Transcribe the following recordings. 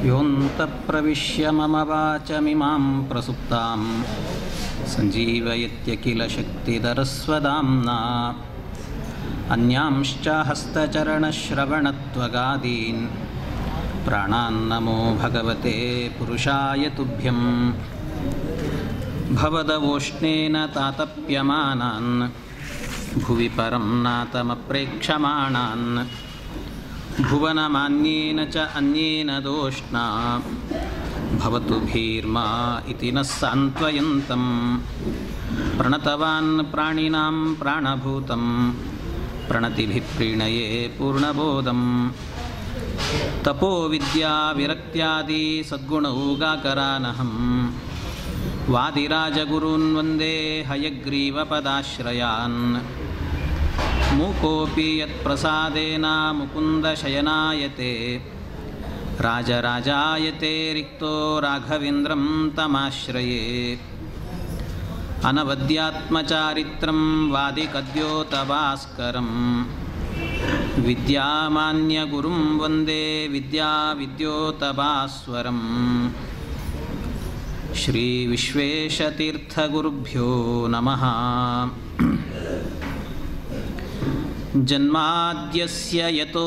ಯೋऽन्तಃಪ್ರವಿಶ್ಯ ಮಮ ವಾಚಮಿಮಾಂ ಪ್ರಸುಪ್ತಾಂ ಸಂಜೀವಯತ್ಯಖಿಲಶಕ್ತಿಧರಸ್ವಧಾಮ್ನಾ ಅನ್ಯಾಂಶ್ಚ ಹಸ್ತಚರಣಶ್ರವಣತ್ವಗಾದೀನ್ ಪ್ರಾಣಾನ್ನಮೋ ಭಗವತೆ ಪುರುಷಾಯ ತುಭ್ಯಂ ಭವದವೋಷ್ಣೇನ ತಾತಪ್ಯಮಾನಾನ್ ಭುವಿ ಪರಂ ನಾತಮಪ್ರೇಕ್ಷಮಾಣಾನ್ ಭುವನಮಾನ್ಯೇನ ಚ ಅನ್ಯೇನ ದೋಷ್ಣಾ ಭವತು ಭೀರ್ಮಾ ಇತಿ ನಃ ಸಾಂತ್ವಯಂತಂ ಪ್ರಣತವಾನ್ ಪ್ರಾಣಿನಾಂ ಪ್ರಾಣಭೂತಂ ಪ್ರಣತಿಭಿಃ ಪ್ರೀಣಯೇ ಪೂರ್ಣಬೋಧಂ ತಪೋ ವಿದ್ಯಾ ವಿರಕ್ತ್ಯಾದಿ ಸದ್ಗುಣೌಗಾಕರಾನಹಂ ವಾದಿರಾಜಗುರೂನ್ ವಂದೇ ಹಯಗ್ರೀವಪದಾಶ್ರಯಾನ್ ಮೂಕೋಪಿ ಯತ್ಪ್ರಸಾದೇನ ಮುಕುಂದಶಯನಾಯತೆ ರಾಜರಾಜಾಯತೆ ರಿಕ್ತೋ ರಾಘವೇಂದ್ರಂ ತಮಾಶ್ರಯೇ ಅನವದ್ಯಾತ್ಮಚಾರಿತ್ರಂ ವಾದಿಕದ್ಯೋತಭಾಸ್ಕರಂ ವಿದ್ಯಾಮಾನ್ಯಗುರುಂ ವಂದೇ ವಿದ್ಯಾವಿದ್ಯೋತಭಾಸ್ವರಂ ಶ್ರೀ ವಿಶ್ವೇಶತೀರ್ಥಗುರುಭ್ಯೋ ನಮಃ. ಜನ್ಮಾದ್ಯಸ್ಯ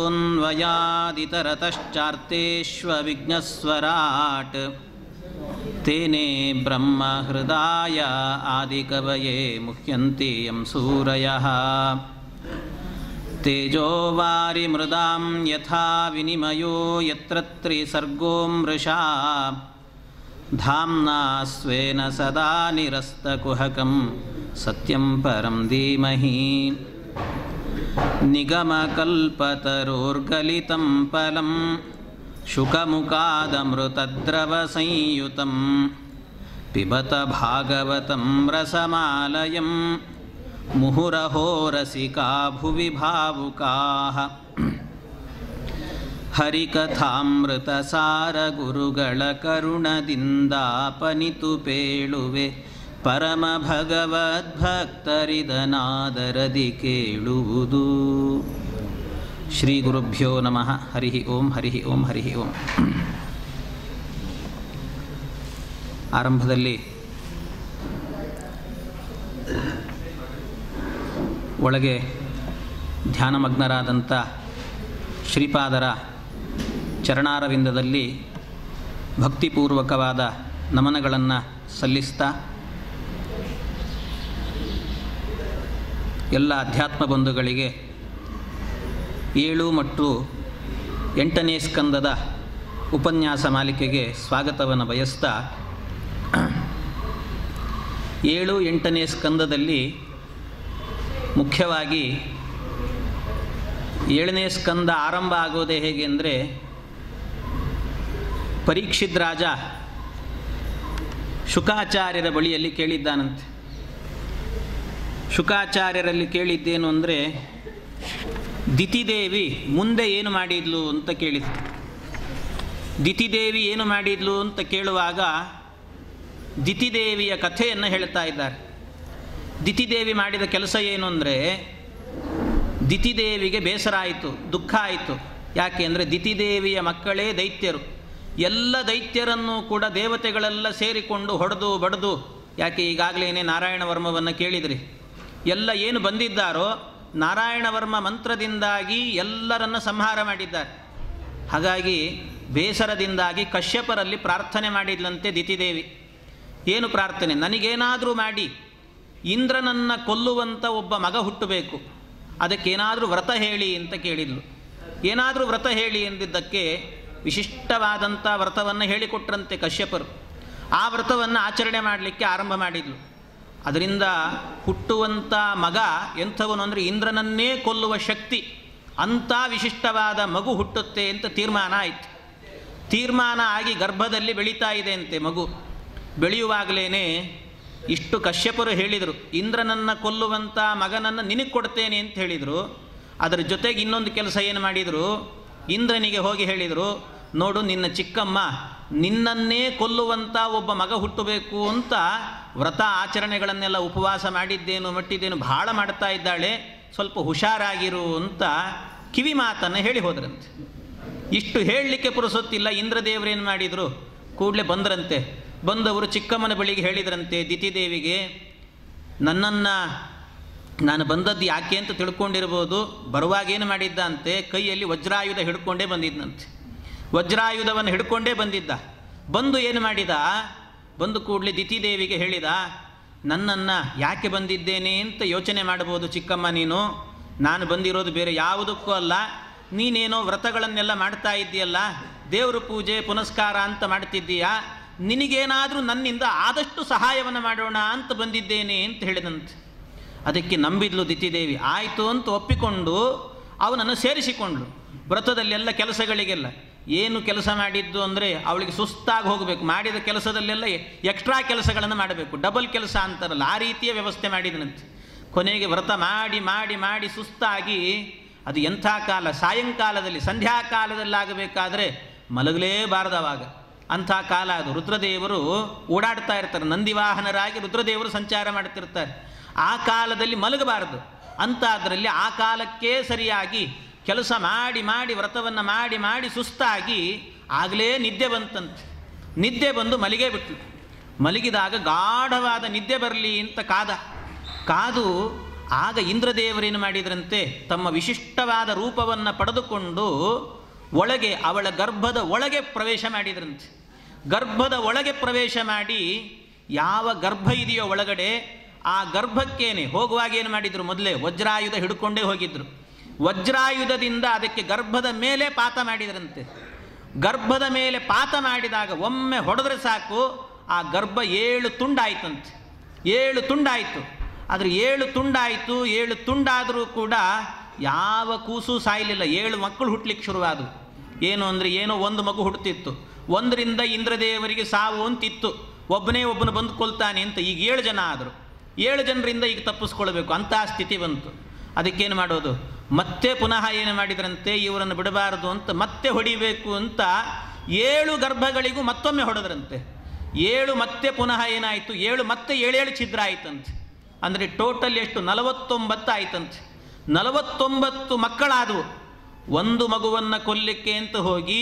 ಯತೋನ್ವಯಾದಿತರತಶ್ಚಾರ್ತೇಷ್ವವಿಘ್ನಸ್ವರಾಟ್ ತೇನೇ ಬ್ರಹ್ಮ ಹೃದಯ ಆದಿಕವಯೇ ಮುಹ್ಯಂತಿ ಯಂ ಸೂರಯಃ ತೇಜೋ ವಾರಿಮೃದಾಂ ಯಥಾ ವಿನಿಮಯೋ ಯತ್ರ ತ್ರಿಸರ್ಗೋ ಮೃಷಾ ಧಾಮ್ನಾ ಸ್ವೇನ ಸದಾ ನಿರಸ್ತಕುಹಕಂ ಸತ್ಯಂ ಪರಂ ಧೀಮಹಿ ನಿಗಮಕಲ್ಪತರೋರ್ಗಲಿತಂ ಫಲಂ ಶುಕಮುಖಾದಮೃತದ್ರವಸಂಯುತಂ ಪಿಬತ ಭಾಗವತಂ ರಸಮಾಲಯಂ ಮುಹುರಹೋ ರಸಿಕಾ ಭುವಿ ಭಾವುಕಾಃ. ಹರಿಕಥಾಮೃತಸಾರ ಗುರುಗಳ ಕರುಣದಿಂದಾಪನಿತು ಪೇಳುವೆ ಪರಮ ಭಗವದ್ಭಕ್ತರಿದನಾದರದಿ ಕೇಳುವುದು. ಶ್ರೀ ಗುರುಭ್ಯೋ ನಮಃ. ಹರಿ ಓಂ ಹರಿ ಓಂ ಹರಿ ಓಂ. ಆರಂಭದಲ್ಲಿ ಒಳಗೆ ಧ್ಯಾನಮಗ್ನರಾದಂಥ ಶ್ರೀಪಾದರ ಚರಣಾರವಿಂದದಲ್ಲಿ ಭಕ್ತಿಪೂರ್ವಕವಾದ ನಮನಗಳನ್ನು ಸಲ್ಲಿಸ್ತಾ ಎಲ್ಲ ಅಧ್ಯಾತ್ಮ ಬಂಧುಗಳಿಗೆ 7 ಮತ್ತು 8ನೇ ಸ್ಕಂದದ ಉಪನ್ಯಾಸ ಮಾಲಿಕೆಗೆ ಸ್ವಾಗತವನ್ನು ಬಯಸ್ತಾ 7, 8ನೇ ಸ್ಕಂದದಲ್ಲಿ ಮುಖ್ಯವಾಗಿ 7ನೇ ಸ್ಕಂದ ಆರಂಭ ಆಗೋದೇ ಹೇಗೆ ಅಂದರೆ, ಪರೀಕ್ಷಿತ್ ರಾಜ ಶುಕಾಚಾರ್ಯರ ಬಳಿಯಲ್ಲಿ ಕೇಳಿದ್ದಾನಂತೆ. ಶುಕಾಚಾರ್ಯರಲ್ಲಿ ಕೇಳಿದ್ದೇನು ಅಂದರೆ, ದಿತಿದೇವಿ ಮುಂದೆ ಏನು ಮಾಡಿದ್ಲು ಅಂತ ಕೇಳಿದ್ರು. ದಿತಿದೇವಿ ಏನು ಮಾಡಿದ್ಲು ಅಂತ ಕೇಳುವಾಗ ದಿತಿದೇವಿಯ ಕಥೆಯನ್ನು ಹೇಳ್ತಾ ಇದ್ದಾರೆ. ದಿತಿದೇವಿ ಮಾಡಿದ ಕೆಲಸ ಏನು ಅಂದರೆ, ದಿತಿದೇವಿಗೆ ಬೇಸರ ಆಯಿತು, ದುಃಖ ಆಯಿತು. ಯಾಕೆ ಅಂದರೆ ದಿತಿದೇವಿಯ ಮಕ್ಕಳೇ ದೈತ್ಯರು. ಎಲ್ಲ ದೈತ್ಯರನ್ನು ಕೂಡ ದೇವತೆಗಳೆಲ್ಲ ಸೇರಿಕೊಂಡು ಹೊಡೆದು ಬಡಿದು, ಯಾಕೆ ಈಗಾಗಲೇ ನಾರಾಯಣ ವರ್ಮವನ್ನು ಕೇಳಿದ್ರಿ, ಎಲ್ಲ ಏನು ಬಂದಿದ್ದಾರೋ ನಾರಾಯಣ ವರ್ಮ ಮಂತ್ರದಿಂದಾಗಿ ಎಲ್ಲರನ್ನ ಸಂಹಾರ ಮಾಡಿದ್ದಾರೆ. ಹಾಗಾಗಿ ಬೇಸರದಿಂದಾಗಿ ಕಶ್ಯಪರಲ್ಲಿ ಪ್ರಾರ್ಥನೆ ಮಾಡಿದ್ಲಂತೆ ದಿತಿದೇವಿ. ಏನು ಪ್ರಾರ್ಥನೆ? ನನಗೇನಾದರೂ ಮಾಡಿ ಇಂದ್ರನನ್ನು ಕೊಲ್ಲುವಂಥ ಒಬ್ಬ ಮಗ ಹುಟ್ಟಬೇಕು, ಅದಕ್ಕೇನಾದರೂ ವ್ರತ ಹೇಳಿ ಅಂತ ಕೇಳಿದ್ಲು. ಏನಾದರೂ ವ್ರತ ಹೇಳಿ ಎಂದಿದ್ದಕ್ಕೆ ವಿಶಿಷ್ಟವಾದಂಥ ವ್ರತವನ್ನು ಹೇಳಿಕೊಟ್ರಂತೆ ಕಶ್ಯಪರು. ಆ ವ್ರತವನ್ನು ಆಚರಣೆ ಮಾಡಲಿಕ್ಕೆ ಆರಂಭ ಮಾಡಿದ್ಲು. ಅದರಿಂದ ಹುಟ್ಟುವಂಥ ಮಗ ಎಂಥವನು ಅಂದರೆ ಇಂದ್ರನನ್ನೇ ಕೊಲ್ಲುವ ಶಕ್ತಿ, ಅಂಥ ವಿಶಿಷ್ಟವಾದ ಮಗು ಹುಟ್ಟುತ್ತೆ ಅಂತ ತೀರ್ಮಾನ ಆಯಿತು. ತೀರ್ಮಾನ ಆಗಿ ಗರ್ಭದಲ್ಲಿ ಬೆಳೀತಾ ಇದೆ ಅಂತೆ ಮಗು. ಬೆಳೆಯುವಾಗಲೇ ಇಷ್ಟು ಕಶ್ಯಪರು ಹೇಳಿದರು, ಇಂದ್ರನನ್ನು ಕೊಲ್ಲುವಂಥ ಮಗನನ್ನು ನಿನಗೆ ಕೊಡ್ತೇನೆ ಅಂತ ಹೇಳಿದರು. ಅದರ ಜೊತೆಗೆ ಇನ್ನೊಂದು ಕೆಲಸ ಏನು ಮಾಡಿದರು, ಇಂದ್ರನಿಗೆ ಹೋಗಿ ಹೇಳಿದರು, ನೋಡು ನಿನ್ನ ಚಿಕ್ಕಮ್ಮ ನಿನ್ನನ್ನೇ ಕೊಲ್ಲುವಂಥ ಒಬ್ಬ ಮಗ ಹುಟ್ಟಬೇಕು ಅಂತ ವ್ರತ ಆಚರಣೆಗಳನ್ನೆಲ್ಲ ಉಪವಾಸ ಮಾಡಿದ್ದೇನು ಮಟ್ಟಿದ್ದೇನು ಭಾಳ ಮಾಡ್ತಾ ಇದ್ದಾಳೆ, ಸ್ವಲ್ಪ ಹುಷಾರಾಗಿರು ಅಂತ ಕಿವಿ ಮಾತನ್ನು ಹೇಳಿ ಹೋದ್ರಂತೆ. ಇಷ್ಟು ಹೇಳಲಿಕ್ಕೆ ಪುರುಸೊತ್ತಿಲ್ಲ. ಇಂದ್ರದೇವರೇನು ಮಾಡಿದರು, ಕೂಡಲೇ ಬಂದರಂತೆ. ಬಂದವರು ಚಿಕ್ಕಮ್ಮನ ಬಳಿಗೆ ಹೇಳಿದ್ರಂತೆ, ದಿತಿದೇವಿಗೆ, ನನ್ನನ್ನು ನಾನು ಬಂದದ್ದು ಯಾಕೆ ಅಂತ ತಿಳ್ಕೊಂಡಿರ್ಬೋದು. ಬರುವಾಗೇನು ಮಾಡಿದ್ದ ಅಂತೆ, ಕೈಯಲ್ಲಿ ವಜ್ರಾಯುಧ ಹಿಡ್ಕೊಂಡೇ ಬಂದಿದ್ದಂತೆ. ವಜ್ರಾಯುಧವನ್ನು ಹಿಡ್ಕೊಂಡೇ ಬಂದಿದ್ದ. ಬಂದು ಏನು ಮಾಡಿದ, ಬಂದು ಕೂಡಲೇ ದಿತಿದೇವಿಗೆ ಹೇಳಿದ, ನನ್ನನ್ನು ಯಾಕೆ ಬಂದಿದ್ದೇನೆ ಅಂತ ಯೋಚನೆ ಮಾಡಬಹುದು ಚಿಕ್ಕಮ್ಮ ನೀನು. ನಾನು ಬಂದಿರೋದು ಬೇರೆ ಯಾವುದಕ್ಕೂ ಅಲ್ಲ. ನೀನೇನೋ ವ್ರತಗಳನ್ನೆಲ್ಲ ಮಾಡ್ತಾ ಇದ್ದೀಯಲ್ಲ, ದೇವ್ರ ಪೂಜೆ ಪುನಸ್ಕಾರ ಅಂತ ಮಾಡ್ತಿದ್ದೀಯಾ, ನಿನಗೇನಾದರೂ ನನ್ನಿಂದ ಆದಷ್ಟು ಸಹಾಯವನ್ನು ಮಾಡೋಣ ಅಂತ ಬಂದಿದ್ದೇನೆ ಅಂತ ಹೇಳಿದಂತೆ. ಅದಕ್ಕೆ ನಂಬಿದ್ಲು ದಿತಿದೇವಿ. ಆಯಿತು ಅಂತ ಒಪ್ಪಿಕೊಂಡು ಅವನನ್ನು ಸೇರಿಸಿಕೊಂಡ್ಳು ವ್ರತದಲ್ಲೆಲ್ಲ ಕೆಲಸಗಳಿಗೆಲ್ಲ. ಏನು ಕೆಲಸ ಮಾಡಿದ್ದು ಅಂದರೆ ಅವಳಿಗೆ ಸುಸ್ತಾಗಿ ಹೋಗಬೇಕು, ಮಾಡಿದ ಕೆಲಸದಲ್ಲೆಲ್ಲ ಎಕ್ಸ್ಟ್ರಾ ಕೆಲಸಗಳನ್ನು ಮಾಡಬೇಕು, ಡಬಲ್ ಕೆಲಸ ಅಂತಾರಲ್ಲ ಆ ರೀತಿಯ ವ್ಯವಸ್ಥೆ ಮಾಡಿದನಂತೆ. ಕೊನೆಗೆ ವ್ರತ ಮಾಡಿ ಮಾಡಿ ಮಾಡಿ ಸುಸ್ತಾಗಿ, ಅದು ಎಂಥ ಕಾಲ, ಸಾಯಂಕಾಲದಲ್ಲಿ ಸಂಧ್ಯಾಕಾಲದಲ್ಲಾಗಬೇಕಾದ್ರೆ ಮಲಗಲೇಬಾರದವಾಗ, ಅಂಥ ಕಾಲ ಅದು. ರುದ್ರದೇವರು ಓಡಾಡ್ತಾ ಇರ್ತಾರೆ, ನಂದಿವಾಹನರಾಗಿ ರುದ್ರದೇವರು ಸಂಚಾರ ಮಾಡ್ತಿರ್ತಾರೆ. ಆ ಕಾಲದಲ್ಲಿ ಮಲಗಬಾರದು. ಅಂಥದ್ರಲ್ಲಿ ಆ ಕಾಲಕ್ಕೆ ಸರಿಯಾಗಿ ಕೆಲಸ ಮಾಡಿ ಮಾಡಿ ವ್ರತವನ್ನು ಮಾಡಿ ಮಾಡಿ ಸುಸ್ತಾಗಿ ಆಗಲೇ ನಿದ್ದೆ ಬಂತಂತೆ. ನಿದ್ದೆ ಬಂದು ಮಲಗೇ ಬಿಟ್ಲು. ಮಲಗಿದಾಗ ಗಾಢವಾದ ನಿದ್ದೆ ಬರಲಿ ಅಂತ ಕಾದು ಆಗ ಇಂದ್ರದೇವರೇನು ಮಾಡಿದ್ರಂತೆ, ತಮ್ಮ ವಿಶಿಷ್ಟವಾದ ರೂಪವನ್ನು ಪಡೆದುಕೊಂಡು ಒಳಗೆ, ಅವಳ ಗರ್ಭದ ಒಳಗೆ ಪ್ರವೇಶ ಮಾಡಿದ್ರಂತೆ. ಗರ್ಭದ ಒಳಗೆ ಪ್ರವೇಶ ಮಾಡಿ, ಯಾವ ಗರ್ಭ ಇದೆಯೋ ಒಳಗಡೆ ಆ ಗರ್ಭಕ್ಕೇನೆ ಹೋಗುವಾಗ ಏನು ಮಾಡಿದರು, ಮೊದಲೇ ವಜ್ರಾಯುಧ ಹಿಡ್ಕೊಂಡೇ ಹೋಗಿದ್ರು. ವಜ್ರಾಯುಧದಿಂದ ಅದಕ್ಕೆ ಗರ್ಭದ ಮೇಲೆ ಪಾತ ಮಾಡಿದ್ರಂತೆ. ಗರ್ಭದ ಮೇಲೆ ಪಾತ ಮಾಡಿದಾಗ ಒಮ್ಮೆ ಹೊಡೆದ್ರೆ ಸಾಕು, ಆ ಗರ್ಭ 7 ತುಂಡಾಯ್ತಂತೆ. 7 ತುಂಡಾಯಿತು. ಆದರೆ 7 ತುಂಡಾಯಿತು. 7 ತುಂಡಾದರೂ ಕೂಡ ಯಾವ ಕೂಸು ಸಾಯಲಿಲ್ಲ. 7 ಮಕ್ಕಳು ಹುಟ್ಟಲಿಕ್ಕೆ ಶುರುವಾದವು. ಏನು ಅಂದರೆ, ಏನೋ ಒಂದು ಮಗು ಹುಟ್ಟುತ್ತಿತ್ತು. 1ರಿಂದ ಇಂದ್ರದೇವರಿಗೆ ಸಾವು ಅಂತಿತ್ತು. ಒಬ್ಬನೇ ಒಬ್ಬನು ಬಂದು ಕೊಲ್ತಾನೆ ಅಂತ. ಈಗ 7 ಜನ ಆದರು. 7 ಜನರಿಂದ ಈಗ ತಪ್ಪಿಸ್ಕೊಳ್ಬೇಕು ಅಂಥ ಸ್ಥಿತಿ ಬಂತು. ಅದಕ್ಕೇನು ಮಾಡೋದು, ಮತ್ತೆ ಪುನಃ ಏನು ಮಾಡಿದ್ರಂತೆ, ಇವರನ್ನು ಬಿಡಬಾರದು ಅಂತ ಮತ್ತೆ ಹೊಡಿಬೇಕು ಅಂತ 7 ಗರ್ಭಗಳಿಗೂ ಮತ್ತೊಮ್ಮೆ ಹೊಡೆದ್ರಂತೆ. 7 ಮತ್ತೆ ಪುನಃ ಏನಾಯಿತು, 7 ಮತ್ತೆ 7 ಛಿದ್ರ ಆಯ್ತಂತೆ. ಅಂದರೆ ಟೋಟಲ್ ಎಷ್ಟು, 49 ಆಯ್ತಂತೆ. 49 ಮಕ್ಕಳಾದವು. ಒಂದು ಮಗುವನ್ನು ಕೊಲ್ಲಿಕ್ಕೆ ಅಂತ ಹೋಗಿ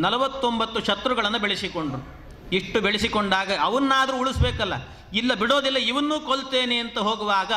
49 ಶತ್ರುಗಳನ್ನು ಬೆಳೆಸಿಕೊಂಡ್ರು. ಇಷ್ಟು ಬೆಳೆಸಿಕೊಂಡಾಗ ಅವನ್ನಾದರೂ ಉಳಿಸ್ಬೇಕಲ್ಲ, ಇಲ್ಲ ಬಿಡೋದಿಲ್ಲ, ಇವನ್ನೂ ಕೊಲ್ತೇನೆ ಅಂತ ಹೋಗುವಾಗ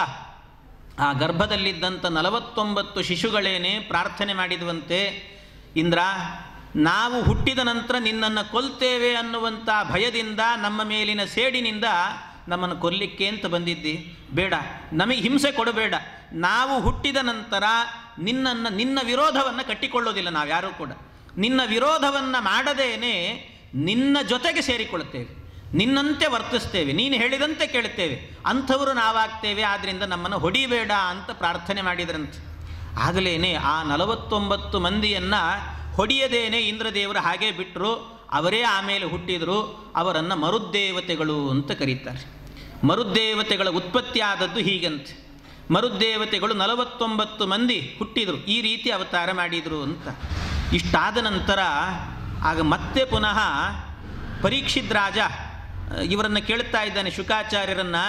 ಆ ಗರ್ಭದಲ್ಲಿದ್ದಂಥ 49 ಶಿಶುಗಳೇನೆ ಪ್ರಾರ್ಥನೆ ಮಾಡಿದುವಂತೆ, ಇಂದ್ರ, ನಾವು ಹುಟ್ಟಿದ ನಂತರ ನಿನ್ನನ್ನು ಕೊಲ್ತೇವೆ ಅನ್ನುವಂಥ ಭಯದಿಂದ, ನಮ್ಮ ಮೇಲಿನ ಸೇಡಿನಿಂದ ನಮ್ಮನ್ನು ಕೊಲ್ಲಿಕ್ಕೆ ಅಂತ ಬಂದಿದ್ದಿ. ಬೇಡ, ನಮಗೆ ಹಿಂಸೆ ಕೊಡಬೇಡ. ನಾವು ಹುಟ್ಟಿದ ನಂತರ ನಿನ್ನ ವಿರೋಧವನ್ನು ಕಟ್ಟಿಕೊಳ್ಳೋದಿಲ್ಲ. ನಾವು ಯಾರೂ ಕೂಡ ನಿನ್ನ ವಿರೋಧವನ್ನು ಮಾಡದೇನೆ ನಿನ್ನ ಜೊತೆಗೆ ಸೇರಿಕೊಳ್ಳುತ್ತೇವೆ, ನಿನ್ನಂತೆ ವರ್ತಿಸ್ತೇವೆ, ನೀನು ಹೇಳಿದಂತೆ ಕೇಳುತ್ತೇವೆ, ಅಂಥವರು ನಾವಾಗ್ತೇವೆ. ಆದ್ದರಿಂದ ನಮ್ಮನ್ನು ಹೊಡಿಬೇಡ ಅಂತ ಪ್ರಾರ್ಥನೆ ಮಾಡಿದ್ರಂತೆ. ಆಗಲೇ ಆ 49 ಮಂದಿಯನ್ನು ಹೊಡೆಯದೇನೆ ಇಂದ್ರದೇವರು ಹಾಗೇ ಬಿಟ್ಟರು. ಅವರೇ ಆಮೇಲೆ ಹುಟ್ಟಿದರು. ಅವರನ್ನು ಮರುದ್ದೇವತೆಗಳು ಅಂತ ಕರೀತಾರೆ. ಮರುದ್ದೇವತೆಗಳ ಉತ್ಪತ್ತಿ ಆದದ್ದು ಹೀಗಂತೆ. ಮರುದ್ದೇವತೆಗಳು 49 ಮಂದಿ ಹುಟ್ಟಿದರು, ಈ ರೀತಿ ಅವತಾರ ಮಾಡಿದರು ಅಂತ. ಇಷ್ಟಾದ ನಂತರ ಆಗ ಮತ್ತೆ ಪುನಃ ಪರೀಕ್ಷಿತ್ ರಾಜ ಇವರನ್ನು ಕೇಳ್ತಾ ಇದ್ದಾನೆ, ಶುಕಾಚಾರ್ಯರನ್ನು.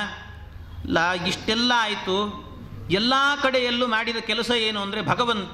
ಇಷ್ಟೆಲ್ಲ ಆಯಿತು, ಎಲ್ಲ ಕಡೆಯಲ್ಲೂ ಮಾಡಿದ ಕೆಲಸ ಏನು ಅಂದರೆ, ಭಗವಂತ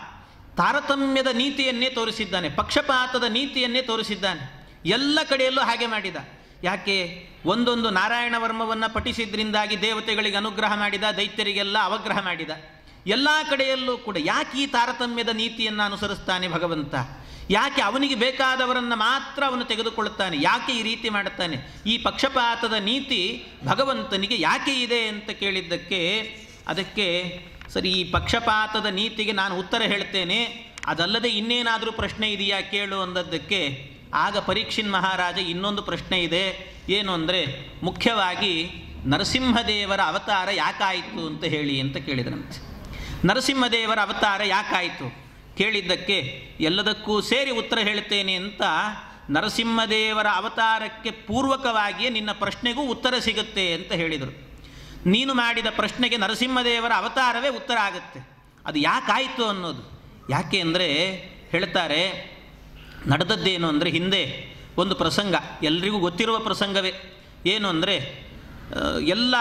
ತಾರತಮ್ಯದ ನೀತಿಯನ್ನೇ ತೋರಿಸಿದ್ದಾನೆ, ಪಕ್ಷಪಾತದ ನೀತಿಯನ್ನೇ ತೋರಿಸಿದ್ದಾನೆ. ಎಲ್ಲ ಕಡೆಯಲ್ಲೂ ಹಾಗೆ ಮಾಡಿದ. ಯಾಕೆ, ಒಂದೊಂದು ನಾರಾಯಣ ವರ್ಮವನ್ನು ಪಠಿಸಿದ್ರಿಂದಾಗಿ ದೇವತೆಗಳಿಗೆ ಅನುಗ್ರಹ ಮಾಡಿದ, ದೈತ್ಯರಿಗೆಲ್ಲ ಅವಗ್ರಹ ಮಾಡಿದ. ಎಲ್ಲ ಕಡೆಯಲ್ಲೂ ಕೂಡ ಯಾಕೆ ಈ ತಾರತಮ್ಯದ ನೀತಿಯನ್ನು ಅನುಸರಿಸ್ತಾನೆ ಭಗವಂತ? ಯಾಕೆ ಅವನಿಗೆ ಬೇಕಾದವರನ್ನು ಮಾತ್ರ ಅವನು ತೆಗೆದುಕೊಳ್ಳುತ್ತಾನೆ? ಯಾಕೆ ಈ ರೀತಿ ಮಾಡುತ್ತಾನೆ? ಈ ಪಕ್ಷಪಾತದ ನೀತಿ ಭಗವಂತನಿಗೆ ಯಾಕೆ ಇದೆ ಅಂತ ಕೇಳಿದ್ದಕ್ಕೆ, ಅದಕ್ಕೆ ಸರಿ, ಈ ಪಕ್ಷಪಾತದ ನೀತಿಗೆ ನಾನು ಉತ್ತರ ಹೇಳ್ತೇನೆ, ಅದಲ್ಲದೆ ಇನ್ನೇನಾದರೂ ಪ್ರಶ್ನೆ ಇದೆಯಾ ಕೇಳು ಅಂದದ್ದಕ್ಕೆ ಆಗ ಪರೀಕ್ಷಿನ್ ಮಹಾರಾಜ ಇನ್ನೊಂದು ಪ್ರಶ್ನೆ ಇದೆ. ಏನು ಅಂದರೆ, ಮುಖ್ಯವಾಗಿ ನರಸಿಂಹದೇವರ ಅವತಾರ ಯಾಕಾಯಿತು ಅಂತ ಹೇಳಿ ಅಂತ ಕೇಳಿದ್ರಂತೆ. ನರಸಿಂಹದೇವರ ಅವತಾರ ಯಾಕಾಯಿತು ಕೇಳಿದ್ದಕ್ಕೆ ಎಲ್ಲದಕ್ಕೂ ಸೇರಿ ಉತ್ತರ ಹೇಳ್ತೇನೆ ಅಂತ, ನರಸಿಂಹದೇವರ ಅವತಾರಕ್ಕೆ ಪೂರ್ವಕವಾಗಿಯೇ ನಿನ್ನ ಪ್ರಶ್ನೆಗೂ ಉತ್ತರ ಸಿಗುತ್ತೆ ಅಂತ ಹೇಳಿದರು. ನೀನು ಮಾಡಿದ ಪ್ರಶ್ನೆಗೆ ನರಸಿಂಹದೇವರ ಅವತಾರವೇ ಉತ್ತರ ಆಗುತ್ತೆ. ಅದು ಯಾಕಾಯಿತು ಅನ್ನೋದು. ಯಾಕೆ ಅಂದರೆ ಹೇಳ್ತಾರೆ, ನಡೆದದ್ದೇನು ಅಂದರೆ, ಹಿಂದೆ ಒಂದು ಪ್ರಸಂಗ ಎಲ್ರಿಗೂ ಗೊತ್ತಿರುವ ಪ್ರಸಂಗವೇ. ಏನು ಅಂದರೆ, ಎಲ್ಲ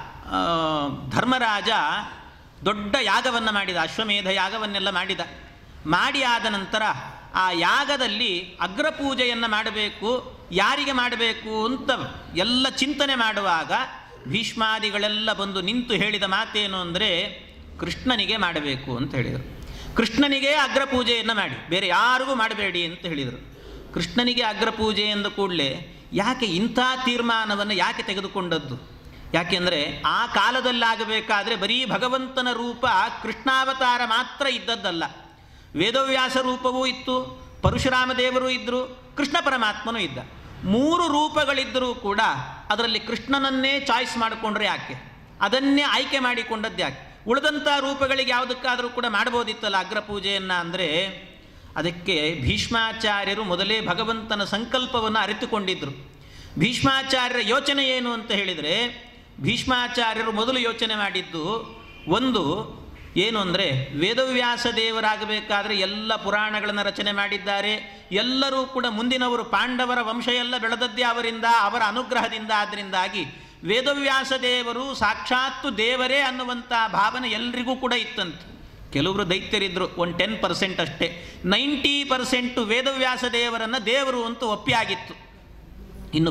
ಧರ್ಮರಾಜ ದೊಡ್ಡ ಯಾಗವನ್ನು ಮಾಡಿದ, ಅಶ್ವಮೇಧ ಯಾಗವನ್ನೆಲ್ಲ ಮಾಡಿ ಆದ ನಂತರ ಆ ಯಾಗದಲ್ಲಿ ಅಗ್ರಪೂಜೆಯನ್ನು ಮಾಡಬೇಕು, ಯಾರಿಗೆ ಮಾಡಬೇಕು ಅಂತ ಎಲ್ಲ ಚಿಂತನೆ ಮಾಡುವಾಗ ಭೀಷ್ಮಾದಿಗಳೆಲ್ಲ ಬಂದು ನಿಂತು ಹೇಳಿದ ಮಾತೇನು ಅಂದರೆ ಕೃಷ್ಣನಿಗೆ ಮಾಡಬೇಕು ಅಂತ ಹೇಳಿದರು. ಕೃಷ್ಣನಿಗೆ ಅಗ್ರಪೂಜೆಯನ್ನು ಮಾಡಿ, ಬೇರೆ ಯಾರಿಗೂ ಮಾಡಬೇಡಿ ಅಂತ ಹೇಳಿದರು. ಕೃಷ್ಣನಿಗೆ ಅಗ್ರಪೂಜೆ ಎಂದ ಕೂಡಲೇ ಯಾಕೆ ಇಂಥ ತೀರ್ಮಾನವನ್ನು ಯಾಕೆ ತೆಗೆದುಕೊಂಡದ್ದು? ಯಾಕೆಂದರೆ ಆ ಕಾಲದಲ್ಲಾಗಬೇಕಾದ್ರೆ ಬರೀ ಭಗವಂತನ ರೂಪ ಕೃಷ್ಣಾವತಾರ ಮಾತ್ರ ಇದ್ದದ್ದಲ್ಲ, ವೇದವ್ಯಾಸ ರೂಪವೂ ಇತ್ತು, ಪರಶುರಾಮ ದೇವರು ಇದ್ದರು, ಕೃಷ್ಣ ಪರಮಾತ್ಮನೂ ಇದ್ದ. 3 ರೂಪಗಳಿದ್ದರೂ ಕೂಡ ಅದರಲ್ಲಿ ಕೃಷ್ಣನನ್ನೇ ಚಾಯ್ಸ್ ಮಾಡಿಕೊಂಡ್ರೆ ಯಾಕೆ? ಅದನ್ನೇ ಆಯ್ಕೆ ಮಾಡಿಕೊಂಡದ್ದು ಯಾಕೆ? ಉಳಿದಂಥ ರೂಪಗಳಿಗೆ ಯಾವುದಕ್ಕಾದರೂ ಕೂಡ ಮಾಡ್ಬೋದಿತ್ತಲ್ಲ ಅಗ್ರಪೂಜೆಯನ್ನು. ಅಂದರೆ ಅದಕ್ಕೆ ಭೀಷ್ಮಾಚಾರ್ಯರು ಮೊದಲೇ ಭಗವಂತನ ಸಂಕಲ್ಪವನ್ನು ಅರಿತುಕೊಂಡಿದ್ದರು. ಭೀಷ್ಮಾಚಾರ್ಯರ ಯೋಚನೆ ಏನು ಅಂತ ಹೇಳಿದರೆ, ಭೀಷ್ಮಾಚಾರ್ಯರು ಮೊದಲು ಯೋಚನೆ ಮಾಡಿದ್ದು ಒಂದು ಏನು ಅಂದರೆ, ವೇದವ್ಯಾಸ ದೇವರಾಗಬೇಕಾದ್ರೆ ಎಲ್ಲ ಪುರಾಣಗಳನ್ನು ರಚನೆ ಮಾಡಿದ್ದಾರೆ, ಎಲ್ಲರೂ ಕೂಡ ಮುಂದಿನವರು ಪಾಂಡವರ ವಂಶ ಎಲ್ಲ ಬೆಳೆದದ್ದೇ ಅವರಿಂದ, ಅವರ ಅನುಗ್ರಹದಿಂದ. ಆದ್ದರಿಂದಾಗಿ ವೇದವ್ಯಾಸ ದೇವರು ಸಾಕ್ಷಾತ್ತು ದೇವರೇ ಅನ್ನುವಂಥ ಭಾವನೆ ಎಲ್ರಿಗೂ ಕೂಡ ಇತ್ತಂತೆ. ಕೆಲವರು ದೈತ್ಯರಿದ್ದರು, ಒಂದು 10% ಅಷ್ಟೇ. 90% ವೇದವ್ಯಾಸ ದೇವರನ್ನು ದೇವರು ಅಂತ ಒಪ್ಪಿಯಾಗಿತ್ತು. ಇನ್ನು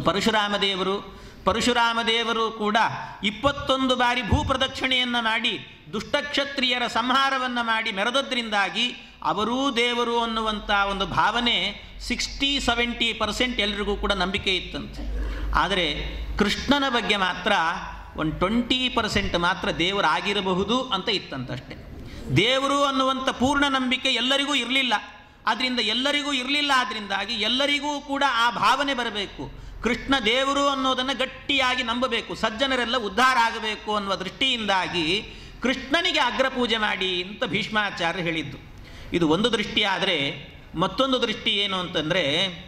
ಪರಶುರಾಮ ದೇವರು ಕೂಡ 21 ಬಾರಿ ಭೂಪ್ರದಕ್ಷಿಣೆಯನ್ನು ಮಾಡಿ ದುಷ್ಟಕ್ಷತ್ರಿಯರ ಸಂಹಾರವನ್ನು ಮಾಡಿ ಮೆರೆದದ್ರಿಂದಾಗಿ ಅವರೂ ದೇವರು ಅನ್ನುವಂಥ ಒಂದು ಭಾವನೆ 60-70% ಎಲ್ರಿಗೂ ಕೂಡ ನಂಬಿಕೆ ಇತ್ತಂತೆ. ಆದರೆ ಕೃಷ್ಣನ ಬಗ್ಗೆ ಮಾತ್ರ ಒಂದು 20% ಮಾತ್ರ ದೇವರಾಗಿರಬಹುದು ಅಂತ ಇತ್ತಂತಷ್ಟೆ. ದೇವರು ಅನ್ನುವಂಥ ಪೂರ್ಣ ನಂಬಿಕೆ ಎಲ್ಲರಿಗೂ ಇರಲಿಲ್ಲ. ಆದ್ದರಿಂದ ಎಲ್ಲರಿಗೂ ಇರಲಿಲ್ಲ, ಆದ್ದರಿಂದಾಗಿ ಎಲ್ಲರಿಗೂ ಕೂಡ ಆ ಭಾವನೆ ಬರಬೇಕು, ಕೃಷ್ಣ ದೇವರು ಅನ್ನೋದನ್ನು ಗಟ್ಟಿಯಾಗಿ ನಂಬಬೇಕು, ಸಜ್ಜನರೆಲ್ಲ ಉದ್ಧಾರ ಆಗಬೇಕು ಅನ್ನುವ ದೃಷ್ಟಿಯಿಂದಾಗಿ ಕೃಷ್ಣನಿಗೆ ಅಗ್ರಪೂಜೆ ಮಾಡಿ ಅಂತ ಭೀಷ್ಮಾಚಾರ್ಯ ಹೇಳಿದ್ದು. ಇದು ಒಂದು ದೃಷ್ಟಿ. ಆದರೆ ಮತ್ತೊಂದು ದೃಷ್ಟಿ ಏನು ಅಂತಂದರೆ,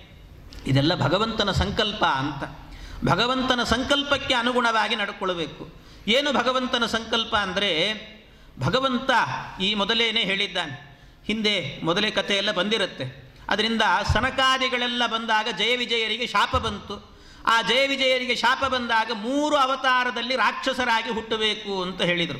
ಇದೆಲ್ಲ ಭಗವಂತನ ಸಂಕಲ್ಪ ಅಂತ. ಭಗವಂತನ ಸಂಕಲ್ಪಕ್ಕೆ ಅನುಗುಣವಾಗಿ ನಡ್ಕೊಳ್ಬೇಕು. ಏನು ಭಗವಂತನ ಸಂಕಲ್ಪ ಅಂದರೆ, ಭಗವಂತ ಈ ಮೊದಲೇನೆ ಹೇಳಿದ್ದಾನೆ, ಹಿಂದೆ ಮೊದಲೇ ಕಥೆಯೆಲ್ಲ ಬಂದಿರುತ್ತೆ. ಅದರಿಂದ ಸನಕಾದಿಗಳೆಲ್ಲ ಬಂದಾಗ ಜಯ ವಿಜಯರಿಗೆ ಶಾಪ ಬಂತು. ಆ ಜಯ ವಿಜಯರಿಗೆ ಶಾಪ ಬಂದಾಗ 3 ಅವತಾರದಲ್ಲಿ ರಾಕ್ಷಸರಾಗಿ ಹುಟ್ಟಬೇಕು ಅಂತ ಹೇಳಿದರು.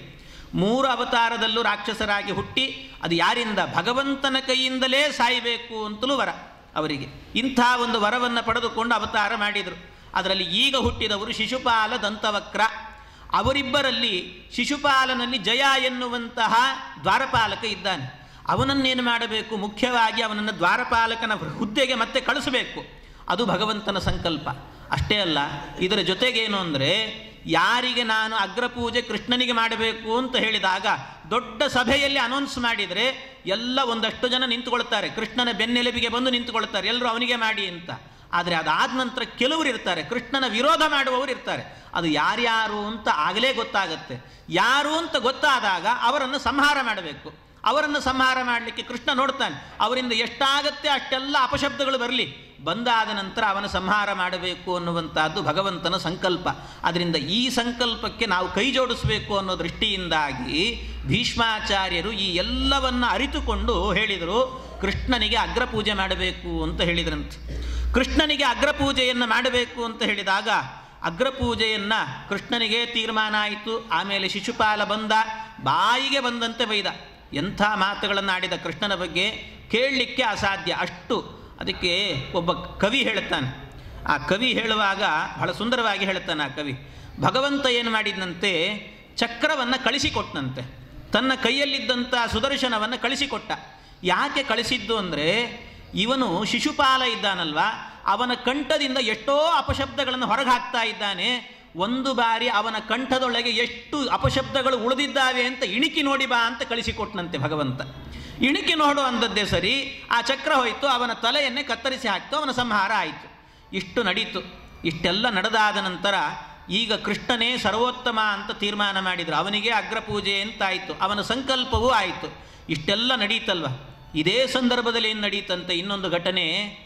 3 ಅವತಾರದಲ್ಲೂ ರಾಕ್ಷಸರಾಗಿ ಹುಟ್ಟಿ ಅದು ಯಾರಿಂದ? ಭಗವಂತನ ಕೈಯಿಂದಲೇ ಸಾಯಬೇಕು ಅಂತಲೂ ವರ ಅವರಿಗೆ. ಇಂಥ ಒಂದು ವರವನ್ನು ಪಡೆದುಕೊಂಡು ಅವತಾರ ಮಾಡಿದರು. ಅದರಲ್ಲಿ ಈಗ ಹುಟ್ಟಿದವರು ಶಿಶುಪಾಲ, ದಂತವಕ್ರ. ಅವರಿಬ್ಬರಲ್ಲಿ ಶಿಶುಪಾಲನಲ್ಲಿ ಜಯ ಎನ್ನುವಂತಹ ದ್ವಾರಪಾಲಕ ಇದ್ದಾನೆ. ಅವನನ್ನೇನು ಮಾಡಬೇಕು? ಮುಖ್ಯವಾಗಿ ಅವನನ್ನು ದ್ವಾರಪಾಲಕನ ಹುದ್ದೆಗೆ ಮತ್ತೆ ಕಳಿಸಬೇಕು. ಅದು ಭಗವಂತನ ಸಂಕಲ್ಪ. ಅಷ್ಟೇ ಅಲ್ಲ, ಇದರ ಜೊತೆಗೇನು ಅಂದರೆ, ಯಾರಿಗೆ ನಾನು ಅಗ್ರಪೂಜೆ ಕೃಷ್ಣನಿಗೆ ಮಾಡಬೇಕು ಅಂತ ಹೇಳಿದಾಗ ದೊಡ್ಡ ಸಭೆಯಲ್ಲಿ ಅನೌನ್ಸ್ ಮಾಡಿದರೆ ಎಲ್ಲ ಒಂದಷ್ಟು ಜನ ನಿಂತುಕೊಳ್ತಾರೆ, ಕೃಷ್ಣನ ಬೆನ್ನೆಲುಬಿಗೆ ಬಂದು ನಿಂತುಕೊಳ್ತಾರೆ, ಎಲ್ಲರೂ ಅವನಿಗೆ ಮಾಡಿ ಅಂತ. ಆದರೆ ಅದಾದ ನಂತರ ಕೆಲವರು ಇರ್ತಾರೆ, ಕೃಷ್ಣನ ವಿರೋಧ ಮಾಡುವವರು ಇರ್ತಾರೆ. ಅದು ಯಾರ್ಯಾರು ಅಂತ ಆಗಲೇ ಗೊತ್ತಾಗತ್ತೆ. ಯಾರು ಅಂತ ಗೊತ್ತಾದಾಗ ಅವರನ್ನು ಸಂಹಾರ ಮಾಡಬೇಕು. ಅವರನ್ನು ಸಂಹಾರ ಮಾಡಲಿಕ್ಕೆ ಕೃಷ್ಣ ನೋಡ್ತಾನೆ, ಅವರಿಂದ ಎಷ್ಟಾಗತ್ತೆ ಅಷ್ಟೆಲ್ಲ ಅಪಶಬ್ದಗಳು ಬರಲಿ, ಬಂದಾದ ನಂತರ ಅವನ ಸಂಹಾರ ಮಾಡಬೇಕು ಅನ್ನುವಂಥದ್ದು ಭಗವಂತನ ಸಂಕಲ್ಪ. ಅದರಿಂದ ಈ ಸಂಕಲ್ಪಕ್ಕೆ ನಾವು ಕೈ ಜೋಡಿಸಬೇಕು ಅನ್ನೋ ದೃಷ್ಟಿಯಿಂದಾಗಿ ಭೀಷ್ಮಾಚಾರ್ಯರು ಈ ಎಲ್ಲವನ್ನು ಅರಿತುಕೊಂಡು ಹೇಳಿದರು, ಕೃಷ್ಣನಿಗೆ ಅಗ್ರಪೂಜೆ ಮಾಡಬೇಕು ಅಂತ ಹೇಳಿದ್ರಂತೆ. ಕೃಷ್ಣನಿಗೆ ಅಗ್ರಪೂಜೆಯನ್ನು ಮಾಡಬೇಕು ಅಂತ ಹೇಳಿದಾಗ ಅಗ್ರಪೂಜೆಯನ್ನು ಕೃಷ್ಣನಿಗೆ ತೀರ್ಮಾನ ಆಯಿತು. ಆಮೇಲೆ ಶಿಶುಪಾಲ ಬಂದ, ಬಾಯಿಗೆ ಬಂದಂತೆ ಬೈದ. ಎಂಥ ಮಾತುಗಳನ್ನು ಆಡಿದ ಕೃಷ್ಣನ ಬಗ್ಗೆ, ಕೇಳಲಿಕ್ಕೆ ಅಸಾಧ್ಯ ಅಷ್ಟು. ಅದಕ್ಕೆ ಒಬ್ಬ ಕವಿ ಹೇಳ್ತಾನೆ. ಆ ಕವಿ ಹೇಳುವಾಗ ಬಹಳ ಸುಂದರವಾಗಿ ಹೇಳ್ತಾನೆ. ಆ ಕವಿ, ಭಗವಂತ ಏನು ಮಾಡಿದಂತೆ, ಚಕ್ರವನ್ನು ಕಳಿಸಿಕೊಟ್ಟನಂತೆ, ತನ್ನ ಕೈಯಲ್ಲಿದ್ದಂಥ ಸುದರ್ಶನವನ್ನು ಕಳಿಸಿಕೊಟ್ಟ. ಯಾಕೆ ಕಳಿಸಿದ್ದು ಅಂದರೆ, ಇವನು ಶಿಶುಪಾಲ ಇದ್ದಾನಲ್ವ, ಅವನ ಕಂಠದಿಂದ ಎಷ್ಟೋ ಅಪಶಬ್ದಗಳನ್ನು ಹೊರಗೆ ಹಾಕ್ತಾ ಇದ್ದಾನೆ. ಒಂದು ಬಾರಿ ಅವನ ಕಂಠದೊಳಗೆ ಎಷ್ಟು ಅಪಶಬ್ದಗಳು ಉಳಿದಿದ್ದಾವೆ ಅಂತ ಇಣಿಕಿ ನೋಡಿ ಬಾ ಅಂತ ಕಳಿಸಿಕೊಟ್ಟನಂತೆ ಭಗವಂತ. ಇಣಿಕಿ ನೋಡು ಅಂದದ್ದೇ ಸರಿ, ಆ ಚಕ್ರ ಹೋಯಿತು, ಅವನ ತಲೆಯನ್ನೇ ಕತ್ತರಿಸಿ ಹಾಕಿತು, ಅವನ ಸಂಹಾರ ಆಯಿತು. ಇಷ್ಟು ನಡೀತು. ಇಷ್ಟೆಲ್ಲ ನಡೆದಾದ ನಂತರ ಈಗ ಕೃಷ್ಣನೇ ಸರ್ವೋತ್ತಮ ಅಂತ ತೀರ್ಮಾನ ಮಾಡಿದರು, ಅವನಿಗೆ ಅಗ್ರಪೂಜೆ ಅಂತಾಯಿತು, ಅವನ ಸಂಕಲ್ಪವೂ ಆಯಿತು. ಇಷ್ಟೆಲ್ಲ ನಡೀತಲ್ವ. ಇದೇ ಸಂದರ್ಭದಲ್ಲಿ ಏನು ನಡೀತಂತೆ ಇನ್ನೊಂದು ಘಟನೆ.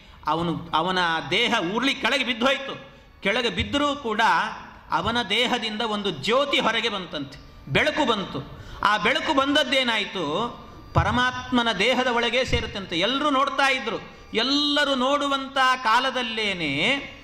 ಅವನ ದೇಹ ಉರುಳಿ ಕೆಳಗೆ ಬಿದ್ದು ಹೋಯಿತು. ಕೆಳಗೆ ಬಿದ್ದರೂ ಕೂಡ ಅವನ ದೇಹದಿಂದ ಒಂದು ಜ್ಯೋತಿ ಹೊರಗೆ ಬಂತಂತೆ, ಬೆಳಕು ಬಂತು. ಆ ಬೆಳಕು ಬಂದದ್ದೇನಾಯಿತು, ಪರಮಾತ್ಮನ ದೇಹದ ಒಳಗೆ ಸೇರುತ್ತಂತೆ. ಎಲ್ಲರೂ ನೋಡ್ತಾ ಇದ್ರು. ಎಲ್ಲರೂ ನೋಡುವಂಥ ಕಾಲದಲ್ಲೇನೆ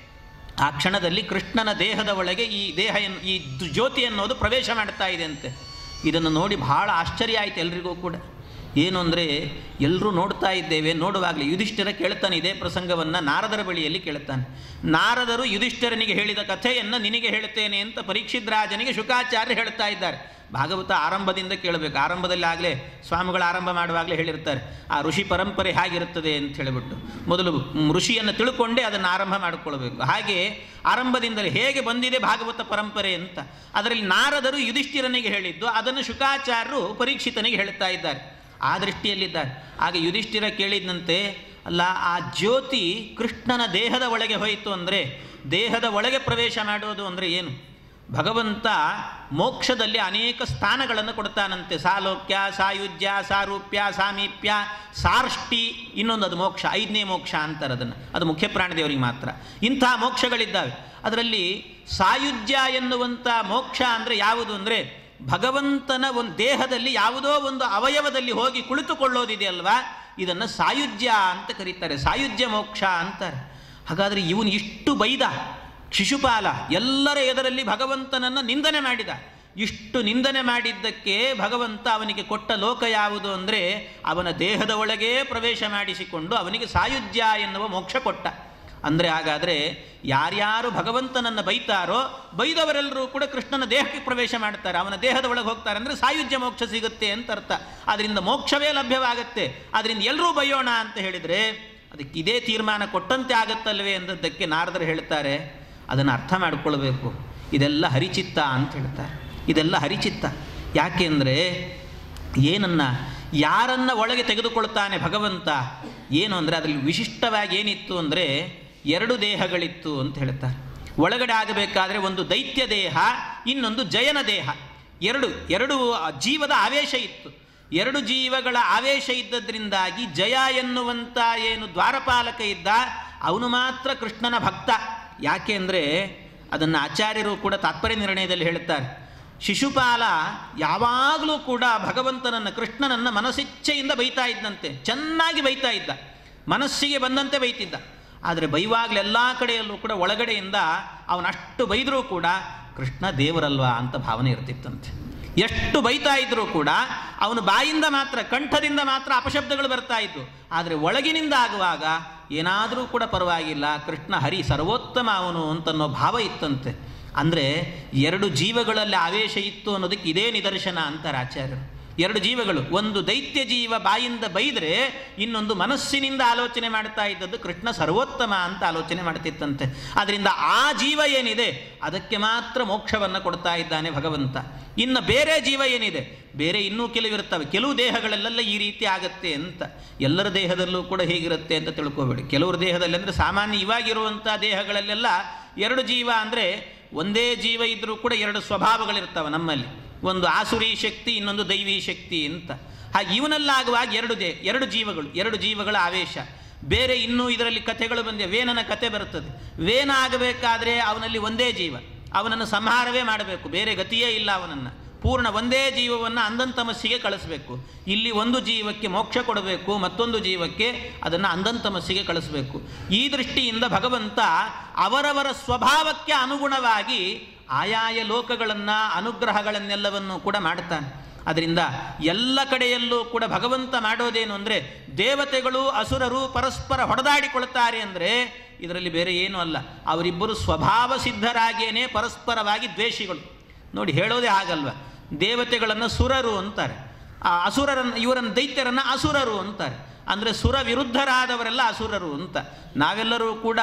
ಆ ಕ್ಷಣದಲ್ಲಿ ಕೃಷ್ಣನ ದೇಹದ ಒಳಗೆ ಈ ಜ್ಯೋತಿ ಅನ್ನೋದು ಪ್ರವೇಶ ಮಾಡ್ತಾ ಇದೆ ಅಂತೆ. ಇದನ್ನು ನೋಡಿ ಬಹಳ ಆಶ್ಚರ್ಯ ಆಯಿತು ಎಲ್ರಿಗೂ ಕೂಡ. ಏನು ಅಂದರೆ ಎಲ್ಲರೂ ನೋಡ್ತಾ ಇದ್ದೇವೆ. ನೋಡುವಾಗಲೇ ಯುಧಿಷ್ಠಿರ ಕೇಳ್ತಾನೆ ಇದೇ ಪ್ರಸಂಗವನ್ನು ನಾರದರ ಬಳಿಯಲ್ಲಿ ಕೇಳ್ತಾನೆ. ನಾರದರು ಯುಧಿಷ್ಠಿರನಿಗೆ ಹೇಳಿದ ಕಥೆಯನ್ನು ನಿನಗೆ ಹೇಳ್ತೇನೆ ಅಂತ ಪರೀಕ್ಷಿತ್ ರಾಜನಿಗೆ ಶುಕಾಚಾರ್ಯ ಹೇಳ್ತಾ ಇದ್ದಾರೆ. ಭಾಗವತ ಆರಂಭದಿಂದ ಕೇಳಬೇಕು. ಆರಂಭದಲ್ಲಿ ಆಗಲೇ ಸ್ವಾಮಿಗಳು ಆರಂಭ ಮಾಡುವಾಗಲೇ ಹೇಳಿರ್ತಾರೆ ಆ ಋಷಿ ಪರಂಪರೆ ಹೇಗಿರುತ್ತದೆ ಅಂತ ಹೇಳಿಬಿಟ್ಟು. ಮೊದಲು ಋಷಿಯನ್ನು ತಿಳ್ಕೊಂಡೇ ಅದನ್ನು ಆರಂಭ ಮಾಡಿಕೊಳ್ಬೇಕು. ಹಾಗೆ ಆರಂಭದಿಂದಲೇ ಹೇಗೆ ಬಂದಿದೆ ಭಾಗವತ ಪರಂಪರೆ ಅಂತ ಅದರಲ್ಲಿ ನಾರದರು ಯುಧಿಷ್ಠಿರನಿಗೆ ಹೇಳಿದ್ದು ಅದನ್ನು ಶುಕಾಚಾರ್ಯರು ಪರೀಕ್ಷಿತನಿಗೆ ಹೇಳ್ತಾ ಇದ್ದಾರೆ. ಆ ದೃಷ್ಟಿಯಲ್ಲಿದ್ದಾರೆ. ಆಗ ಯುಧಿಷ್ಠಿರ ಕೇಳಿದಂತೆ, ಅಲ್ಲ, ಆ ಜ್ಯೋತಿ ಕೃಷ್ಣನ ದೇಹದ ಒಳಗೆ ಹೋಯಿತು ಅಂದರೆ, ದೇಹದ ಒಳಗೆ ಪ್ರವೇಶ ಮಾಡೋದು ಅಂದರೆ ಏನು? ಭಗವಂತ ಮೋಕ್ಷದಲ್ಲಿ ಅನೇಕ ಸ್ಥಾನಗಳನ್ನು ಕೊಡ್ತಾನಂತೆ. ಸಾಲೋಕ್ಯ, ಸಾಯುಜ್ಯ, ಸಾರೂಪ್ಯ, ಸಾಮೀಪ್ಯ, ಸಾರ್ಷ್ಟಿ, ಇನ್ನೊಂದು ಅದು ಮೋಕ್ಷ, 5ನೇ ಮೋಕ್ಷ ಅಂತಾರೆ ಅದನ್ನು. ಅದು ಮುಖ್ಯ ಪ್ರಾಣದೇವರಿಗೆ ಮಾತ್ರ. ಇಂಥ ಮೋಕ್ಷಗಳಿದ್ದಾವೆ. ಅದರಲ್ಲಿ ಸಾಯುಜ್ಯ ಎನ್ನುವಂಥ ಮೋಕ್ಷ ಅಂದರೆ ಯಾವುದು ಅಂದರೆ, ಭಗವಂತನ ಒಂದು ದೇಹದಲ್ಲಿ ಯಾವುದೋ ಒಂದು ಅವಯವದಲ್ಲಿ ಹೋಗಿ ಕುಳಿತುಕೊಳ್ಳೋದಿದೆಯಲ್ವಾ, ಇದನ್ನು ಸಾಯುಜ್ಯ ಅಂತ ಕರೀತಾರೆ. ಸಾಯುಜ್ಯ ಮೋಕ್ಷ ಅಂತಾರೆ. ಹಾಗಾದರೆ ಇವನು ಇಷ್ಟು ಬೈದ ಶಿಶುಪಾಲ ಎಲ್ಲರ ಎದುರಲ್ಲಿ ಭಗವಂತನನ್ನು ನಿಂದನೆ ಮಾಡಿದ. ಇಷ್ಟು ನಿಂದನೆ ಮಾಡಿದ್ದಕ್ಕೆ ಭಗವಂತ ಅವನಿಗೆ ಕೊಟ್ಟ ಲೋಕ ಯಾವುದು ಅಂದರೆ, ಅವನ ದೇಹದ ಒಳಗೇ ಪ್ರವೇಶ ಮಾಡಿಸಿಕೊಂಡು ಅವನಿಗೆ ಸಾಯುಜ್ಯ ಎನ್ನುವ ಮೋಕ್ಷ ಕೊಟ್ಟ. ಅಂದರೆ ಹಾಗಾದರೆ ಯಾರ್ಯಾರು ಭಗವಂತನನ್ನು ಬೈತಾರೋ ಬೈದವರೆಲ್ಲರೂ ಕೂಡ ಕೃಷ್ಣನ ದೇಹಕ್ಕೆ ಪ್ರವೇಶ ಮಾಡ್ತಾರೆ, ಅವನ ದೇಹದ ಒಳಗೆ ಹೋಗ್ತಾರೆ. ಅಂದರೆ ಸಾಯುಜ್ಯ ಮೋಕ್ಷ ಸಿಗುತ್ತೆ ಅಂತ ಅರ್ಥ. ಅದರಿಂದ ಮೋಕ್ಷವೇ ಲಭ್ಯವಾಗುತ್ತೆ. ಅದರಿಂದ ಎಲ್ಲರೂ ಬೈಯೋಣ ಅಂತ ಹೇಳಿದರೆ ಅದಕ್ಕೆ ಇದೇ ತೀರ್ಮಾನ ಕೊಟ್ಟಂತೆ ಆಗುತ್ತಲ್ವೇ ಅಂದದ್ದಕ್ಕೆ ನಾರದರು ಹೇಳ್ತಾರೆ, ಅದನ್ನು ಅರ್ಥ ಮಾಡಿಕೊಳ್ಬೇಕು. ಇದೆಲ್ಲ ಹರಿಚಿತ್ತ ಅಂತ ಹೇಳ್ತಾರೆ. ಇದೆಲ್ಲ ಹರಿಚಿತ್ತ. ಯಾಕೆಂದರೆ ಯಾರನ್ನು ಒಳಗೆ ತೆಗೆದುಕೊಳ್ತಾನೆ ಭಗವಂತ ಏನು ಅಂದರೆ, ಅದರಲ್ಲಿ ವಿಶಿಷ್ಟವಾಗಿ ಏನಿತ್ತು ಅಂದರೆ 2 ದೇಹಗಳಿತ್ತು ಅಂತ ಹೇಳ್ತಾರೆ. ಒಳಗಡೆ ಆಗಬೇಕಾದ್ರೆ ಒಂದು ದೈತ್ಯ ದೇಹ, ಇನ್ನೊಂದು ಜಯನ ದೇಹ. ಎರಡು ಜೀವದ ಆವೇಶ ಇತ್ತು. 2 ಜೀವಗಳ ಆವೇಶ ಇದ್ದದ್ರಿಂದಾಗಿ ಜಯ ಎನ್ನುವಂಥ ಏನು ದ್ವಾರಪಾಲಕ ಇದ್ದ ಅವನು ಮಾತ್ರ ಕೃಷ್ಣನ ಭಕ್ತ. ಯಾಕೆ ಅಂದರೆ ಅದನ್ನು ಆಚಾರ್ಯರು ಕೂಡ ತಾತ್ಪರ್ಯ ನಿರ್ಣಯದಲ್ಲಿ ಹೇಳುತ್ತಾರೆ. ಶಿಶುಪಾಲ ಯಾವಾಗಲೂ ಕೂಡ ಭಗವಂತನನ್ನು, ಕೃಷ್ಣನನ್ನು ಮನಸ್ಸಿಚ್ಛೆಯಿಂದ ಬೈತಾ ಇದ್ದಂತೆ. ಚೆನ್ನಾಗಿ ಬೈತಾ ಇದ್ದ, ಮನಸ್ಸಿಗೆ ಬಂದಂತೆ ಬೈತಿದ್ದ. ಆದರೆ ಬೈವಾಗಲೆಲ್ಲ ಕಡೆಯಲ್ಲೂ ಕೂಡ ಒಳಗಡೆಯಿಂದ ಅವನಷ್ಟು ಬೈದರೂ ಕೂಡ ಕೃಷ್ಣ ದೇವರಲ್ವಾ ಅಂತ ಭಾವನೆ ಇರ್ತಿತ್ತಂತೆ. ಎಷ್ಟು ಬೈತಾ ಇದ್ದರೂ ಕೂಡ ಅವನು ಬಾಯಿಂದ ಮಾತ್ರ, ಕಂಠದಿಂದ ಮಾತ್ರ ಅಪಶಬ್ದಗಳು ಬರ್ತಾ ಇದ್ದು. ಆದರೆ ಒಳಗಿನಿಂದ ಆಗುವಾಗ ಏನಾದರೂ ಕೂಡ ಪರವಾಗಿಲ್ಲ, ಕೃಷ್ಣ ಹರಿ ಸರ್ವೋತ್ತಮ ಅವನು ಅಂತನ್ನೋ ಭಾವ ಇತ್ತಂತೆ. ಅಂದರೆ 2 ಜೀವಗಳಲ್ಲಿ ಆವೇಶ ಇತ್ತು ಅನ್ನೋದಕ್ಕೆ ಇದೇ ನಿದರ್ಶನ ಅಂತಾರೆ ಆಚಾರ್ಯರು. 2 ಜೀವಗಳು, ಒಂದು ದೈತ್ಯ ಜೀವ ಬಾಯಿಂದ ಬೈದರೆ ಇನ್ನೊಂದು ಮನಸ್ಸಿನಿಂದ ಆಲೋಚನೆ ಮಾಡ್ತಾ ಇದ್ದದ್ದು ಕೃಷ್ಣ ಸರ್ವೋತ್ತಮ ಅಂತ ಆಲೋಚನೆ ಮಾಡ್ತಿತ್ತಂತೆ. ಆದ್ದರಿಂದ ಆ ಜೀವ ಏನಿದೆ ಅದಕ್ಕೆ ಮಾತ್ರ ಮೋಕ್ಷವನ್ನು ಕೊಡ್ತಾ ಇದ್ದಾನೆ ಭಗವಂತ. ಇನ್ನು ಬೇರೆ ಜೀವ ಏನಿದೆ, ಬೇರೆ ಇನ್ನೂ ಕೆಲವಿರ್ತವೆ. ಕೆಲವು ದೇಹಗಳಲ್ಲೆಲ್ಲ ಈ ರೀತಿ ಆಗತ್ತೆ ಅಂತ. ಎಲ್ಲರ ದೇಹದಲ್ಲೂ ಕೂಡ ಹೇಗಿರುತ್ತೆ ಅಂತ ತಿಳ್ಕೋಬೇಡಿ. ಕೆಲವ್ರ ದೇಹದಲ್ಲಿ ಅಂದರೆ ಸಾಮಾನ್ಯ ಇವಾಗಿರುವಂಥ ದೇಹಗಳಲ್ಲೆಲ್ಲ 2 ಜೀವ ಅಂದರೆ ಒಂದೇ ಜೀವ ಇದ್ದರೂ ಕೂಡ 2 ಸ್ವಭಾವಗಳಿರ್ತವೆ ನಮ್ಮಲ್ಲಿ. ಒಂದು ಆಸುರಿ ಶಕ್ತಿ, ಇನ್ನೊಂದು ದೈವಿ ಶಕ್ತಿ ಅಂತ. ಹಾಗೆ ಇವನಲ್ಲಾಗುವಾಗ 2 ಜೀವಗಳು, 2 ಜೀವಗಳ ಆವೇಶ. ಬೇರೆ ಇನ್ನೂ ಇದರಲ್ಲಿ ಕಥೆಗಳು ಬಂದಿವೆ. ವೇನನ ಕಥೆ ಬರುತ್ತದೆ. ವೇನ ಆಗಬೇಕಾದ್ರೆ ಅವನಲ್ಲಿ ಒಂದೇ ಜೀವ, ಅವನನ್ನು ಸಂಹಾರವೇ ಮಾಡಬೇಕು, ಬೇರೆ ಗತಿಯೇ ಇಲ್ಲ. ಅವನನ್ನು ಪೂರ್ಣ ಒಂದೇ ಜೀವವನ್ನು ಅಂಧಂತಮಸ್ಸಿಗೆ ಕಳಿಸಬೇಕು. ಇಲ್ಲಿ ಒಂದು ಜೀವಕ್ಕೆ ಮೋಕ್ಷ ಕೊಡಬೇಕು, ಮತ್ತೊಂದು ಜೀವಕ್ಕೆ ಅದನ್ನು ಅಂಧಂತಮಸ್ಸಿಗೆ ಕಳಿಸಬೇಕು. ಈ ದೃಷ್ಟಿಯಿಂದ ಭಗವಂತ ಅವರವರ ಸ್ವಭಾವಕ್ಕೆ ಅನುಗುಣವಾಗಿ ಆಯಾಯ ಲೋಕಗಳನ್ನು, ಅನುಗ್ರಹಗಳನ್ನೆಲ್ಲವನ್ನು ಕೂಡ ಮಾಡ್ತಾನೆ. ಅದರಿಂದ ಎಲ್ಲ ಕಡೆಯಲ್ಲೂ ಕೂಡ ಭಗವಂತ ಮಾಡೋದೇನು ಅಂದರೆ, ದೇವತೆಗಳು ಅಸುರರು ಪರಸ್ಪರ ಹೊಡೆದಾಡಿಕೊಳ್ತಾರೆ ಅಂದರೆ ಇದರಲ್ಲಿ ಬೇರೆ ಏನೂ ಅಲ್ಲ. ಅವರಿಬ್ಬರು ಸ್ವಭಾವ ಸಿದ್ಧರಾಗಿಯೇ ಪರಸ್ಪರವಾಗಿ ದ್ವೇಷಿಗಳು. ನೋಡಿ, ಹೇಳೋದೇ ಹಾಗಲ್ವ. ದೇವತೆಗಳನ್ನು ಸುರರು ಅಂತಾರೆ, ಅಸುರರನ್ನು, ಇವರನ್ನು ದೈತ್ಯರನ್ನು ಅಸುರರು ಅಂತಾರೆ. ಅಂದರೆ ಸುರ ವಿರುದ್ಧರಾದವರೆಲ್ಲ ಅಸುರರು ಅಂತ. ನಾವೆಲ್ಲರೂ ಕೂಡ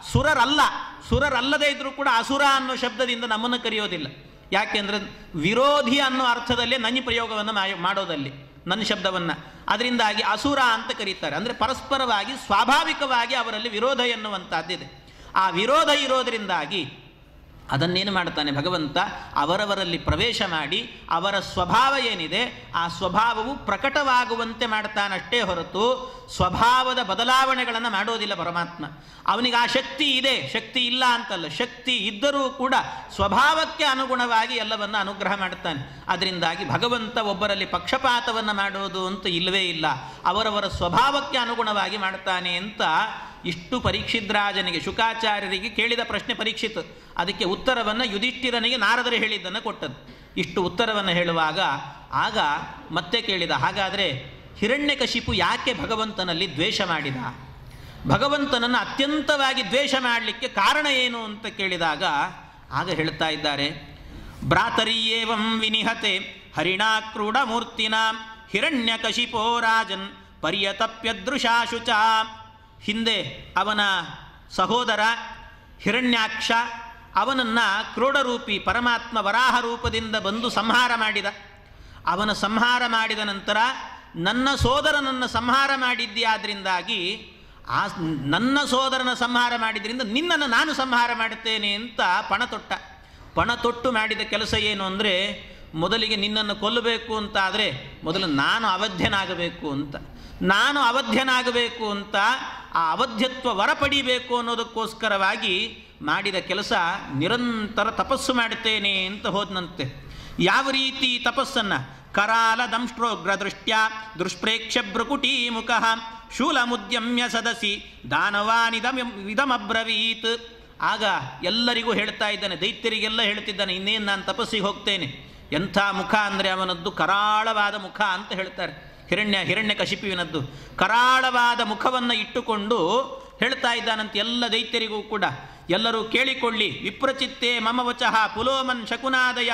ಸುರರಲ್ಲದೇ ಇದ್ದರೂ ಕೂಡ ಅಸುರ ಅನ್ನೋ ಶಬ್ದದಿಂದ ನಮ್ಮನ್ನು ಕರೆಯೋದಿಲ್ಲ. ಯಾಕೆಂದರೆ ವಿರೋಧಿ ಅನ್ನೋ ಅರ್ಥದಲ್ಲೇ ನನ್ನ ಪ್ರಯೋಗವನ್ನು ಮಾಡೋದಲ್ಲಿ, ನನ್ನ ಶಬ್ದವನ್ನು. ಅದರಿಂದಾಗಿ ಅಸುರ ಅಂತ ಕರೀತಾರೆ. ಅಂದರೆ ಪರಸ್ಪರವಾಗಿ ಸ್ವಾಭಾವಿಕವಾಗಿ ಅವರಲ್ಲಿ ವಿರೋಧ ಎನ್ನುವಂಥದ್ದಿದೆ. ಆ ವಿರೋಧ ಇರೋದರಿಂದಾಗಿ ಅದನ್ನೇನು ಮಾಡ್ತಾನೆ ಭಗವಂತ, ಅವರವರಲ್ಲಿ ಪ್ರವೇಶ ಮಾಡಿ ಅವರ ಸ್ವಭಾವ ಏನಿದೆ ಆ ಸ್ವಭಾವವು ಪ್ರಕಟವಾಗುವಂತೆ ಮಾಡ್ತಾನಷ್ಟೇ ಹೊರತು ಸ್ವಭಾವದ ಬದಲಾವಣೆಗಳನ್ನು ಮಾಡೋದಿಲ್ಲ ಪರಮಾತ್ಮ. ಅವನಿಗೆ ಆ ಶಕ್ತಿ ಇದೆ, ಶಕ್ತಿ ಇಲ್ಲ ಅಂತಲ್ಲ. ಶಕ್ತಿ ಇದ್ದರೂ ಕೂಡ ಸ್ವಭಾವಕ್ಕೆ ಅನುಗುಣವಾಗಿ ಎಲ್ಲವನ್ನು ಅನುಗ್ರಹ ಮಾಡ್ತಾನೆ. ಅದರಿಂದಾಗಿ ಭಗವಂತ ಒಬ್ಬರಲ್ಲಿ ಪಕ್ಷಪಾತವನ್ನು ಮಾಡೋದು ಅಂತ ಇಲ್ಲವೇ ಇಲ್ಲ, ಅವರವರ ಸ್ವಭಾವಕ್ಕೆ ಅನುಗುಣವಾಗಿ ಮಾಡ್ತಾನೆ ಅಂತ ಇಷ್ಟು ಪರೀಕ್ಷಿದ್ರಾಜನಿಗೆ, ಶುಕಾಚಾರ್ಯರಿಗೆ ಕೇಳಿದ ಪ್ರಶ್ನೆ ಪರೀಕ್ಷಿತ್. ಅದಕ್ಕೆ ಉತ್ತರವನ್ನು ಯುಧಿಷ್ಠಿರನಿಗೆ ನಾರದರು ಹೇಳಿದ್ದನ್ನು ಕೊಟ್ಟದ್ದು. ಇಷ್ಟು ಉತ್ತರವನ್ನು ಹೇಳುವಾಗ ಆಗ ಮತ್ತೆ ಕೇಳಿದ, ಹಾಗಾದರೆ ಹಿರಣ್ಯಕಶಿಪು ಯಾಕೆ ಭಗವಂತನಲ್ಲಿ ದ್ವೇಷ ಮಾಡಿದ, ಭಗವಂತನನ್ನು ಅತ್ಯಂತವಾಗಿ ದ್ವೇಷ ಮಾಡಲಿಕ್ಕೆ ಕಾರಣ ಏನು ಅಂತ ಕೇಳಿದಾಗ ಆಗ ಹೇಳ್ತಾ ಇದ್ದಾರೆ, ಭ್ರಾತರಿಯೇವಂ ವಿನಿಹತೆ ಹರಿಣಾಕ್ರೂಢ ಮೂರ್ತಿನ ಹಿರಣ್ಯಕಶಿಪೋ ರಾಜನ್ ಪರ್ಯತಪ್ಯದೃಶಾಶುಚ. ಹಿಂದೆ ಅವನ ಸಹೋದರ ಹಿರಣ್ಯಾಕ್ಷ ಅವನನ್ನು ಕ್ರೋಢರೂಪಿ ಪರಮಾತ್ಮ ವರಾಹ ರೂಪದಿಂದ ಬಂದು ಸಂಹಾರ ಮಾಡಿದ. ಅವನ ಸಂಹಾರ ಮಾಡಿದ ನಂತರ ನನ್ನ ಸೋದರನನ್ನು ಸಂಹಾರ ಮಾಡಿದ್ಯಾದ್ರಿಂದಾಗಿ ನನ್ನ ಸೋದರನ ಸಂಹಾರ ಮಾಡಿದ್ರಿಂದ ನಿನ್ನನ್ನು ನಾನು ಸಂಹಾರ ಮಾಡುತ್ತೇನೆ ಅಂತ ಪಣ ತೊಟ್ಟು ಮಾಡಿದ ಕೆಲಸ ಏನು ಅಂದರೆ, ಮೊದಲಿಗೆ ನಿನ್ನನ್ನು ಕೊಲ್ಲಬೇಕು ಅಂತ ಆದರೆ ಮೊದಲು ನಾನು ಅವಧ್ಯನಾಗಬೇಕು ಅಂತ ಆ ಅವಧ್ಯತ್ವ ವರ ಪಡಿಬೇಕು ಅನ್ನೋದಕ್ಕೋಸ್ಕರವಾಗಿ ಮಾಡಿದ ಕೆಲಸ ನಿರಂತರ ತಪಸ್ಸು ಮಾಡುತ್ತೇನೆ ಅಂತ ಹೋದನಂತೆ. ಯಾವ ರೀತಿ ತಪಸ್ಸನ್ನು, ಕರಾಲ ದಂಷ್ಟ್ರೋಗ್ರ ದೃಷ್ಟ್ಯ ದುಷ್ಪ್ರೇಕ್ಷ್ಯ ಭ್ರುಕುಟೀ ಮುಖ ಶೂಲಮುದ್ಯಮ್ಯ ಸದಸಿ ದಾನವಾನಿದಮಬ್ರವೀತ್. ಆಗ ಎಲ್ಲರಿಗೂ ಹೇಳ್ತಾ ಇದ್ದಾನೆ, ದೈತ್ಯರಿಗೆಲ್ಲ ಹೇಳ್ತಿದ್ದಾನೆ, ಇನ್ನೇನು ನಾನು ತಪಸ್ಸಿಗೆ ಹೋಗ್ತೇನೆ. ಎಂಥ ಮುಖ ಅಂದರೆ ಅವನದ್ದು ಕರಾಳವಾದ ಮುಖ ಅಂತ ಹೇಳ್ತಾರೆ. ಹಿರಣ್ಯಕಶಿಪುವಿನದ್ದು ಕರಾಳವಾದ ಮುಖವನ್ನು ಇಟ್ಟುಕೊಂಡು ಹೇಳ್ತಾ ಇದ್ದಾನಂತೆ ಎಲ್ಲ ದೈತ್ಯರಿಗೂ ಕೂಡ, ಎಲ್ಲರೂ ಕೇಳಿಕೊಳ್ಳಿ, ವಿಪ್ರಚಿತ್ತೇ ಮಮ ವಚಃ ಪುಲೋಮನ್ ಶಕುನಾದಯ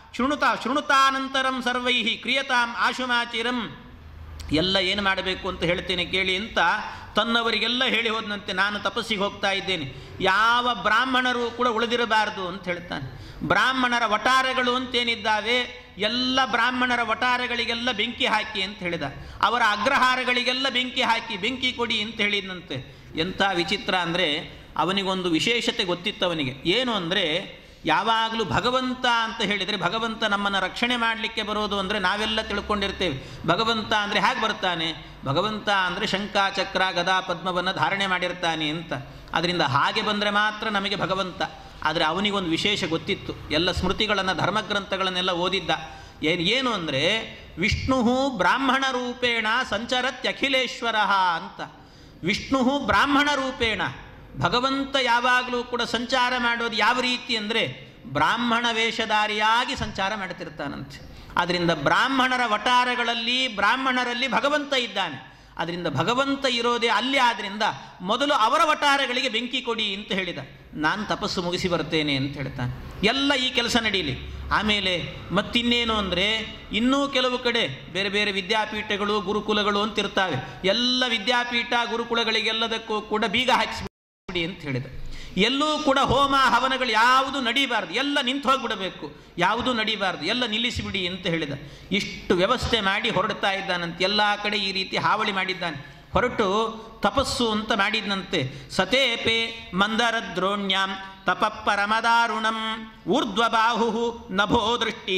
ಶೃಣುತಾನಂತರಂ ಸರ್ವೈ ಕ್ರಿಯತಾಂ ಆಶುಮಾಚಿರಂ. ಎಲ್ಲ ಏನು ಮಾಡಬೇಕು ಅಂತ ಹೇಳ್ತೇನೆ ಕೇಳಿ ಅಂತ ತನ್ನವರಿಗೆಲ್ಲ ಹೇಳಿ ಹೋದನಂತೆ. ನಾನು ತಪಸ್ಸಿಗೆ ಹೋಗ್ತಾ ಇದ್ದೇನೆ, ಯಾವ ಬ್ರಾಹ್ಮಣರು ಕೂಡ ಉಳಿದಿರಬಾರದು ಅಂತ ಹೇಳ್ತಾನೆ. ಬ್ರಾಹ್ಮಣರ ವಟಾರಗಳು ಅಂತೇನಿದ್ದಾವೆ ಎಲ್ಲ ಬ್ರಾಹ್ಮಣರ ವಟಾರಗಳಿಗೆಲ್ಲ ಬೆಂಕಿ ಹಾಕಿ ಅಂತ ಹೇಳಿದ. ಅವರ ಅಗ್ರಹಾರಗಳಿಗೆಲ್ಲ ಬೆಂಕಿ ಹಾಕಿ ಬೆಂಕಿ ಕೊಡಿ ಅಂತ ಹೇಳಿದಂತೆ. ಎಂಥ ವಿಚಿತ್ರ ಅಂದರೆ ಅವನಿಗೊಂದು ವಿಶೇಷತೆ ಗೊತ್ತಿತ್ತು ಅವನಿಗೆ. ಏನು ಅಂದರೆ, ಯಾವಾಗಲೂ ಭಗವಂತ ಅಂತ ಹೇಳಿದರೆ ಭಗವಂತ ನಮ್ಮನ್ನು ರಕ್ಷಣೆ ಮಾಡಲಿಕ್ಕೆ ಬರೋದು ಅಂದರೆ ನಾವೆಲ್ಲ ತಿಳ್ಕೊಂಡಿರ್ತೇವೆ. ಭಗವಂತ ಅಂದರೆ ಹೇಗೆ ಬರ್ತಾನೆ, ಭಗವಂತ ಅಂದರೆ ಶಂಖಚಕ್ರ ಗದಾ ಪದ್ಮವನ್ನು ಧಾರಣೆ ಮಾಡಿರ್ತಾನೆ ಅಂತ. ಅದರಿಂದ ಹಾಗೆ ಬಂದರೆ ಮಾತ್ರ ನಮಗೆ ಭಗವಂತ. ಆದರೆ ಅವನಿಗೊಂದು ವಿಶೇಷ ಗೊತ್ತಿತ್ತು. ಎಲ್ಲ ಸ್ಮೃತಿಗಳನ್ನು ಧರ್ಮಗ್ರಂಥಗಳನ್ನೆಲ್ಲ ಓದಿದ್ದ. ಏನು ಅಂದರೆ, ವಿಷ್ಣು ಬ್ರಾಹ್ಮಣ ರೂಪೇಣ ಸಂಚರತ್ಯಖಿಲೇಶ್ವರ ಅಂತ. ವಿಷ್ಣು ಬ್ರಾಹ್ಮಣ ರೂಪೇಣ, ಭಗವಂತ ಯಾವಾಗಲೂ ಕೂಡ ಸಂಚಾರ ಮಾಡೋದು ಯಾವ ರೀತಿ ಅಂದರೆ ಬ್ರಾಹ್ಮಣ ವೇಷಧಾರಿಯಾಗಿ ಸಂಚಾರ ಮಾಡ್ತಿರ್ತಾನಂತೆ. ಆದ್ದರಿಂದ ಬ್ರಾಹ್ಮಣರ ವಟಾರಗಳಲ್ಲಿ ಬ್ರಾಹ್ಮಣರಲ್ಲಿ ಭಗವಂತ ಇದ್ದಾನೆ. ಅದರಿಂದ ಭಗವಂತ ಇರೋದೇ ಅಲ್ಲಿ. ಆದ್ದರಿಂದ ಮೊದಲು ಅವರ ವಟಾರಗಳಿಗೆ ಬೆಂಕಿ ಕೊಡಿ ಅಂತ ಹೇಳಿದ. ನಾನು ತಪಸ್ಸು ಮುಗಿಸಿ ಬರ್ತೇನೆ ಅಂತ ಹೇಳ್ತಾನೆ. ಎಲ್ಲ ಈ ಕೆಲಸ ನಡೀಲಿ. ಆಮೇಲೆ ಮತ್ತಿನ್ನೇನು ಅಂದರೆ, ಇನ್ನೂ ಕೆಲವು ಕಡೆ ಬೇರೆ ಬೇರೆ ವಿದ್ಯಾಪೀಠಗಳು ಗುರುಕುಲಗಳು ಅಂತಿರ್ತಾವೆ. ಎಲ್ಲ ವಿದ್ಯಾಪೀಠ ಗುರುಕುಲಗಳಿಗೆಲ್ಲದಕ್ಕೂ ಕೂಡ ಬೀಗ ಹಾಕಿಸ್ಬಿಡಿ ಅಂತ ಹೇಳಿದ. ಎಲ್ಲೂ ಕೂಡ ಹೋಮ ಹವನಗಳು ಯಾವುದು ನಡೀಬಾರ್ದು, ಎಲ್ಲ ನಿಂತು ಹೋಗಿಬಿಡಬೇಕು, ಯಾವುದೂ ನಡೀಬಾರ್ದು, ಎಲ್ಲ ನಿಲ್ಲಿಸಿಬಿಡಿ ಅಂತ ಹೇಳಿದ. ಇಷ್ಟು ವ್ಯವಸ್ಥೆ ಮಾಡಿ ಹೊರಡ್ತಾ ಇದ್ದಾನಂತೆ. ಎಲ್ಲ ಕಡೆ ಈ ರೀತಿ ಹಾವಳಿ ಮಾಡಿದ್ದಾನೆ. ಹೊರಟು ತಪಸ್ಸು ಅಂತ ಮಾಡಿದ್ನಂತೆ. ಸತೇಪೆ ಮಂದರದ್ರೋಣ್ಯಾಂ ತಪಃಪರಮದಾರುಣಂ ಊರ್ಧ್ವಬಾಹು ನಭೋ ದೃಷ್ಟಿ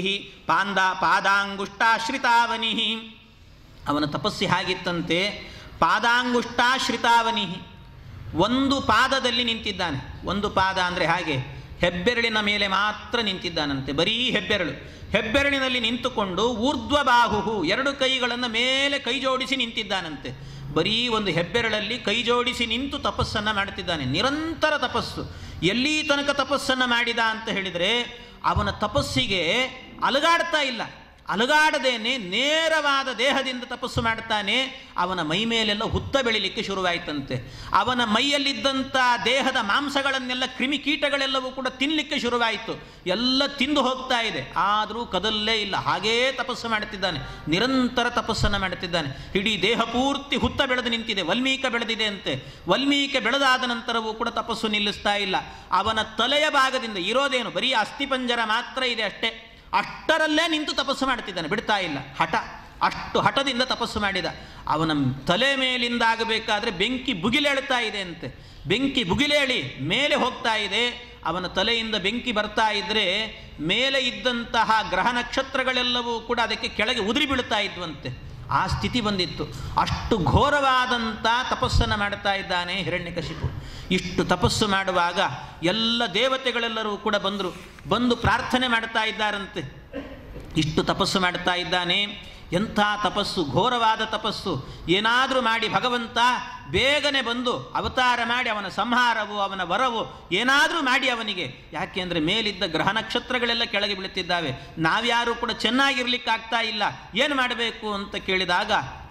ಪಾದಾಂಗುಷ್ಟಾಶ್ರಿತಾವನಿ. ಅವನ ತಪಸ್ಸು ಹಾಗಿತ್ತಂತೆ, ಪಾದಾಂಗುಷ್ಟಾಶ್ರಿತಾವನಿ, ಒಂದು ಪಾದದಲ್ಲಿ ನಿಂತಿದ್ದಾನೆ. ಒಂದು ಪಾದ ಅಂದರೆ ಹಾಗೆ ಹೆಬ್ಬೆರಳಿನ ಮೇಲೆ ಮಾತ್ರ ನಿಂತಿದ್ದಾನಂತೆ, ಬರೀ ಹೆಬ್ಬೆರಳಿನಲ್ಲಿ ನಿಂತುಕೊಂಡು ಊರ್ಧ್ವಬಾಹು, ಎರಡು ಕೈಗಳನ್ನು ಮೇಲೆ ಕೈ ಜೋಡಿಸಿ ನಿಂತಿದ್ದಾನಂತೆ. ಬರೀ ಒಂದು ಹೆಬ್ಬೆರಳಲ್ಲಿ ಕೈ ಜೋಡಿಸಿ ನಿಂತು ತಪಸ್ಸನ್ನು ಮಾಡ್ತಿದ್ದಾನೆ. ನಿರಂತರ ತಪಸ್ಸು. ಎಲ್ಲಿ ತನಕ ತಪಸ್ಸನ್ನು ಮಾಡಿದ ಅಂತ ಹೇಳಿದರೆ, ಅವನ ತಪಸ್ಸಿಗೆ ಅಲುಗಾಡ್ತಾ ಇಲ್ಲ, ಅಲುಗಾಡದೇನೆ ನೇರವಾದ ದೇಹದಿಂದ ತಪಸ್ಸು ಮಾಡ್ತಾನೆ. ಅವನ ಮೈ ಮೇಲೆಲ್ಲ ಹುತ್ತ ಬೆಳಿಲಿಕ್ಕೆ ಶುರುವಾಯಿತಂತೆ. ಅವನ ಮೈಯಲ್ಲಿದ್ದಂಥ ದೇಹದ ಮಾಂಸಗಳನ್ನೆಲ್ಲ ಕ್ರಿಮಿಕೀಟಗಳೆಲ್ಲವೂ ಕೂಡ ತಿನ್ನಲಿಕ್ಕೆ ಶುರುವಾಯಿತು. ಎಲ್ಲ ತಿಂದು ಹೋಗ್ತಾ ಇದೆ, ಆದರೂ ಕದಲ್ಲೇ ಇಲ್ಲ. ಹಾಗೇ ತಪಸ್ಸು ಮಾಡುತ್ತಿದ್ದಾನೆ, ನಿರಂತರ ತಪಸ್ಸನ್ನು ಮಾಡುತ್ತಿದ್ದಾನೆ. ಇಡೀ ದೇಹ ಪೂರ್ತಿ ಹುತ್ತ ಬೆಳೆದು ನಿಂತಿದೆ, ವಲ್ಮೀಕ ಬೆಳೆದಿದೆ ಅಂತೆ. ವಲ್ಮೀಕ ಬೆಳೆದಾದ ನಂತರವೂ ಕೂಡ ತಪಸ್ಸು ನಿಲ್ಲಿಸ್ತಾ ಇಲ್ಲ. ಅವನ ತಲೆಯ ಭಾಗದಿಂದ ಇರೋದೇನು ಬರೀ ಅಸ್ಥಿಪಂಜರ ಮಾತ್ರ ಇದೆ ಅಷ್ಟೇ, ಅಷ್ಟರಲ್ಲೇ ನಿಂತು ತಪಸ್ಸು ಮಾಡ್ತಿದ್ದಾನೆ, ಬಿಡ್ತಾ ಇಲ್ಲ. ಅಷ್ಟು ಹಠದಿಂದ ತಪಸ್ಸು ಮಾಡಿದ. ಅವನ ತಲೆ ಮೇಲಿಂದ ಆಗಬೇಕಾದ್ರೆ ಬೆಂಕಿ ಬುಗಿಲೇಳ್ತಾ ಇದೆ ಅಂತೆ. ಬೆಂಕಿ ಬುಗಿಲೇಳಿ ಮೇಲೆ ಹೋಗ್ತಾ ಇದೆ. ಅವನ ತಲೆಯಿಂದ ಬೆಂಕಿ ಬರ್ತಾ ಇದ್ದರೆ ಮೇಲೆ ಇದ್ದಂತಹ ಗ್ರಹ ನಕ್ಷತ್ರಗಳೆಲ್ಲವೂ ಕೂಡ ಅದಕ್ಕೆ ಕೆಳಗೆ ಉದುರಿ ಬೀಳ್ತಾ ಇದ್ವಂತೆ. ಆ ಸ್ಥಿತಿ ಬಂದಿತ್ತು. ಅಷ್ಟು ಘೋರವಾದಂಥ ತಪಸ್ಸನ್ನು ಮಾಡ್ತಾ ಇದ್ದಾನೆ ಹಿರಣ್ಯಕಶಿಪು. ಇಷ್ಟು ತಪಸ್ಸು ಮಾಡುವಾಗ ಎಲ್ಲ ದೇವತೆಗಳೆಲ್ಲರೂ ಕೂಡ ಬಂದು ಪ್ರಾರ್ಥನೆ ಮಾಡ್ತಾ ಇದ್ದಾರಂತೆ. ಇಷ್ಟು ತಪಸ್ಸು ಮಾಡ್ತಾ ಇದ್ದಾನೆ. ಎಂಥ ತಪಸ್ಸು, ಘೋರವಾದ ತಪಸ್ಸು. ಏನಾದರೂ ಮಾಡಿ ಭಗವಂತ ಬೇಗನೆ ಬಂದು ಅವತಾರ ಮಾಡಿ ಅವನ ಸಂಹಾರವು ಅವನ ವರವು ಏನಾದರೂ ಮಾಡಿ ಅವನಿಗೆ. ಯಾಕೆ ಅಂದರೆ ಮೇಲಿದ್ದ ಗ್ರಹ ನಕ್ಷತ್ರಗಳೆಲ್ಲ ಕೆಳಗೆ ಬೀಳುತ್ತಿದ್ದಾವೆ, ನಾವ್ಯಾರೂ ಕೂಡ ಚೆನ್ನಾಗಿರ್ಲಿಕ್ಕಾಗ್ತಾ ಇಲ್ಲ, ಏನು ಮಾಡಬೇಕು ಅಂತ ಕೇಳಿದಾಗ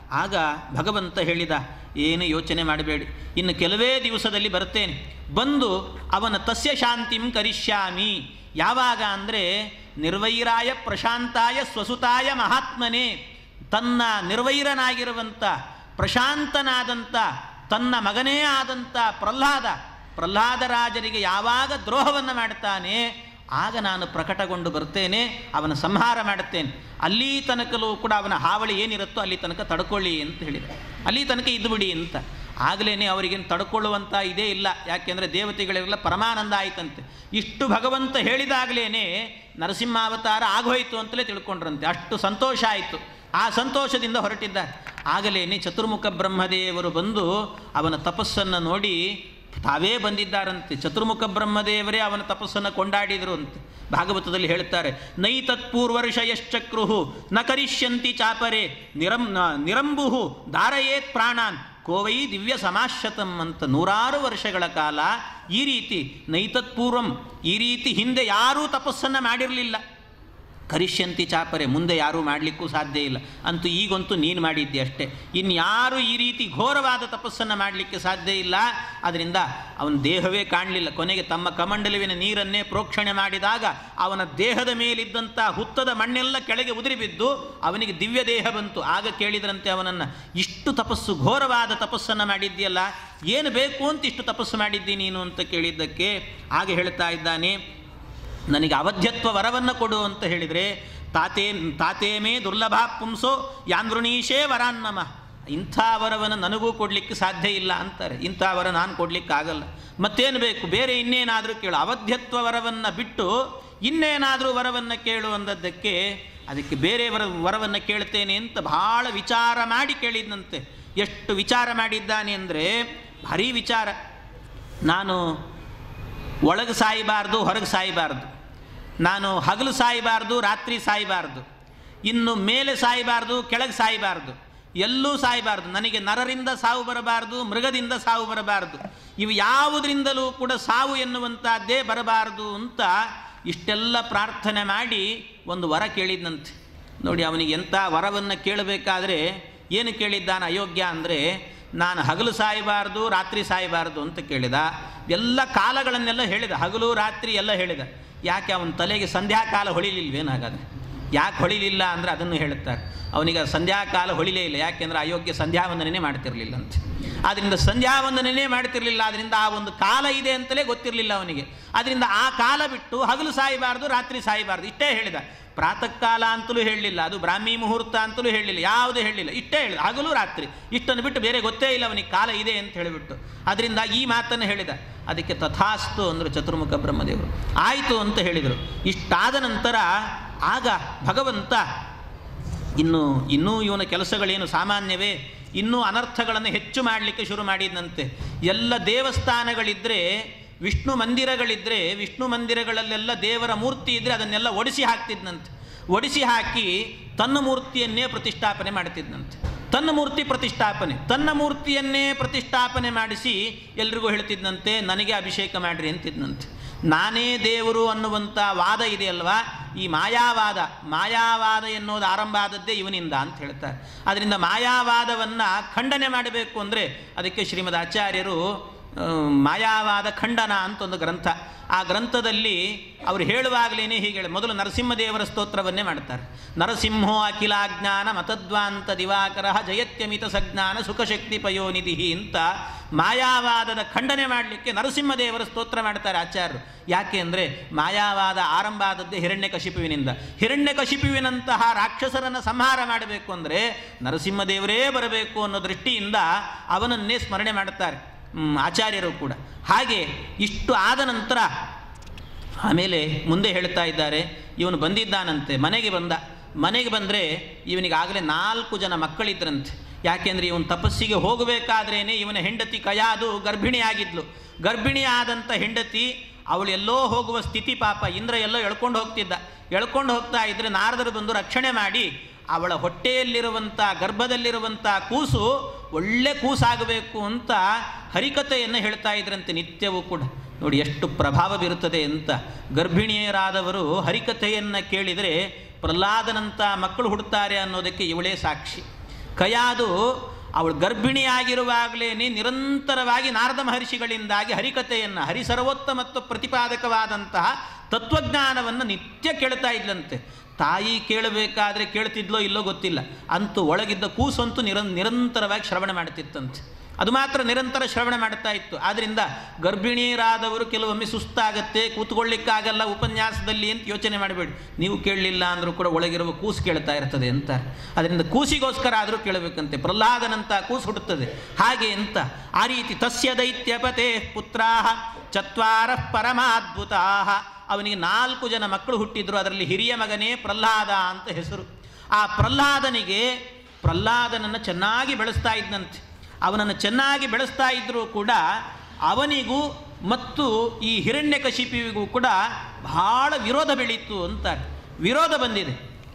ಆಗ ಭಗವಂತ ಹೇಳಿದ, ಏನು ಯೋಚನೆ ಮಾಡಬೇಡಿ, ಇನ್ನು ಕೆಲವೇ ದಿವಸದಲ್ಲಿ ಬರ್ತೇನೆ, ಬಂದು ಅವನ ತಸ್ಯ ಶಾಂತಿಂ ಕರಿಷ್ಯಾಮಿ. ಯಾವಾಗ ಅಂದರೆ ನಿರ್ವೈರಾಯ ಪ್ರಶಾಂತಾಯ ಸ್ವಸುತಾಯ ಮಹಾತ್ಮನೇ, ತನ್ನ ನಿರ್ವೈರನಾಗಿರುವಂಥ ಪ್ರಶಾಂತನಾದಂಥ ತನ್ನ ಮಗನೇ ಆದಂಥ ಪ್ರಹ್ಲಾದರಾಜರಿಗೆ ಯಾವಾಗ ದ್ರೋಹವನ್ನು ಮಾಡ್ತಾನೆ ಆಗ ನಾನು ಪ್ರಕಟಗೊಂಡು ಬರ್ತೇನೆ, ಅವನ ಸಂಹಾರ ಮಾಡುತ್ತೇನೆ. ಅಲ್ಲಿ ತನಕಲೂ ಕೂಡ ಅವನ ಹಾವಳಿ ಏನಿರುತ್ತೋ ಅಲ್ಲಿ ತನಕ ತಡ್ಕೊಳ್ಳಿ ಅಂತ ಹೇಳಿದ. ಅಲ್ಲಿ ತನಕ ಇದ್ದುಬಿಡಿ ಅಂತ. ಆಗಲೇ ಅವರಿಗೇನು ತಡ್ಕೊಳ್ಳುವಂಥ ಇದೇ ಇಲ್ಲ. ಯಾಕೆಂದರೆ ದೇವತೆಗಳೆಲ್ಲ ಪರಮಾನಂದ ಆಯಿತಂತೆ. ಇಷ್ಟು ಭಗವಂತ ಹೇಳಿದಾಗಲೇ ನರಸಿಂಹಾವತಾರ ಆಗೋಯ್ತು ಅಂತಲೇ ತಿಳ್ಕೊಂಡ್ರಂತೆ. ಅಷ್ಟು ಸಂತೋಷ ಆಯಿತು. ಆ ಸಂತೋಷದಿಂದ ಹೊರಟಿದ್ದಾರೆ. ಆಗಲೇ ಚತುರ್ಮುಖ ಬ್ರಹ್ಮದೇವರು ಬಂದು ಅವನ ತಪಸ್ಸನ್ನು ನೋಡಿ ತಾವೇ ಬಂದಿದ್ದಾರಂತೆ. ಚತುರ್ಮುಖ ಬ್ರಹ್ಮದೇವರೇ ಅವನ ತಪಸ್ಸನ್ನು ಕೊಂಡಾಡಿದರು ಅಂತೆ. ಭಾಗವತದಲ್ಲಿ ಹೇಳ್ತಾರೆ, ನೈತತ್ಪೂರ್ವರ್ಷಯಶ್ಚಕ್ರುಹು ನ ಕರಿಷ್ಯಂತಿ ಚಾಪರೆ ನಿರಂಬುಹು ಧಾರಯೇತ್ ಪ್ರಾಣಾನ್ ಕೋವೈ ದಿವ್ಯ ಸಮಾಶ್ಯತಂ ಅಂತ. 100 ವರ್ಷಗಳ ಕಾಲ ಈ ರೀತಿ ನೈತತ್ಪೂರ್ವಂ, ಈ ರೀತಿ ಹಿಂದೆ ಯಾರೂ ತಪಸ್ಸನ್ನು ಮಾಡಿರಲಿಲ್ಲ. ಕರಿಷ್ಯಂತಿ ಚಾಪರೆ, ಮುಂದೆ ಯಾರೂ ಮಾಡಲಿಕ್ಕೂ ಸಾಧ್ಯ ಇಲ್ಲ. ಅಂತೂ ಈಗಂತೂ ನೀನು ಮಾಡಿದ್ದೆ ಅಷ್ಟೇ. ಇನ್ಯಾರೂ ಈ ರೀತಿ ಘೋರವಾದ ತಪಸ್ಸನ್ನು ಮಾಡಲಿಕ್ಕೆ ಸಾಧ್ಯ ಇಲ್ಲ. ಅದರಿಂದ ಅವನ ದೇಹವೇ ಕಾಣಲಿಲ್ಲ. ಕೊನೆಗೆ ತಮ್ಮ ಕಮಂಡಲುವಿನ ನೀರನ್ನೇ ಪ್ರೋಕ್ಷಣೆ ಮಾಡಿದಾಗ ಅವನ ದೇಹದ ಮೇಲಿದ್ದಂಥ ಹುತ್ತದ ಮಣ್ಣೆಲ್ಲ ಕೆಳಗೆ ಉದುರಿ ಬಿದ್ದು ಅವನಿಗೆ ದಿವ್ಯ ದೇಹ ಬಂತು. ಆಗ ಕೇಳಿದ್ರಂತೆ ಅವನನ್ನು, ಇಷ್ಟು ತಪಸ್ಸು, ಘೋರವಾದ ತಪಸ್ಸನ್ನು ಮಾಡಿದ್ದೀಯಲ್ಲ, ಏನು ಬೇಕು ಅಂತ ಇಷ್ಟು ತಪಸ್ಸು ಮಾಡಿದ್ದಿ ನೀನು ಅಂತ ಕೇಳಿದ್ದಕ್ಕೆ ಆಗ ಹೇಳ್ತಾ ಇದ್ದಾನೆ, ನನಗೆ ಅವಧ್ಯತ್ವ ವರವನ್ನು ಕೊಡು ಅಂತ ಹೇಳಿದರೆ, ತಾತೇಮೇ ದುರ್ಲಭ ಪುಂಸೋ ಯಾಂದೃಣೀಶೇ ವರಾನ್ನಮ. ಇಂಥ ವರವನ್ನು ನನಗೂ ಕೊಡಲಿಕ್ಕೆ ಸಾಧ್ಯ ಇಲ್ಲ ಅಂತಾರೆ. ಇಂಥ ವರ ನಾನು ಕೊಡಲಿಕ್ಕಾಗಲ್ಲ. ಮತ್ತೇನು ಬೇಕು, ಬೇರೆ ಇನ್ನೇನಾದರೂ ಕೇಳು. ಅವಧ್ಯತ್ವ ವರವನ್ನು ಬಿಟ್ಟು ಇನ್ನೇನಾದರೂ ವರವನ್ನು ಕೇಳು ಅಂದದ್ದಕ್ಕೆ ಅದಕ್ಕೆ ಬೇರೆ ವರವನ್ನು ಕೇಳ್ತೇನೆ ಅಂತ ಭಾಳ ವಿಚಾರ ಮಾಡಿ ಕೇಳಿದ್ದಂತೆ. ಎಷ್ಟು ವಿಚಾರ ಮಾಡಿದ್ದಾನೆ ಅಂದರೆ ಭಾರೀ ವಿಚಾರ. ನಾನು ಒಳಗೆ ಸಾಯಬಾರ್ದು, ಹೊರಗೆ ಸಾಯಬಾರ್ದು, ನಾನು ಹಗಲು ಸಾಯಬಾರ್ದು, ರಾತ್ರಿ ಸಾಯಬಾರ್ದು, ಇನ್ನು ಮೇಲೆ ಸಾಯಬಾರ್ದು, ಕೆಳಗೆ ಸಾಯಬಾರ್ದು, ಎಲ್ಲೂ ಸಾಯಬಾರ್ದು, ನನಗೆ ನರರಿಂದ ಸಾವು ಬರಬಾರ್ದು, ಮೃಗದಿಂದ ಸಾವು ಬರಬಾರ್ದು, ಇವು ಯಾವುದರಿಂದಲೂ ಕೂಡ ಸಾವು ಎನ್ನುವಂಥದ್ದೇ ಬರಬಾರ್ದು ಅಂತ ಇಷ್ಟೆಲ್ಲ ಪ್ರಾರ್ಥನೆ ಮಾಡಿ ಒಂದು ವರ ಕೇಳಿದ್ನಂತೆ. ನೋಡಿ, ಅವನಿಗೆ ಎಂಥ ವರವನ್ನು ಕೇಳಬೇಕಾದ್ರೆ ಏನು ಕೇಳಿದ್ದಾನೆ ಅಯೋಗ್ಯ ಅಂದರೆ, ನಾನು ಹಗಲು ಸಾಯಬಾರ್ದು, ರಾತ್ರಿ ಸಾಯಬಾರ್ದು ಅಂತ ಕೇಳಿದ. ಎಲ್ಲ ಕಾಲಗಳನ್ನೆಲ್ಲ ಹೇಳಿದ, ಹಗಲು ರಾತ್ರಿ ಎಲ್ಲ ಹೇಳಿದ. ಯಾಕೆ ಅವನ ತಲೆಗೆ ಸಂಧ್ಯಾಕಾಲ ಹೊಳಿಲಿಲ್ವೇನಾಗಾದ್ರೆ? ಯಾಕೆ ಹೊಳಿಲಿಲ್ಲ ಅಂದರೆ ಅದನ್ನು ಹೇಳುತ್ತಾರೆ. ಅವನಿಗೆ ಸಂಧ್ಯಾಕಾಲ ಹೊಳಿಲೇ ಇಲ್ಲ. ಯಾಕೆಂದರೆ ಅಯೋಗ್ಯ ಸಂಧ್ಯಾವಂದನೆ ಮಾಡ್ತಿರಲಿಲ್ಲ ಅಂತ. ಆದ್ದರಿಂದ ಸಂಧ್ಯಾವಂದನೆ ಮಾಡ್ತಿರಲಿಲ್ಲ. ಅದರಿಂದ ಆ ಒಂದು ಕಾಲ ಇದೆ ಅಂತಲೇ ಗೊತ್ತಿರಲಿಲ್ಲ ಅವನಿಗೆ. ಅದರಿಂದ ಆ ಕಾಲ ಬಿಟ್ಟು ಹಗಲು ಸಾಯಬಾರ್ದು, ರಾತ್ರಿ ಸಾಯಬಾರ್ದು ಇಷ್ಟೇ ಹೇಳಿದ. ಪ್ರಾತಃ ಕಾಲ ಅಂತಲೂ ಹೇಳಲಿಲ್ಲ, ಅದು ಬ್ರಾಹ್ಮಿ ಮುಹೂರ್ತ ಅಂತಲೂ ಹೇಳಲಿಲ್ಲ, ಯಾವುದೂ ಹೇಳಲಿಲ್ಲ, ಇಷ್ಟೇ ಹೇಳಿದ, ಹಗಲು ರಾತ್ರಿ ಇಷ್ಟನ್ನು ಬಿಟ್ಟು ಬೇರೆ ಗೊತ್ತೇ ಇಲ್ಲ ಅವನಿಗೆ ಕಾಲ ಇದೆ ಅಂತ ಹೇಳಿಬಿಟ್ಟು. ಅದರಿಂದ ಈ ಮಾತನ್ನು ಹೇಳಿದ. ಅದಕ್ಕೆ ತಥಾಸ್ತು ಅಂದರು ಚತುರ್ಮುಖ ಬ್ರಹ್ಮದೇವರು. ಆಯಿತು ಅಂತ ಹೇಳಿದರು. ಇಷ್ಟಾದ ನಂತರ ಆಗ ಭಗವಂತ ಇನ್ನೂ ಇವನ ಕೆಲಸಗಳೇನು ಸಾಮಾನ್ಯವೇ, ಇನ್ನೂ ಅನರ್ಥಗಳನ್ನು ಹೆಚ್ಚು ಮಾಡಲಿಕ್ಕೆ ಶುರು ಮಾಡಿದಂತೆ. ಎಲ್ಲ ದೇವಸ್ಥಾನಗಳಿದ್ದರೆ, ವಿಷ್ಣು ಮಂದಿರಗಳಿದ್ದರೆ, ವಿಷ್ಣು ಮಂದಿರಗಳಲ್ಲೆಲ್ಲ ದೇವರ ಮೂರ್ತಿ ಇದ್ದರೆ ಅದನ್ನೆಲ್ಲ ಒಡಿಸಿ ಹಾಕ್ತಿದ್ದಂತೆ. ಒಡಿಸಿ ಹಾಕಿ ತನ್ನ ಮೂರ್ತಿಯನ್ನೇ ಪ್ರತಿಷ್ಠಾಪನೆ ಮಾಡ್ತಿದ್ದಂತೆ. ತನ್ನ ಮೂರ್ತಿಯನ್ನೇ ಪ್ರತಿಷ್ಠಾಪನೆ ಮಾಡಿಸಿ ಎಲ್ರಿಗೂ ಹೇಳ್ತಿದ್ದಂತೆ, ನನಗೆ ಅಭಿಷೇಕ ಮಾಡಿರಿ ಅಂತಿದ್ದಂತೆ. ನಾನೇ ದೇವರು ಅನ್ನುವಂಥ ವಾದ ಇದೆಯಲ್ವಾ, ಈ ಮಾಯಾವಾದ ಎನ್ನುವುದು ಆರಂಭ ಆದದ್ದೇ ಇವನಿಂದ ಅಂತ ಹೇಳ್ತಾರೆ. ಅದರಿಂದ ಮಾಯಾವಾದವನ್ನು ಖಂಡನೆ ಮಾಡಬೇಕು ಅಂದರೆ ಅದಕ್ಕೆ ಶ್ರೀಮದ್ ಆಚಾರ್ಯರು ಮಾಯಾವಾದ ಖಂಡನ ಅಂತ ಒಂದು ಗ್ರಂಥ. ಆ ಗ್ರಂಥದಲ್ಲಿ ಅವರು ಹೇಳುವಾಗಲೇ ಹೀಗೆ ಮೊದಲು ನರಸಿಂಹದೇವರ ಸ್ತೋತ್ರವನ್ನೇ ಮಾಡ್ತಾರೆ. ನರಸಿಂಹೋ ಅಖಿಲಾಜ್ಞಾನ ಮತದ್ವಾಂತ ದಿವಾಕರ ಜಯತ್ಯಮಿತ ಸಜ್ಞಾನ ಸುಖಶಕ್ತಿ ಪಯೋನಿಧಿ ಅಂತ ಮಾಯಾವಾದದ ಖಂಡನೆ ಮಾಡಲಿಕ್ಕೆ ನರಸಿಂಹದೇವರ ಸ್ತೋತ್ರ ಮಾಡ್ತಾರೆ ಆಚಾರ್ಯರು. ಯಾಕೆ ಅಂದರೆ ಮಾಯಾವಾದ ಆರಂಭ ಆದದ್ದೇ ಹಿರಣ್ಯಕಶಿಪುವಿನಿಂದ. ಹಿರಣ್ಯಕಶಿಪುವಿನಂತಹ ರಾಕ್ಷಸರನ್ನು ಸಂಹಾರ ಮಾಡಬೇಕು ಅಂದರೆ ನರಸಿಂಹದೇವರೇ ಬರಬೇಕು ಅನ್ನೋ ದೃಷ್ಟಿಯಿಂದ ಅವನನ್ನೇ ಸ್ಮರಣೆ ಮಾಡುತ್ತಾರೆ ಆಚಾರ್ಯರು ಕೂಡ. ಹಾಗೆ ಇಷ್ಟು ಆದ ನಂತರ ಆಮೇಲೆ ಮುಂದೆ ಹೇಳ್ತಾ ಇದ್ದಾರೆ, ಇವನು ಬಂದಿದ್ದಾನಂತೆ, ಮನೆಗೆ ಬಂದರೆ ಇವನಿಗಾಗಲೇ 4 ಜನ ಮಕ್ಕಳಿದ್ರಂತೆ. ಯಾಕೆಂದರೆ ಇವನು ತಪಸ್ಸಿಗೆ ಹೋಗಬೇಕಾದ್ರೇ ಇವನ ಹೆಂಡತಿ ಕಯಾದು ಗರ್ಭಿಣಿಯಾಗಿದ್ಲು. ಗರ್ಭಿಣಿ ಆದಂಥ ಹೆಂಡತಿ ಅವಳು ಎಲ್ಲೋ ಹೋಗುವ ಸ್ಥಿತಿ. ಪಾಪ ಇಂದ್ರ ಎಲ್ಲೋ ಎಳ್ಕೊಂಡು ಹೋಗ್ತಾ ಇದ್ದರೆ ನಾರದರು ಬಂದು ರಕ್ಷಣೆ ಮಾಡಿ ಅವಳ ಹೊಟ್ಟೆಯಲ್ಲಿರುವಂಥ ಗರ್ಭದಲ್ಲಿರುವಂಥ ಕೂಸು ಒಳ್ಳೆ ಕೂಸಾಗಬೇಕು ಅಂತ ಹರಿಕಥೆಯನ್ನು ಹೇಳ್ತಾ ಇದ್ರಂತೆ ನಿತ್ಯವೂ ಕೂಡ. ನೋಡಿ ಎಷ್ಟು ಪ್ರಭಾವ ಬೀರುತ್ತದೆ ಅಂತ. ಗರ್ಭಿಣಿಯರಾದವರು ಹರಿಕಥೆಯನ್ನು ಕೇಳಿದರೆ ಪ್ರಹ್ಲಾದನಂಥ ಮಕ್ಕಳು ಹುಡ್ತಾರೆ ಅನ್ನೋದಕ್ಕೆ ಇವಳೇ ಸಾಕ್ಷಿ. ಕಯಾದು ಅವಳು ಗರ್ಭಿಣಿಯಾಗಿರುವಾಗಲೇ ನಿರಂತರವಾಗಿ ನಾರದ ಮಹರ್ಷಿಗಳಿಂದಾಗಿ ಹರಿಕಥೆಯನ್ನು, ಹರಿಸರ್ವೋತ್ತಮತ್ವ ಪ್ರತಿಪಾದಕವಾದಂತಹ ತತ್ವಜ್ಞಾನವನ್ನು ನಿತ್ಯ ಕೇಳ್ತಾ ಇದ್ಲಂತೆ. ತಾಯಿ ಕೇಳಬೇಕಾದ್ರೆ ಕೇಳ್ತಿದ್ಲೋ ಇಲ್ಲೋ ಗೊತ್ತಿಲ್ಲ, ಅಂತೂ ಒಳಗಿದ್ದ ಕೂಸಂತೂ ನಿರಂತರವಾಗಿ ಶ್ರವಣ ಮಾಡ್ತಿತ್ತಂತೆ. ಅದು ಮಾತ್ರ ನಿರಂತರ ಶ್ರವಣ ಮಾಡ್ತಾ ಇತ್ತು. ಆದ್ದರಿಂದ ಗರ್ಭಿಣಿಯರಾದವರು ಕೆಲವೊಮ್ಮೆ ಸುಸ್ತಾಗತ್ತೆ, ಕೂತ್ಕೊಳ್ಳಿಕ್ಕಾಗಲ್ಲ ಉಪನ್ಯಾಸದಲ್ಲಿ ಅಂತ ಯೋಚನೆ ಮಾಡಬೇಡಿ. ನೀವು ಕೇಳಲಿಲ್ಲ ಅಂದರೂ ಕೂಡ ಒಳಗಿರುವ ಕೂಸು ಕೇಳ್ತಾ ಇರ್ತದೆ ಅಂತಾರೆ. ಅದರಿಂದ ಕೂಸಿಗೋಸ್ಕರ ಆದರೂ ಕೇಳಬೇಕಂತೆ. ಪ್ರಹ್ಲಾದನಂತ ಕೂಸು ಹುಡುತ್ತದೆ ಹಾಗೆ ಅಂತ. ಆ ರೀತಿ ತಸ್ಯ ದೈತ್ಯಪತೆ ಪುತ್ರಾಹ ಚತ್ವಾರ ಪರಮಾದ್ಭುತಾ. ಅವನಿಗೆ 4 ಜನ ಮಕ್ಕಳು ಹುಟ್ಟಿದ್ರು. ಅದರಲ್ಲಿ ಹಿರಿಯ ಮಗನೇ ಪ್ರಹ್ಲಾದ ಅಂತ ಹೆಸರು. ಆ ಪ್ರಹ್ಲಾದನನ್ನು ಚೆನ್ನಾಗಿ ಬೆಳೆಸ್ತಾ ಇದ್ದಂತೆ. ಅವನನ್ನು ಚೆನ್ನಾಗಿ ಬೆಳೆಸ್ತಾ ಇದ್ದರೂ ಕೂಡ ಅವನಿಗೂ ಮತ್ತು ಈ ಹಿರಣ್ಯಕಶಿಪಿಗೂ ಕೂಡ ಬಹಳ ವಿರೋಧ ಬೆಳೀತು ಅಂತಾರೆ. ವಿರೋಧ ಬಂದಿದೆ.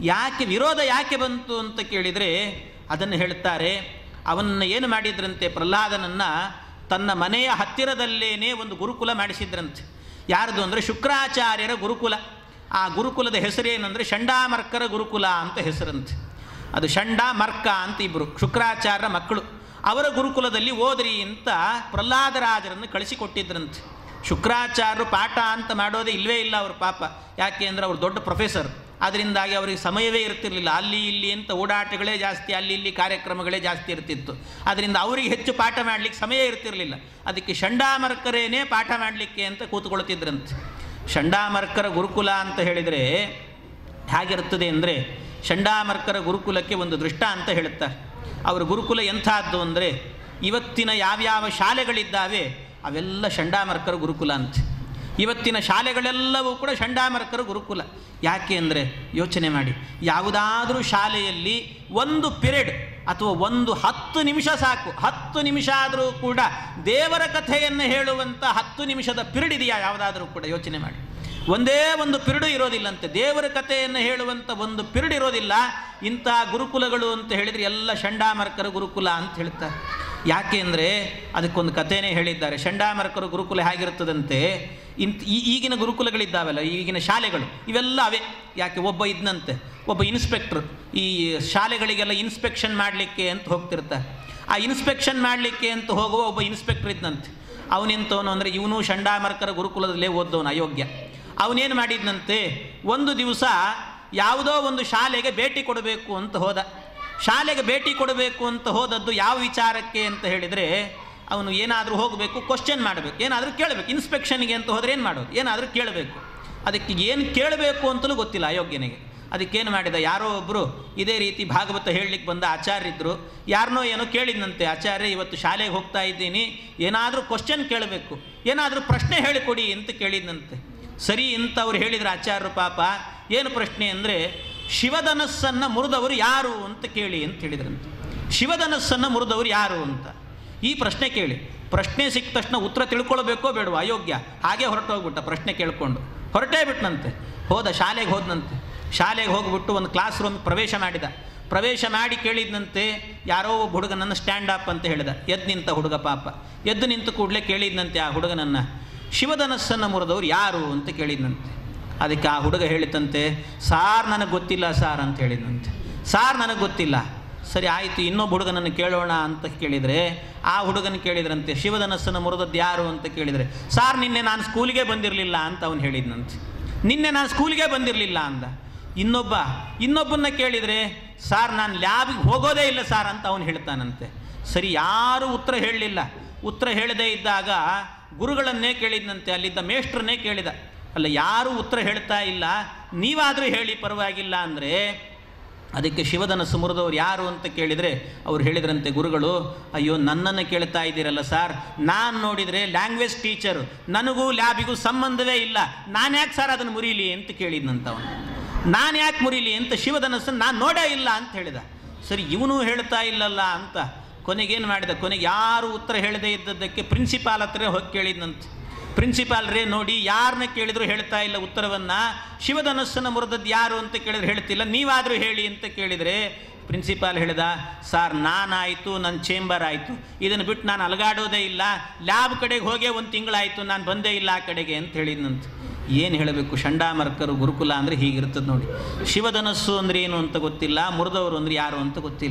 ವಿರೋಧ ಯಾಕೆ ಬಂತು ಅಂತ ಕೇಳಿದರೆ ಅದನ್ನು ಹೇಳ್ತಾರೆ. ಅವನನ್ನು ಏನು ಮಾಡಿದ್ರಂತೆ, ಪ್ರಹ್ಲಾದನನ್ನು ತನ್ನ ಮನೆಯ ಹತ್ತಿರದಲ್ಲೇನೆ ಒಂದು ಗುರುಕುಲ ಮಾಡಿಸಿದ್ರಂತೆ. ಯಾರ್ದು ಅಂದರೆ ಶುಕ್ರಾಚಾರ್ಯರ ಗುರುಕುಲ. ಆ ಗುರುಕುಲದ ಹೆಸರೇನೆಂದರೆ ಷಂಡಾಮರ್ಕರ ಗುರುಕುಲ ಅಂತ ಹೆಸರಂತೆ. ಅದು ಷಂಡ ಮರ್ಕ ಅಂತ ಇಬ್ಬರು ಶುಕ್ರಾಚಾರ್ಯರ ಮಕ್ಕಳು. ಅವರ ಗುರುಕುಲದಲ್ಲಿ ಓದ್ರಿ ಅಂತ ಪ್ರಹ್ಲಾದರಾಜರನ್ನು ಕಳಿಸಿಕೊಟ್ಟಿದ್ರಂತೆ. ಶುಕ್ರಾಚಾರ್ಯರು ಪಾಠ ಅಂತ ಮಾಡೋದೇ ಇಲ್ಲವೇ ಇಲ್ಲ ಅವರು ಪಾಪ. ಯಾಕೆ ಅಂದರೆ ಅವರು ದೊಡ್ಡ ಪ್ರೊಫೆಸರ್. ಅದರಿಂದಾಗಿ ಅವರಿಗೆ ಸಮಯವೇ ಇರ್ತಿರಲಿಲ್ಲ. ಅಲ್ಲಿ ಇಲ್ಲಿ ಅಂತ ಓಡಾಟಗಳೇ ಜಾಸ್ತಿ, ಅಲ್ಲಿ ಇಲ್ಲಿ ಕಾರ್ಯಕ್ರಮಗಳೇ ಜಾಸ್ತಿ ಇರ್ತಿತ್ತು. ಅದರಿಂದ ಅವರಿಗೆ ಹೆಚ್ಚು ಪಾಠ ಮಾಡಲಿಕ್ಕೆ ಸಮಯ ಇರ್ತಿರಲಿಲ್ಲ. ಅದಕ್ಕೆ ಷಂಡಾಮರ್ಕರೇನೇ ಪಾಠ ಮಾಡಲಿಕ್ಕೆ ಅಂತ ಕೂತ್ಕೊಳ್ತಿದ್ರಂತೆ. ಷಂಡಾಮರ್ಕರ ಗುರುಕುಲ ಅಂತ ಹೇಳಿದರೆ ಹೇಗಿರ್ತದೆ ಅಂದರೆ, ಷಂಡಾಮರ್ಕರ ಗುರುಕುಲಕ್ಕೆ ಒಂದು ದೃಷ್ಟ ಅಂತ ಹೇಳುತ್ತಾರೆ. ಅವರ ಗುರುಕುಲ ಎಂಥದ್ದು ಅಂದರೆ, ಇವತ್ತಿನ ಯಾವ್ಯಾವ ಶಾಲೆಗಳಿದ್ದಾವೆ ಅವೆಲ್ಲ ಷಂಡಾಮರ್ಕರ ಗುರುಕುಲ ಅಂತ. ಇವತ್ತಿನ ಶಾಲೆಗಳೆಲ್ಲವೂ ಕೂಡ ಷಂಡಾಮರ್ಕರ ಗುರುಕುಲ. ಯಾಕೆ ಅಂದರೆ ಯೋಚನೆ ಮಾಡಿ, ಯಾವುದಾದ್ರೂ ಶಾಲೆಯಲ್ಲಿ ಒಂದು ಪಿರಿಯಡ್ ಅಥವಾ 10 ನಿಮಿಷ ಸಾಕು, 10 ನಿಮಿಷ ಆದರೂ ಕೂಡ ದೇವರ ಕಥೆಯನ್ನು ಹೇಳುವಂಥ 10 ನಿಮಿಷದ ಪಿರಿಯಡ್ ಇದೆಯಾ ಯಾವುದಾದ್ರೂ ಕೂಡ? ಯೋಚನೆ ಮಾಡಿ. ಒಂದೇ ಒಂದು ಪಿರಿಯಡ್ ಇರೋದಿಲ್ಲಂತೆ. ದೇವರ ಕಥೆಯನ್ನು ಹೇಳುವಂಥ ಒಂದು ಪಿರಿಯಡ್ ಇರೋದಿಲ್ಲ. ಇಂಥ ಗುರುಕುಲಗಳು ಅಂತ ಹೇಳಿದರೆ ಎಲ್ಲ ಷಂಡಾಮರ್ಕರ ಗುರುಕುಲ ಅಂತ ಹೇಳ್ತಾರೆ. ಯಾಕೆ ಅಂದರೆ ಅದಕ್ಕೊಂದು ಕಥೆನೇ ಹೇಳಿದ್ದಾರೆ. ಷಂಡಾಮರ್ಕರ ಗುರುಕುಲ ಹೇಗಿರ್ತದಂತೆ, ಈಗಿನ ಗುರುಕುಲಗಳಿದ್ದಾವಲ್ಲ, ಈಗಿನ ಶಾಲೆಗಳು ಇವೆಲ್ಲ ಅವೇ. ಯಾಕೆ, ಒಬ್ಬ ಇದ್ದಂತೆ, ಒಬ್ಬ ಇನ್ಸ್ಪೆಕ್ಟ್ರ್ ಈ ಶಾಲೆಗಳಿಗೆಲ್ಲ ಇನ್ಸ್ಪೆಕ್ಷನ್ ಮಾಡಲಿಕ್ಕೆ ಅಂತ ಹೋಗ್ತಿರ್ತಾರೆ. ಆ ಇನ್ಸ್ಪೆಕ್ಷನ್ ಮಾಡಲಿಕ್ಕೆ ಅಂತ ಹೋಗುವ ಒಬ್ಬ ಇನ್ಸ್ಪೆಕ್ಟ್ರ್ ಇದ್ದಂತೆ. ಅವನೆಂತವನು ಅಂದರೆ ಇವನು ಷಂಡಾಮರ್ಕರ ಗುರುಕುಲದಲ್ಲೇ ಓದ್ದವನು, ಅಯೋಗ್ಯ. ಅವನೇನು ಮಾಡಿದ್ನಂತೆ, ಒಂದು ದಿವಸ ಯಾವುದೋ ಒಂದು ಶಾಲೆಗೆ ಭೇಟಿ ಕೊಡಬೇಕು ಅಂತ ಹೋದ. ಶಾಲೆಗೆ ಭೇಟಿ ಕೊಡಬೇಕು ಅಂತ ಹೋದದ್ದು ಯಾವ ವಿಚಾರಕ್ಕೆ ಅಂತ ಹೇಳಿದರೆ, ಅವನು ಏನಾದರೂ ಹೋಗಬೇಕು, ಕ್ವಶನ್ ಮಾಡಬೇಕು, ಏನಾದರೂ ಕೇಳಬೇಕು. ಇನ್ಸ್ಪೆಕ್ಷನ್ಗೆ ಅಂತ ಹೋದರೆ ಏನು ಮಾಡೋದು, ಏನಾದರೂ ಕೇಳಬೇಕು. ಅದಕ್ಕೆ ಏನು ಕೇಳಬೇಕು ಅಂತಲೂ ಗೊತ್ತಿಲ್ಲ ಅಯೋಗ್ಯನಿಗೆ. ಅದಕ್ಕೇನು ಮಾಡಿದ, ಯಾರೋ ಒಬ್ಬರು ಇದೇ ರೀತಿ ಭಾಗವತ ಹೇಳಲಿಕ್ಕೆ ಬಂದ ಆಚಾರ್ಯರಿದ್ದರು. ಯಾರನ್ನೋ ಏನೋ ಕೇಳಿದಂತೆ, ಆಚಾರ್ಯ ಇವತ್ತು ಶಾಲೆಗೆ ಹೋಗ್ತಾ ಇದ್ದೀನಿ, ಏನಾದರೂ ಕ್ವಶನ್ ಕೇಳಬೇಕು, ಏನಾದರೂ ಪ್ರಶ್ನೆ ಹೇಳಿಕೊಡಿ ಅಂತ ಕೇಳಿದಂತೆ. ಸರಿ ಅಂತ ಅವ್ರು ಹೇಳಿದ್ರು ಆಚಾರ್ಯರು. ಪಾಪ ಏನು ಪ್ರಶ್ನೆ ಅಂದರೆ, ಶಿವಧನಸ್ಸನ್ನು ಮುರಿದವರು ಯಾರು ಅಂತ ಕೇಳಿ ಅಂತ ಹೇಳಿದ್ರಂತೆ. ಶಿವಧನಸ್ಸನ್ನು ಮುರಿದವರು ಯಾರು ಅಂತ ಈ ಪ್ರಶ್ನೆ ಕೇಳಿ. ಪ್ರಶ್ನೆ ಸಿಕ್ಕ ತಕ್ಷಣ ಉತ್ತರ ತಿಳ್ಕೊಳ್ಬೇಕೋ ಬೇಡವೋ ಅಯೋಗ್ಯ. ಹಾಗೆ ಹೊರಟೋಗ್ಬಿಟ್ಟ, ಪ್ರಶ್ನೆ ಕೇಳಿಕೊಂಡು ಹೊರಟೇ ಬಿಟ್ಟನಂತೆ. ಶಾಲೆಗೆ ಹೋದನಂತೆ. ಶಾಲೆಗೆ ಹೋಗ್ಬಿಟ್ಟು ಒಂದು ಕ್ಲಾಸ್ ರೂಮ್ ಪ್ರವೇಶ ಮಾಡಿದ. ಪ್ರವೇಶ ಮಾಡಿ ಕೇಳಿದ್ನಂತೆ, ಯಾರೋ ಒಬ್ಬ ಹುಡುಗನನ್ನು ಸ್ಟ್ಯಾಂಡ್ ಅಪ್ ಅಂತ ಹೇಳಿದ. ಎದ್ದು ನಿಂತ ಹುಡುಗ. ಪಾಪ ಎದ್ದು ನಿಂತು ಕೂಡಲೇ ಕೇಳಿದ್ನಂತೆ ಆ ಹುಡುಗನನ್ನು, ಶಿವಧನಸ್ಸನ್ನು ಮುರಿದವರು ಯಾರು ಅಂತ ಕೇಳಿದ್ನಂತೆ. ಅದಕ್ಕೆ ಆ ಹುಡುಗ ಹೇಳಿತಂತೆ, ಸಾರ್ ನನಗೆ ಗೊತ್ತಿಲ್ಲ ಸಾರ್ ಅಂತ ಹೇಳಿದ್ನಂತೆ. ಸಾರ್ ನನಗೆ ಗೊತ್ತಿಲ್ಲ. ಸರಿ ಆಯಿತು, ಇನ್ನೊಬ್ಬ ಹುಡುಗನನ್ನು ಕೇಳೋಣ ಅಂತ ಕೇಳಿದರೆ, ಆ ಹುಡುಗನ ಕೇಳಿದ್ರಂತೆ, ಶಿವಧನಸ್ಸನ್ನು ಮುರಿದದ್ದು ಯಾರು ಅಂತ ಕೇಳಿದರೆ, ಸಾರ್ ನಿನ್ನೆ ನಾನು ಸ್ಕೂಲಿಗೆ ಬಂದಿರಲಿಲ್ಲ ಅಂತ ಅವನು ಹೇಳಿದ್ನಂತೆ. ನಿನ್ನೆ ನಾನು ಸ್ಕೂಲಿಗೆ ಬಂದಿರಲಿಲ್ಲ ಅಂದ. ಇನ್ನೊಬ್ಬನ್ನ ಕೇಳಿದರೆ, ಸಾರ್ ನಾನು ಲ್ಯಾಬಿಗೆ ಹೋಗೋದೇ ಇಲ್ಲ ಸಾರ್ ಅಂತ ಅವನು ಹೇಳ್ತಾನಂತೆ. ಸರಿ, ಯಾರೂ ಉತ್ತರ ಹೇಳಲಿಲ್ಲ. ಉತ್ತರ ಹೇಳದೇ ಇದ್ದಾಗ ಗುರುಗಳನ್ನೇ ಕೇಳಿದ್ನಂತೆ, ಅಲ್ಲಿದ್ದ ಮೇಷ್ಟ್ರನ್ನೇ ಕೇಳಿದ. ಅಲ್ಲ, ಯಾರೂ ಉತ್ತರ ಹೇಳ್ತಾ ಇಲ್ಲ, ನೀವಾದರೂ ಹೇಳಿ ಪರವಾಗಿಲ್ಲ ಅಂದರೆ, ಅದಕ್ಕೆ ಶಿವಧನಸ್ಸು ಮುರಿದವ್ರು ಯಾರು ಅಂತ ಕೇಳಿದರೆ ಅವ್ರು ಹೇಳಿದ್ರಂತೆ ಗುರುಗಳು, ಅಯ್ಯೋ ನನ್ನನ್ನು ಕೇಳ್ತಾ ಇದ್ದೀರಲ್ಲ ಸಾರ್, ನಾನು ನೋಡಿದರೆ ಲ್ಯಾಂಗ್ವೇಜ್ ಟೀಚರು, ನನಗೂ ಲ್ಯಾಬಿಗೂ ಸಂಬಂಧವೇ ಇಲ್ಲ, ನಾನು ಯಾಕೆ ಸರ್ ಅದನ್ನು ಮುರೀಲಿ ಅಂತ ಕೇಳಿದ್ನಂತವನು. ನಾನು ಯಾಕೆ ಮುರೀಲಿ ಅಂತ ಶಿವಧನಸ್ಸನ್ನು ನಾನು ನೋಡೇ ಇಲ್ಲ ಅಂತ ಹೇಳಿದ. ಸರಿ, ಇವನು ಹೇಳ್ತಾ ಇಲ್ಲಲ್ಲ ಅಂತ ಕೊನೆಗೇನು ಮಾಡಿದ, ಕೊನೆಗೆ ಯಾರು ಉತ್ತರ ಹೇಳದೇ ಇದ್ದದ್ದಕ್ಕೆ ಪ್ರಿನ್ಸಿಪಾಲ್ ಹತ್ರ ಹೋಗಿ ಕೇಳಿದ್ನಂತೆ. ಪ್ರಿನ್ಸಿಪಾಲ್ರೇ ನೋಡಿ, ಯಾರನ್ನ ಕೇಳಿದ್ರು ಹೇಳ್ತಾ ಇಲ್ಲ ಉತ್ತರವನ್ನು, ಶಿವಧನಸ್ಸನ್ನು ಮುರಿದದ್ದು ಯಾರು ಅಂತ ಕೇಳಿದ್ರೆ ಹೇಳ್ತಿಲ್ಲ, ನೀವಾದರೂ ಹೇಳಿ ಅಂತ ಕೇಳಿದರೆ ಪ್ರಿನ್ಸಿಪಾಲ್ ಹೇಳಿದ, ಸಾರ್ ನಾನಾಯಿತು, ನನ್ನ ಚೇಂಬರ್ ಆಯಿತು, ಇದನ್ನು ಬಿಟ್ಟು ನಾನು ಅಲಗಾಡೋದೇ ಇಲ್ಲ, ಲ್ಯಾಬ್ ಕಡೆಗೆ ಹೋಗೇ 1 ತಿಂಗಳಾಯಿತು, ನಾನು ಬಂದೇ ಇಲ್ಲ ಆ ಕಡೆಗೆ ಅಂತ ಹೇಳಿದ್ನಂತೆ. ಏನು ಹೇಳಬೇಕು, ಷಂಡಾಮರ್ಕರು ಗುರುಕುಲ ಅಂದರೆ ಹೀಗಿರ್ತದೆ ನೋಡಿ. ಶಿವಧನಸ್ಸು ಅಂದರೆ ಏನು ಅಂತ ಗೊತ್ತಿಲ್ಲ, ಮುರಿದವರು ಅಂದರೆ ಯಾರು ಅಂತ ಗೊತ್ತಿಲ್ಲ.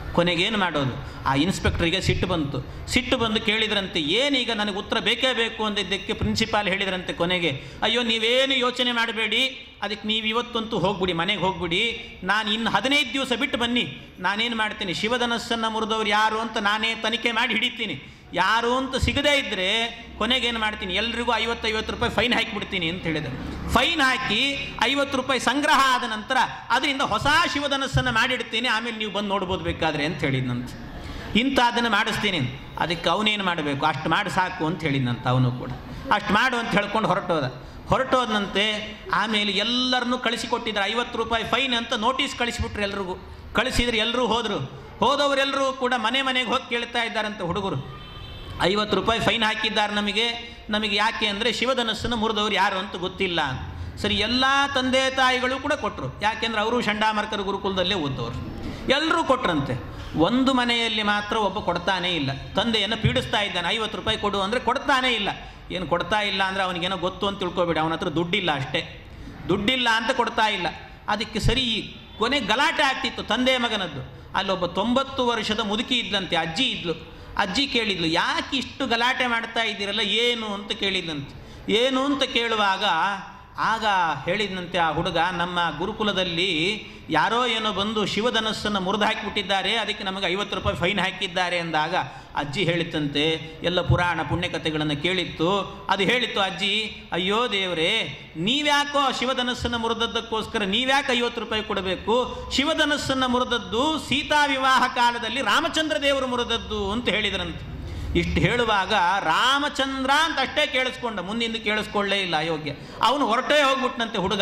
ಕೊನೆಗೇನು ಮಾಡೋದು? ಆ ಇನ್ಸ್ಪೆಕ್ಟ್ರಿಗೆ ಸಿಟ್ಟು ಬಂದು ಕೇಳಿದ್ರಂತೆ, ಏನೀಗ ನನಗೆ ಉತ್ತರ ಬೇಕೇ ಬೇಕು ಅಂದಿದ್ದಕ್ಕೆ ಪ್ರಿನ್ಸಿಪಾಲ್ ಹೇಳಿದ್ರಂತೆ ಕೊನೆಗೆ, ಅಯ್ಯೋ ನೀವೇನು ಯೋಚನೆ ಮಾಡಬೇಡಿ, ಅದಕ್ಕೆ ನೀವು ಇವತ್ತಂತೂ ಹೋಗ್ಬಿಡಿ, ಮನೆಗೆ ಹೋಗ್ಬಿಡಿ, ನಾನು ಇನ್ನು 15 ದಿವಸ ಬಿಟ್ಟು ಬನ್ನಿ, ನಾನೇನು ಮಾಡ್ತೀನಿ, ಶಿವಧನಸ್ಸನ್ನು ಮುರಿದವ್ರು ಯಾರು ಅಂತ ನಾನೇ ತನಿಖೆ ಮಾಡಿ ಹಿಡಿತೀನಿ, ಯಾರು ಅಂತ ಸಿಗದೇ ಇದ್ದರೆ ಕೊನೆಗೇನು ಮಾಡ್ತೀನಿ, ಎಲ್ರಿಗೂ 50 ರೂಪಾಯಿ ಫೈನ್ ಹಾಕಿಬಿಡ್ತೀನಿ ಅಂತ ಹೇಳಿದೆ. ಫೈನ್ ಹಾಕಿ 50 ರೂಪಾಯಿ ಸಂಗ್ರಹ ಆದ ನಂತರ ಅದರಿಂದ ಹೊಸ ಶಿವಧನಸ್ಸನ್ನು ಮಾಡಿಡ್ತೀನಿ, ಆಮೇಲೆ ನೀವು ಬಂದು ನೋಡ್ಬೋದು ಬೇಕಾದರೆ ಅಂತ ಹೇಳಿದ್ನಂತೆ. ಇಂಥದ್ದನ್ನು ಮಾಡಿಸ್ತೀನಿ. ಅದಕ್ಕೆ ಅವನೇನು ಮಾಡಬೇಕು, ಅಷ್ಟು ಮಾಡಿ ಸಾಕು ಅಂತ ಹೇಳಿದ್ನಂತ. ಅವನು ಕೂಡ ಅಷ್ಟು ಮಾಡು ಅಂತ ಹೇಳ್ಕೊಂಡು ಹೊರಟೋದಂತೆ. ಆಮೇಲೆ ಎಲ್ಲರನ್ನೂ ಕಳಿಸಿಕೊಟ್ಟಿದ್ರು, 50 ರೂಪಾಯಿ ಫೈನ್ ಅಂತ ನೋಟಿಸ್ ಕಳಿಸಿಬಿಟ್ರು ಎಲ್ರಿಗೂ. ಕಳಿಸಿದ್ರೆ ಎಲ್ಲರೂ ಹೋದವರೆಲ್ಲರೂ ಕೂಡ ಮನೆಗೆ ಹೋಗಿ ಕೇಳ್ತಾ ಇದ್ದಾರಂತೆ ಹುಡುಗರು, 50 ರೂಪಾಯಿ ಫೈನ್ ಹಾಕಿದ್ದಾರೆ ನಮಗೆ ಯಾಕೆ ಅಂದರೆ ಶಿವಧನಸ್ಸನ್ನು ಮುರಿದವ್ರು ಯಾರು ಅಂತ ಗೊತ್ತಿಲ್ಲ. ಸರಿ, ಎಲ್ಲ ತಂದೆ ತಾಯಿಗಳು ಕೂಡ ಕೊಟ್ಟರು, ಯಾಕೆಂದರೆ ಅವರು ಚಂಡಾಮರ್ಕರ ಗುರುಕುಲದಲ್ಲೇ ಓದೋರು, ಎಲ್ಲರೂ ಕೊಟ್ರಂತೆ. ಒಂದು ಮನೆಯಲ್ಲಿ ಮಾತ್ರ ಒಬ್ಬ ಕೊಡ್ತಾನೇ ಇಲ್ಲ, ತಂದೆಯನ್ನು ಪೀಡಿಸ್ತಾ ಇದ್ದಾನೆ, 50 ರೂಪಾಯಿ ಕೊಡು ಅಂದರೆ ಕೊಡ್ತಾನೇ ಇಲ್ಲ. ಏನು ಕೊಡ್ತಾ ಇಲ್ಲ ಅಂದರೆ ಅವನಿಗೇನೋ ಗೊತ್ತು ಅಂತ ತಿಳ್ಕೊಬೇಡಿ, ಅವನ ಹತ್ರ ದುಡ್ಡಿಲ್ಲ ಅಷ್ಟೇ, ದುಡ್ಡಿಲ್ಲ ಅಂತ ಕೊಡ್ತಾ ಇಲ್ಲ. ಅದಕ್ಕೆ ಸರಿ ಕೊನೆ ಗಲಾಟೆ ಆಗ್ತಿತ್ತು ತಂದೆ ಮಗನದ್ದು. ಅಲ್ಲೊಬ್ಬ 90 ವರ್ಷದ ಮುದುಕಿ ಇದ್ಲಂತೆ, ಅಜ್ಜಿ ಕೇಳಿದ್ಲು, ಯಾಕೆ ಇಷ್ಟು ಗಲಾಟೆ ಮಾಡ್ತಾ ಇದ್ದೀರಲ್ಲ, ಏನು ಅಂತ ಕೇಳಿದ್ಲಂತೆ. ಏನು ಅಂತ ಕೇಳುವಾಗ ಆಗ ಹೇಳಿದಂತೆ ಆ ಹುಡುಗ, ನಮ್ಮ ಗುರುಕುಲದಲ್ಲಿ ಯಾರೋ ಏನೋ ಬಂದು ಶಿವಧನಸ್ಸನ್ನು ಮುರಿದು ಹಾಕಿಬಿಟ್ಟಿದ್ದಾರೆ, ಅದಕ್ಕೆ ನಮಗೆ 50 ರೂಪಾಯಿ ಫೈನ್ ಹಾಕಿದ್ದಾರೆ ಅಂದಾಗ ಅಜ್ಜಿ ಹೇಳಿತ್ತಂತೆ, ಎಲ್ಲ ಪುರಾಣ ಪುಣ್ಯಕಥೆಗಳನ್ನು ಕೇಳಿತ್ತು. ಅದು ಹೇಳಿತ್ತು ಅಜ್ಜಿ, ಅಯ್ಯೋ ದೇವರೇ, ನೀವ್ಯಾಕೋ ಶಿವಧನಸ್ಸನ್ನು ಮುರಿದದ್ದಕ್ಕೋಸ್ಕರ ನೀವ್ಯಾಕೆ 50 ರೂಪಾಯಿ ಕೊಡಬೇಕು? ಶಿವಧನಸ್ಸನ್ನು ಮುರಿದದ್ದು ಸೀತಾ ವಿವಾಹ ಕಾಲದಲ್ಲಿ ರಾಮಚಂದ್ರ ದೇವರು ಮುರಿದದ್ದು ಅಂತ ಹೇಳಿದ್ರಂತೆ. ಇಷ್ಟು ಹೇಳುವಾಗ ರಾಮಚಂದ್ರ ಅಂತ ಅಷ್ಟೇ ಕೇಳಿಸ್ಕೊಂಡ, ಮುಂದಿಂದ ಕೇಳಿಸ್ಕೊಳ್ಳೇ ಇಲ್ಲ ಅಯೋಗ್ಯ. ಅವನು ಹೊರಟೇ ಹೋಗ್ಬಿಟ್ನಂತೆ ಹುಡುಗ.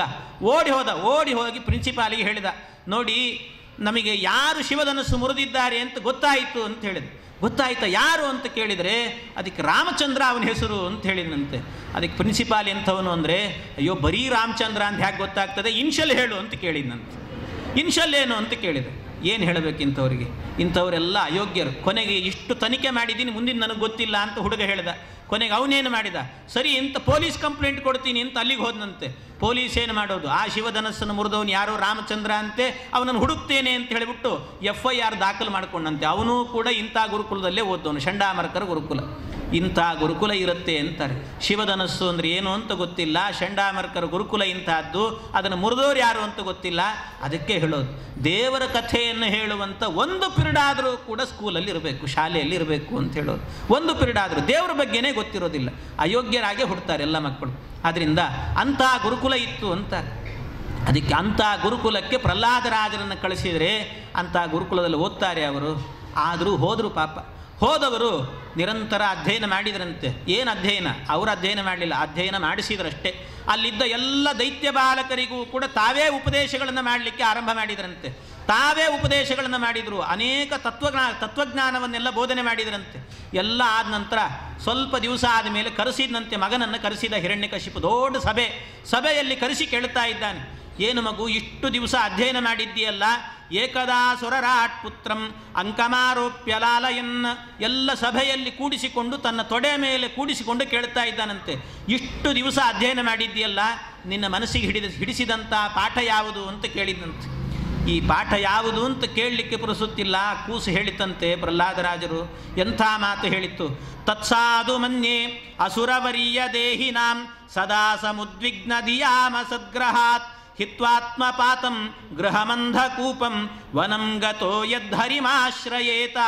ಓಡಿ ಹೋಗಿ ಪ್ರಿನ್ಸಿಪಾಲಿಗೆ ಹೇಳಿದ, ನೋಡಿ ನಮಗೆ ಯಾರು ಶಿವಧನಸ್ಸು ಮುರಿದಿದ್ದಾರೆ ಅಂತ ಗೊತ್ತಾಯಿತು ಅಂತ ಹೇಳಿದ. ಗೊತ್ತಾಯ್ತಾ ಯಾರು ಅಂತ ಕೇಳಿದರೆ ಅದಕ್ಕೆ ರಾಮಚಂದ್ರ ಅವನ ಹೆಸರು ಅಂತ ಹೇಳಿದಂತೆ. ಅದಕ್ಕೆ ಪ್ರಿನ್ಸಿಪಾಲ್ ಎಂಥವನು ಅಂದರೆ, ಅಯ್ಯೋ ಬರೀ ರಾಮಚಂದ್ರ ಅಂತ ಹೇಗೆ ಗೊತ್ತಾಗ್ತದೆ, ಇನ್ಷಲ್ ಹೇಳು ಅಂತ ಕೇಳಿದಂತೆ. ಇನ್ಷಲ್ ಏನು ಅಂತ ಕೇಳಿದೆ. ಏನು ಹೇಳಬೇಕು ಇಂಥವರೆಲ್ಲ ಅಯೋಗ್ಯರು. ಕೊನೆಗೆ ಇಷ್ಟು ತನಿಖೆ ಮಾಡಿದ್ದೀನಿ, ಮುಂದಿನ ನನಗೆ ಗೊತ್ತಿಲ್ಲ ಅಂತ ಹುಡುಗ ಹೇಳಿದ. ಕೊನೆಗೆ ಅವನೇನು ಮಾಡಿದ, ಸರಿ ಇಂಥ ಪೊಲೀಸ್ ಕಂಪ್ಲೇಂಟ್ ಕೊಡ್ತೀನಿ ಅಂತ ಅಲ್ಲಿಗೆ ಹೋದನಂತೆ. ಪೊಲೀಸ್ ಏನು ಮಾಡೋದು, ಆ ಶಿವಧನಸ್ಸನ್ನು ಮುರಿದವನು ಯಾರೋ ರಾಮಚಂದ್ರ ಅಂತೆ, ಅವನನ್ನು ಹುಡುಕ್ತೇನೆ ಅಂತ ಹೇಳಿಬಿಟ್ಟು FIR ದಾಖಲು ಮಾಡಿಕೊಂಡಂತೆ. ಅವನು ಕೂಡ ಇಂಥ ಗುರುಕುಲದಲ್ಲೇ ಓದ್ದವನು, ಚಂಡಾಮರ್ಕರ ಗುರುಕುಲ. ಇಂಥ ಗುರುಕುಲ ಇರುತ್ತೆ ಅಂತಾರೆ. ಶಿವಧನಸ್ಸು ಅಂದರೆ ಏನು ಅಂತ ಗೊತ್ತಿಲ್ಲ, ಚಂಡಾಮರ್ಕರ ಗುರುಕುಲ ಇಂತಹದ್ದು, ಅದನ್ನು ಮುರಿದೋರು ಯಾರು ಅಂತ ಗೊತ್ತಿಲ್ಲ. ಅದಕ್ಕೆ ಹೇಳೋದು, ದೇವರ ಕಥೆಯನ್ನು ಹೇಳುವಂಥ ಒಂದು ಪಿರಿಯಡ್ ಆದರೂ ಕೂಡ ಸ್ಕೂಲಲ್ಲಿ ಇರಬೇಕು, ಶಾಲೆಯಲ್ಲಿ ಇರಬೇಕು ಅಂತ ಹೇಳೋದು. ಒಂದು ಪಿರಿಯಡ್ ಆದರೂ ದೇವರ ಬಗ್ಗೆನೇ ಗೊತ್ತಿರೋದಿಲ್ಲ, ಅಯೋಗ್ಯರಾಗೇ ಹುಡ್ತಾರೆ ಎಲ್ಲ ಮಕ್ಕಳು. ಆದ್ದರಿಂದ ಅಂಥ ಗುರುಕುಲ ಇತ್ತು ಅಂತ. ಅದಕ್ಕೆ ಅಂಥ ಗುರುಕುಲಕ್ಕೆ ಪ್ರಹ್ಲಾದರಾಜರನ್ನು ಕಳಿಸಿದರೆ ಅಂಥ ಗುರುಕುಲದಲ್ಲಿ ಓದ್ತಾರೆ ಅವರು. ಆದರೂ ಹೋದರು ಪಾಪ. ಹೋದವರು ನಿರಂತರ ಅಧ್ಯಯನ ಮಾಡಿದರಂತೆ. ಏನು ಅಧ್ಯಯನ? ಅವರು ಅಧ್ಯಯನ ಮಾಡಲಿಲ್ಲ, ಅಧ್ಯಯನ ಮಾಡಿಸಿದ್ರಷ್ಟೇ. ಅಲ್ಲಿದ್ದ ಎಲ್ಲ ದೈತ್ಯ ಬಾಲಕರಿಗೂ ಕೂಡ ತಾವೇ ಉಪದೇಶಗಳನ್ನು ಮಾಡಲಿಕ್ಕೆ ಆರಂಭ ಮಾಡಿದರಂತೆ. ತಾವೇ ಉಪದೇಶಗಳನ್ನು ಮಾಡಿದರು. ಅನೇಕ ತತ್ವಜ್ಞಾನವನ್ನೆಲ್ಲ ಬೋಧನೆ ಮಾಡಿದರಂತೆ. ಎಲ್ಲ ಆದ ನಂತರ ಸ್ವಲ್ಪ ದಿವಸ ಆದಮೇಲೆ ಕರೆಸಿದಂತೆ, ಮಗನನ್ನು ಕರೆಸಿದ ಹಿರಣ್ಯಕಶಿಪು. ದೊಡ್ಡ ಸಭೆಯಲ್ಲಿ ಕರೆಸಿ ಕೇಳ್ತಾ ಇದ್ದಾನೆ, ಏನು ಮಗು, ಇಷ್ಟು ದಿವಸ ಅಧ್ಯಯನ ಮಾಡಿದ್ದೀಯಲ್ಲ, ಏಕದಾ ಸುರರಾಟ್ ಪುತ್ರಂ ಅಂಕಮಾರೋಪ್ಯ ಲಾಲಯನ್. ಎಲ್ಲ ಸಭೆಯಲ್ಲಿ ಕೂಡಿಸಿಕೊಂಡು ತನ್ನ ತೊಡೆ ಮೇಲೆ ಕೂಡಿಸಿಕೊಂಡು ಕೇಳ್ತಾ ಇದ್ದಾನಂತೆ, ಇಷ್ಟು ದಿವಸ ಅಧ್ಯಯನ ಮಾಡಿದ್ದೀಯಲ್ಲ, ನಿನ್ನ ಮನಸ್ಸಿಗೆ ಹಿಡಿಸಿದಂಥ ಪಾಠ ಯಾವುದು ಅಂತ ಕೇಳಿದಂತೆ. ಈ ಪಾಠ ಯಾವುದು ಅಂತ ಕೇಳಲಿಕ್ಕೆ ಪುರುಸುತ್ತಿಲ್ಲ. ಕೂಸು ಹೇಳಿತಂತೆ ಪ್ರಹ್ಲಾದರಾಜರು. ಎಂಥ ಮಾತು ಹೇಳಿತ್ತು, ತತ್ಸಾಧು ಮನ್ಯೆ ಅಸುರವರೀಯ ದೇಹಿನಾಂ ಸದಾ ಸಮುದ್ವಿಗ್ನ ಧಿಯಾಮ ಸದ್ಗ್ರಹಾತ್ ಹಿತ್ವಾತ್ಮಪಾತಂ ಗೃಹಮಂಧಕೂಪಂ ವನಂ ಗತೋ ಯದ್ಧರಿಮಾಶ್ರಯೇತ.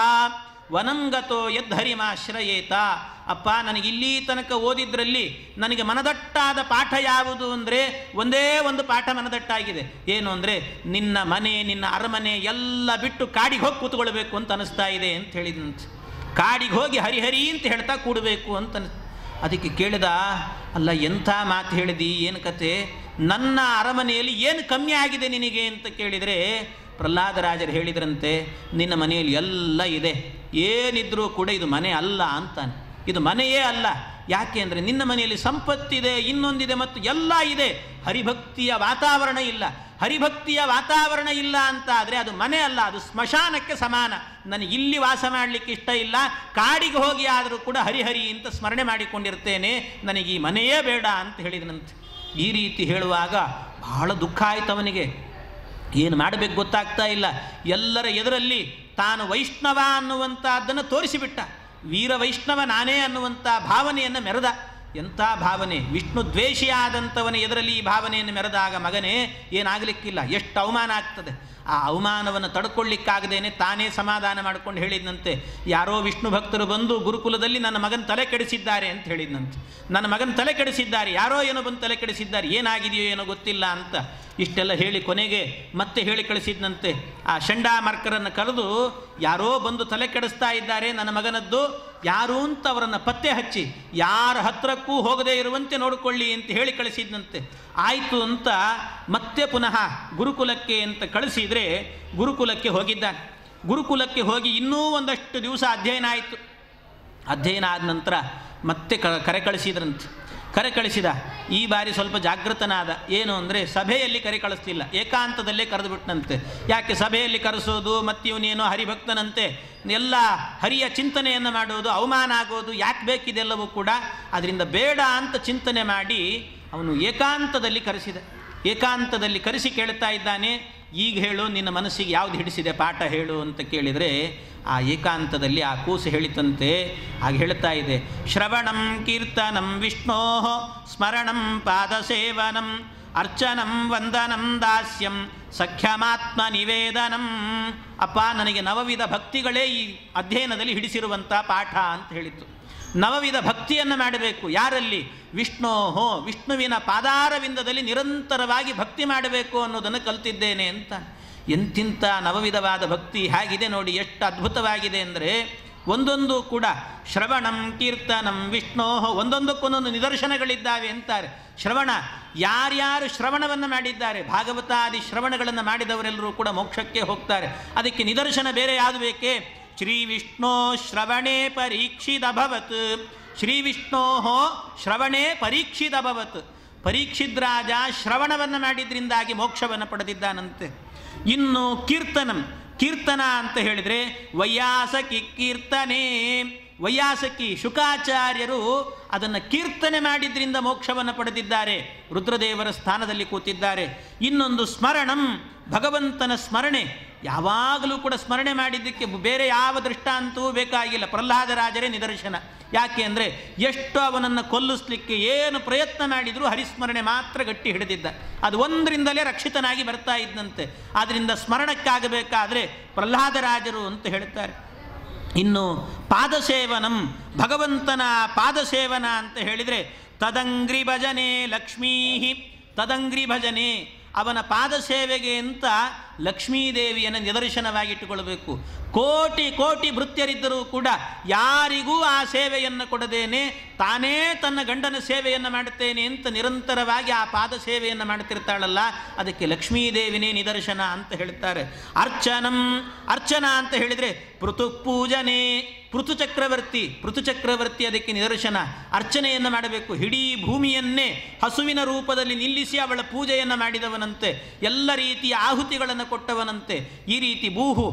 ವನಂ ಗತೋ ಯದ್ಧರಿಮಾಶ್ರಯೇತ. ಅಪ್ಪ, ನನಗಿಲ್ಲಿ ತನಕ ಓದಿದ್ರಲ್ಲಿ ನನಗೆ ಮನದಟ್ಟಾದ ಪಾಠ ಯಾವುದು ಅಂದರೆ ಒಂದೇ ಒಂದು ಪಾಠ ಮನದಟ್ಟಾಗಿದೆ. ಏನು ಅಂದರೆ, ನಿನ್ನ ಮನೆ, ನಿನ್ನ ಅರಮನೆ ಎಲ್ಲ ಬಿಟ್ಟು ಕಾಡಿಗೆ ಹೋಗಿ ಕೂತ್ಕೊಳ್ಬೇಕು ಅಂತ ಅನಿಸ್ತಾ ಇದೆ ಅಂತ ಹೇಳಿದಂತೆ. ಕಾಡಿಗೆ ಹೋಗಿ ಹರಿಹರಿ ಅಂತ ಹೇಳ್ತಾ ಕೂಡಬೇಕು ಅಂತ. ಅದಕ್ಕೆ ಕೇಳಿದ, ಅಲ್ಲ ಎಂಥ ಮಾತು ಹೇಳಿದಿ, ಏನು ಕತೆ, ನನ್ನ ಅರಮನೆಯಲ್ಲಿ ಏನು ಕಮ್ಮಿ ಆಗಿದೆ ನಿನಗೆ ಅಂತ ಕೇಳಿದರೆ ಪ್ರಹ್ಲಾದರಾಜರು ಹೇಳಿದ್ರಂತೆ, ನಿನ್ನ ಮನೆಯಲ್ಲಿ ಎಲ್ಲ ಇದೆ, ಏನಿದ್ರೂ ಕೂಡ ಇದು ಮನೆ ಅಲ್ಲ ಅಂತಾನೆ. ಇದು ಮನೆಯೇ ಅಲ್ಲ. ಯಾಕೆ ಅಂದರೆ ನಿನ್ನ ಮನೆಯಲ್ಲಿ ಸಂಪತ್ತಿದೆ, ಇನ್ನೊಂದಿದೆ, ಮತ್ತು ಎಲ್ಲ ಇದೆ, ಹರಿಭಕ್ತಿಯ ವಾತಾವರಣ ಇಲ್ಲ. ಹರಿಭಕ್ತಿಯ ವಾತಾವರಣ ಇಲ್ಲ ಅಂತ ಆದರೆ ಅದು ಮನೆ ಅಲ್ಲ, ಅದು ಸ್ಮಶಾನಕ್ಕೆ ಸಮಾನ. ನನಗೆ ಇಲ್ಲಿ ವಾಸ ಮಾಡಲಿಕ್ಕೆ ಇಷ್ಟ ಇಲ್ಲ, ಕಾಡಿಗೆ ಹೋಗಿ ಆದರೂ ಕೂಡ ಹರಿಹರಿ ಅಂತ ಸ್ಮರಣೆ ಮಾಡಿಕೊಂಡಿರ್ತೇನೆ, ನನಗೆ ಈ ಮನೆಯೇ ಬೇಡ ಅಂತ ಹೇಳಿದನಂತೆ. ಈ ರೀತಿ ಹೇಳುವಾಗ ಬಹಳ ದುಃಖ ಆಯಿತು ಅವನಿಗೆ. ಏನು ಮಾಡಬೇಕು ಗೊತ್ತಾಗ್ತಾ ಇಲ್ಲ. ಎಲ್ಲರ ಎದುರಲ್ಲಿ ತಾನು ವೈಷ್ಣವ ಅನ್ನುವಂಥದ್ದನ್ನು ತೋರಿಸಿಬಿಟ್ಟ. ವೀರ ವೈಷ್ಣವ ನಾನೇ ಅನ್ನುವಂಥ ಭಾವನೆಯನ್ನು ಮೆರೆದ. ಎಂಥ ಭಾವನೆ! ವಿಷ್ಣು ದ್ವೇಷಿಯಾದಂಥವನ ಎದುರಲ್ಲಿ ಈ ಭಾವನೆಯನ್ನು ಮೆರೆದಾಗ ಮಗನೇ ಏನಾಗಲಿಕ್ಕಿಲ್ಲ, ಎಷ್ಟು ಅವಮಾನ ಆಗ್ತದೆ. ಆ ಅವಮಾನವನ್ನು ತಡ್ಕೊಳ್ಳಿಕ್ಕಾಗದೇನೆ ತಾನೇ ಸಮಾಧಾನ ಮಾಡಿಕೊಂಡು ಹೇಳಿದ್ನಂತೆ, ಯಾರೋ ವಿಷ್ಣು ಭಕ್ತರು ಬಂದು ಗುರುಕುಲದಲ್ಲಿ ನನ್ನ ಮಗನ ತಲೆ ಕೆಡಿಸಿದ್ದಾರೆ ಅಂತ ಹೇಳಿದ್ನಂತೆ. ನನ್ನ ಮಗನ ತಲೆ ಕೆಡಿಸಿದ್ದಾರೆ, ಯಾರೋ ಏನೋ ಬಂದು ತಲೆ ಕೆಡಿಸಿದ್ದಾರೆ, ಏನಾಗಿದೆಯೋ ಏನೋ ಗೊತ್ತಿಲ್ಲ ಅಂತ ಇಷ್ಟೆಲ್ಲ ಹೇಳಿ ಕೊನೆಗೆ ಮತ್ತೆ ಹೇಳಿ ಕಳಿಸಿದ್ನಂತೆ. ಆ ಚಂಡಾಮರ್ಕರನ್ನು ಕರೆದು, ಯಾರೋ ಬಂದು ತಲೆ ಕೆಡಿಸ್ತಾ ಇದ್ದಾರೆ ನನ್ನ ಮಗನದ್ದು, ಯಾರು ಅಂತ ಅವರನ್ನು ಪತ್ತೆ ಹಚ್ಚಿ ಯಾರ ಹತ್ರಕ್ಕೂ ಹೋಗದೇ ಇರುವಂತೆ ನೋಡಿಕೊಳ್ಳಿ ಅಂತ ಹೇಳಿ ಕಳಿಸಿದ್ನಂತೆ. ಆಯಿತು ಅಂತ ಮತ್ತೆ ಪುನಃ ಗುರುಕುಲಕ್ಕೆ ಅಂತ ಕಳಿಸಿದರೆ ಗುರುಕುಲಕ್ಕೆ ಹೋಗಿದ್ದಾನೆ. ಗುರುಕುಲಕ್ಕೆ ಹೋಗಿ ಇನ್ನೂ ಒಂದಷ್ಟು ದಿವಸ ಅಧ್ಯಯನ ಆಯಿತು. ಅಧ್ಯಯನ ಆದ ನಂತರ ಮತ್ತೆ ಕರೆ ಕಳಿಸಿದ್ರಂತೆ. ಕರೆ ಕಳಿಸಿದ. ಈ ಬಾರಿ ಸ್ವಲ್ಪ ಜಾಗೃತನಾದ. ಏನು ಅಂದರೆ ಸಭೆಯಲ್ಲಿ ಕರೆ ಕಳಿಸ್ತಿಲ್ಲ, ಏಕಾಂತದಲ್ಲೇ ಕರೆದು ಬಿಟ್ಟನಂತೆ. ಯಾಕೆ ಸಭೆಯಲ್ಲಿ ಕರೆಸೋದು, ಮತ್ತು ಇವನೇನೋ ಹರಿಭಕ್ತನಂತೆ ಎಲ್ಲ ಹರಿಯ ಚಿಂತನೆಯನ್ನು ಮಾಡೋದು, ಅವಮಾನ ಆಗೋದು ಯಾಕೆ ಬೇಕಿದೆಲ್ಲವೂ ಕೂಡ. ಅದರಿಂದ ಬೇಡ ಅಂತ ಚಿಂತನೆ ಮಾಡಿ ಅವನು ಏಕಾಂತದಲ್ಲಿ ಕರೆಸಿದ. ಏಕಾಂತದಲ್ಲಿ ಕರೆಸಿ ಕೇಳ್ತಾ ಇದ್ದಾನೆ, ಈಗ ಹೇಳು ನಿನ್ನ ಮನಸ್ಸಿಗೆ ಯಾವುದು ಹಿಡಿಸಿದೆ ಪಾಠ ಹೇಳು ಅಂತ ಕೇಳಿದರೆ ಆ ಏಕಾಂತದಲ್ಲಿ ಆ ಕೂಸು ಹೇಳಿತಂತೆ. ಹಾಗೆ ಹೇಳ್ತಾ ಇದೆ, ಶ್ರವಣಂ ಕೀರ್ತನಂ ವಿಷ್ಣೋ ಸ್ಮರಣಂ ಪಾದಸೇವನಂ ಅರ್ಚನಂ ವಂದನಂ ದಾಸ್ಯಂ ಸಖ್ಯಮಾತ್ಮ ನಿವೇದನಂ. ಅಪ್ಪ, ನನಗೆ ನವವಿಧ ಭಕ್ತಿಗಳೇ ಈ ಅಧ್ಯಯನದಲ್ಲಿ ಹಿಡಿಸಿರುವಂಥ ಪಾಠ ಅಂತ ಹೇಳಿತ್ತು. ನವವಿಧ ಭಕ್ತಿಯನ್ನು ಮಾಡಬೇಕು. ಯಾರಲ್ಲಿ? ವಿಷ್ಣೋಹೋ, ವಿಷ್ಣುವಿನ ಪಾದಾರವಿಂದದಲ್ಲಿ ನಿರಂತರವಾಗಿ ಭಕ್ತಿ ಮಾಡಬೇಕು ಅನ್ನೋದನ್ನು ಕಲ್ತಿದ್ದೇನೆ ಅಂತ. ಎಂತಿಂಥ ನವವಿಧವಾದ ಭಕ್ತಿ ಹೇಗಿದೆ ನೋಡಿ, ಎಷ್ಟು ಅದ್ಭುತವಾಗಿದೆ ಅಂದರೆ ಒಂದೊಂದು ಕೂಡ ಶ್ರವಣಂ ಕೀರ್ತನಂ ವಿಷ್ಣೋಹೋ, ಒಂದೊಂದಕ್ಕೊಂದೊಂದು ನಿದರ್ಶನಗಳಿದ್ದಾವೆ ಅಂತಾರೆ. ಶ್ರವಣ, ಯಾರ್ಯಾರು ಶ್ರವಣವನ್ನು ಮಾಡಿದ್ದಾರೆ, ಭಾಗವತಾದಿ ಶ್ರವಣಗಳನ್ನು ಮಾಡಿದವರೆಲ್ಲರೂ ಕೂಡ ಮೋಕ್ಷಕ್ಕೆ ಹೋಗ್ತಾರೆ. ಅದಕ್ಕೆ ನಿದರ್ಶನ ಬೇರೆ ಯಾವುದು ಬೇಕೇ? ಶ್ರೀ ವಿಷ್ಣೋ ಶ್ರವಣೇ ಪರೀಕ್ಷಿದಭವತ್. ಶ್ರೀ ವಿಷ್ಣೋ ಶ್ರವಣೇ ಪರೀಕ್ಷಿದಭವತ್. ಪರೀಕ್ಷಿತ್ ರಾಜ ಶ್ರವಣವನ್ನು ಮಾಡಿದ್ರಿಂದಾಗಿ ಮೋಕ್ಷವನ್ನು ಪಡೆದಿದ್ದಾನಂತೆ. ಇನ್ನು ಕೀರ್ತನಂ, ಕೀರ್ತನ ಅಂತ ಹೇಳಿದರೆ ವೈಯಾಸಕಿ ಕೀರ್ತನೆ. ವೈಯಾಸಕಿ ಶುಕಾಚಾರ್ಯರು ಅದನ್ನು ಕೀರ್ತನೆ ಮಾಡಿದ್ರಿಂದ ಮೋಕ್ಷವನ್ನು ಪಡೆದಿದ್ದಾರೆ, ರುದ್ರದೇವರ ಸ್ಥಾನದಲ್ಲಿ ಕೂತಿದ್ದಾರೆ. ಇನ್ನೊಂದು ಸ್ಮರಣಂ, ಭಗವಂತನ ಸ್ಮರಣೆ. ಯಾವಾಗಲೂ ಕೂಡ ಸ್ಮರಣೆ ಮಾಡಿದ್ದಕ್ಕೆ ಬೇರೆ ಯಾವ ದೃಷ್ಟಾಂತವೂ ಬೇಕಾಗಿಲ್ಲ. ಪ್ರಹ್ಲಾದರಾಜರೇ ನಿದರ್ಶನ. ಯಾಕೆ ಅಂದರೆ ಎಷ್ಟು ಅವನನ್ನು ಕೊಲ್ಲಿಸಲಿಕ್ಕೆ ಏನು ಪ್ರಯತ್ನ ಮಾಡಿದರೂ ಹರಿಸ್ಮರಣೆ ಮಾತ್ರ ಗಟ್ಟಿ ಹಿಡಿದಿದ್ದ. ಅದು ಒಂದರಿಂದಲೇ ರಕ್ಷಿತನಾಗಿ ಬರ್ತಾ ಇದ್ದಂತೆ. ಆದ್ದರಿಂದ ಸ್ಮರಣಕ್ಕಾಗಬೇಕಾದರೆ ಪ್ರಹ್ಲಾದರಾಜರು ಅಂತ ಹೇಳ್ತಾರೆ. ಇನ್ನು ಪಾದಸೇವನಂ, ಭಗವಂತನ ಪಾದಸೇವನ ಅಂತ ಹೇಳಿದರೆ ತದಂಗ್ರಿ ಭಜನೆ ಲಕ್ಷ್ಮೀ. ತದಂಗ್ರಿ ಭಜನೆ, ಅವನ ಪಾದಸೇವೆಗೆ ಅಂತ ಲಕ್ಷ್ಮೀದೇವಿಯನ್ನು ನಿದರ್ಶನವಾಗಿಟ್ಟುಕೊಳ್ಬೇಕು. ಕೋಟಿ ಕೋಟಿ ಭೃತ್ಯರಿದ್ದರೂ ಕೂಡ ಯಾರಿಗೂ ಆ ಸೇವೆಯನ್ನು ಕೊಡದೇನೆ ತಾನೇ ತನ್ನ ಗಂಡನ ಸೇವೆಯನ್ನು ಮಾಡುತ್ತೇನೆ ಅಂತ ನಿರಂತರವಾಗಿ ಆ ಪಾದ ಸೇವೆಯನ್ನು ಮಾಡುತ್ತಿರ್ತಾಳಲ್ಲ, ಅದಕ್ಕೆ ಲಕ್ಷ್ಮೀದೇವಿನೇ ನಿದರ್ಶನ ಅಂತ ಹೇಳ್ತಾರೆ. ಅರ್ಚನಂ, ಅರ್ಚನಾ ಅಂತ ಹೇಳಿದರೆ ಪೃಥು ಪೂಜನೆ. ಪೃಥು ಚಕ್ರವರ್ತಿ, ಪೃಥು ಚಕ್ರವರ್ತಿ ಅದಕ್ಕೆ ನಿದರ್ಶನ. ಅರ್ಚನೆಯನ್ನು ಮಾಡಬೇಕು. ಇಡೀ ಭೂಮಿಯನ್ನೇ ಹಸುವಿನ ರೂಪದಲ್ಲಿ ನಿಲ್ಲಿಸಿ ಅವಳ ಪೂಜೆಯನ್ನು ಮಾಡಿದವನಂತೆ, ಎಲ್ಲ ರೀತಿಯ ಆಹುತಿಗಳನ್ನು ಕೊಟ್ಟವನಂತೆ. ಈ ರೀತಿ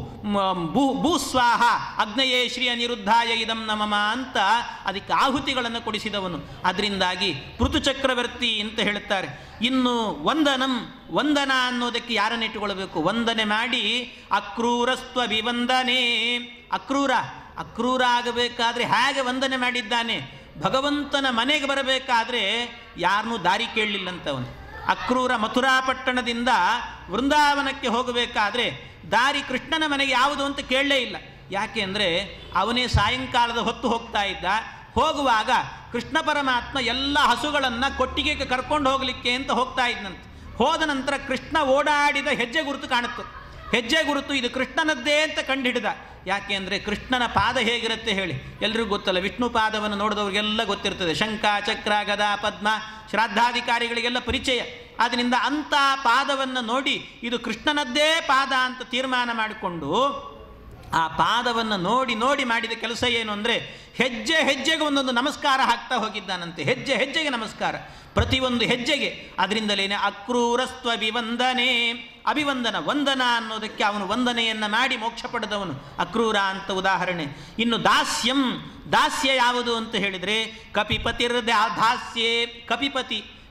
ಭೂಸ್ವಾಹ ಅಗ್ನಯೇ ಶ್ರೀ ಅನಿರುದ್ಧಾಯ ಇದಂ ನಮಮ ಅಂತ ಅದಕ್ಕೆ ಆಹುತಿಗಳನ್ನು ಕೊಡಿಸಿದವನು. ಅದರಿಂದಾಗಿ ಪೃಥು ಚಕ್ರವರ್ತಿ ಅಂತ ಹೇಳುತ್ತಾರೆ. ಇನ್ನು ವಂದನಂ, ವಂದನ ಅನ್ನೋದಕ್ಕೆ ಯಾರನ್ನು ಇಟ್ಟುಕೊಳ್ಬೇಕು? ವಂದನೆ ಮಾಡಿ ಅಕ್ರೂರಸ್ತ್ವ ವಿವಂದನೆ. ಅಕ್ರೂರ, ಅಕ್ರೂರ ಆಗಬೇಕಾದ್ರೆ ಹೇಗೆ ವಂದನೆ ಮಾಡಿದ್ದಾನೆ. ಭಗವಂತನ ಮನೆಗೆ ಬರಬೇಕಾದ್ರೆ ಯಾರನ್ನೂ ದಾರಿ ಕೇಳಲಿಲ್ಲಂತವನು. ಅಕ್ರೂರ ಮಥುರಾಪಟ್ಟಣದಿಂದ ವೃಂದಾವನಕ್ಕೆ ಹೋಗಬೇಕಾದ್ರೆ ದಾರಿ ಕೃಷ್ಣನ ಮನೆಗೆ ಯಾವುದು ಅಂತ ಕೇಳಲೇ ಇಲ್ಲ. ಯಾಕೆ ಅಂದರೆ ಅವನೇ ಸಾಯಂಕಾಲದ ಹೊತ್ತು ಹೋಗ್ತಾ ಇದ್ದ. ಹೋಗುವಾಗ ಕೃಷ್ಣ ಪರಮಾತ್ಮ ಎಲ್ಲ ಹಸುಗಳನ್ನು ಕೊಟ್ಟಿಗೆಗೆ ಕರ್ಕೊಂಡು ಹೋಗಲಿಕ್ಕೆ ಅಂತ ಹೋಗ್ತಾ ಇದ್ದಂತೆ. ಹೋದ ನಂತರ ಕೃಷ್ಣ ಓಡಾಡಿದ ಹೆಜ್ಜೆ ಗುರುತು ಕಾಣುತ್ತೆ. ಹೆಜ್ಜೆ ಗುರುತು ಇದು ಕೃಷ್ಣನದ್ದೇ ಅಂತ ಕಂಡುಹಿಡಿದ. ಯಾಕೆ ಅಂದರೆ ಕೃಷ್ಣನ ಪಾದ ಹೇಗಿರುತ್ತೆ ಹೇಳಿ, ಎಲ್ರಿಗೂ ಗೊತ್ತಲ್ಲ. ವಿಷ್ಣು ಪಾದವನ್ನು ನೋಡಿದವ್ರಿಗೆಲ್ಲ ಗೊತ್ತಿರ್ತದೆ. ಶಂಖ, ಚಕ್ರ, ಗದಾ, ಪದ್ಮ, ಶ್ರಾದ್ದಾಧಿಕಾರಿಗಳಿಗೆಲ್ಲ ಪರಿಚಯ. ಆದ್ದರಿಂದ ಅಂಥ ಪಾದವನ್ನು ನೋಡಿ ಇದು ಕೃಷ್ಣನದ್ದೇ ಪಾದ ಅಂತ ತೀರ್ಮಾನ ಮಾಡಿಕೊಂಡು ಆ ಪಾದವನ್ನು ನೋಡಿ ನೋಡಿ ಮಾಡಿದ ಕೆಲಸ ಏನು ಅಂದರೆ ಹೆಜ್ಜೆ ಹೆಜ್ಜೆಗೆ ಒಂದೊಂದು ನಮಸ್ಕಾರ ಹಾಕ್ತಾ ಹೋಗಿದ್ದಾನಂತೆ. ಹೆಜ್ಜೆ ಹೆಜ್ಜೆಗೆ ನಮಸ್ಕಾರ, ಪ್ರತಿಯೊಂದು ಹೆಜ್ಜೆಗೆ. ಅದರಿಂದಲೇನೆ ಅಕ್ರೂರಸ್ತ್ವ ವಿವಂದನೆ. ಅಭಿವಂದನ, ವಂದನ ಅನ್ನೋದಕ್ಕೆ ಅವನು ವಂದನೆಯನ್ನು ಮಾಡಿ ಮೋಕ್ಷ ಪಡೆದವನು ಅಕ್ರೂರ ಅಂತ ಉದಾಹರಣೆ. ಇನ್ನು ದಾಸ್ಯಂ, ದಾಸ್ಯ ಯಾವುದು ಅಂತ ಹೇಳಿದರೆ ಕಪಿಪತಿರ್ ದಾಸ್ಯೇ. ಕಪಿಪತಿ,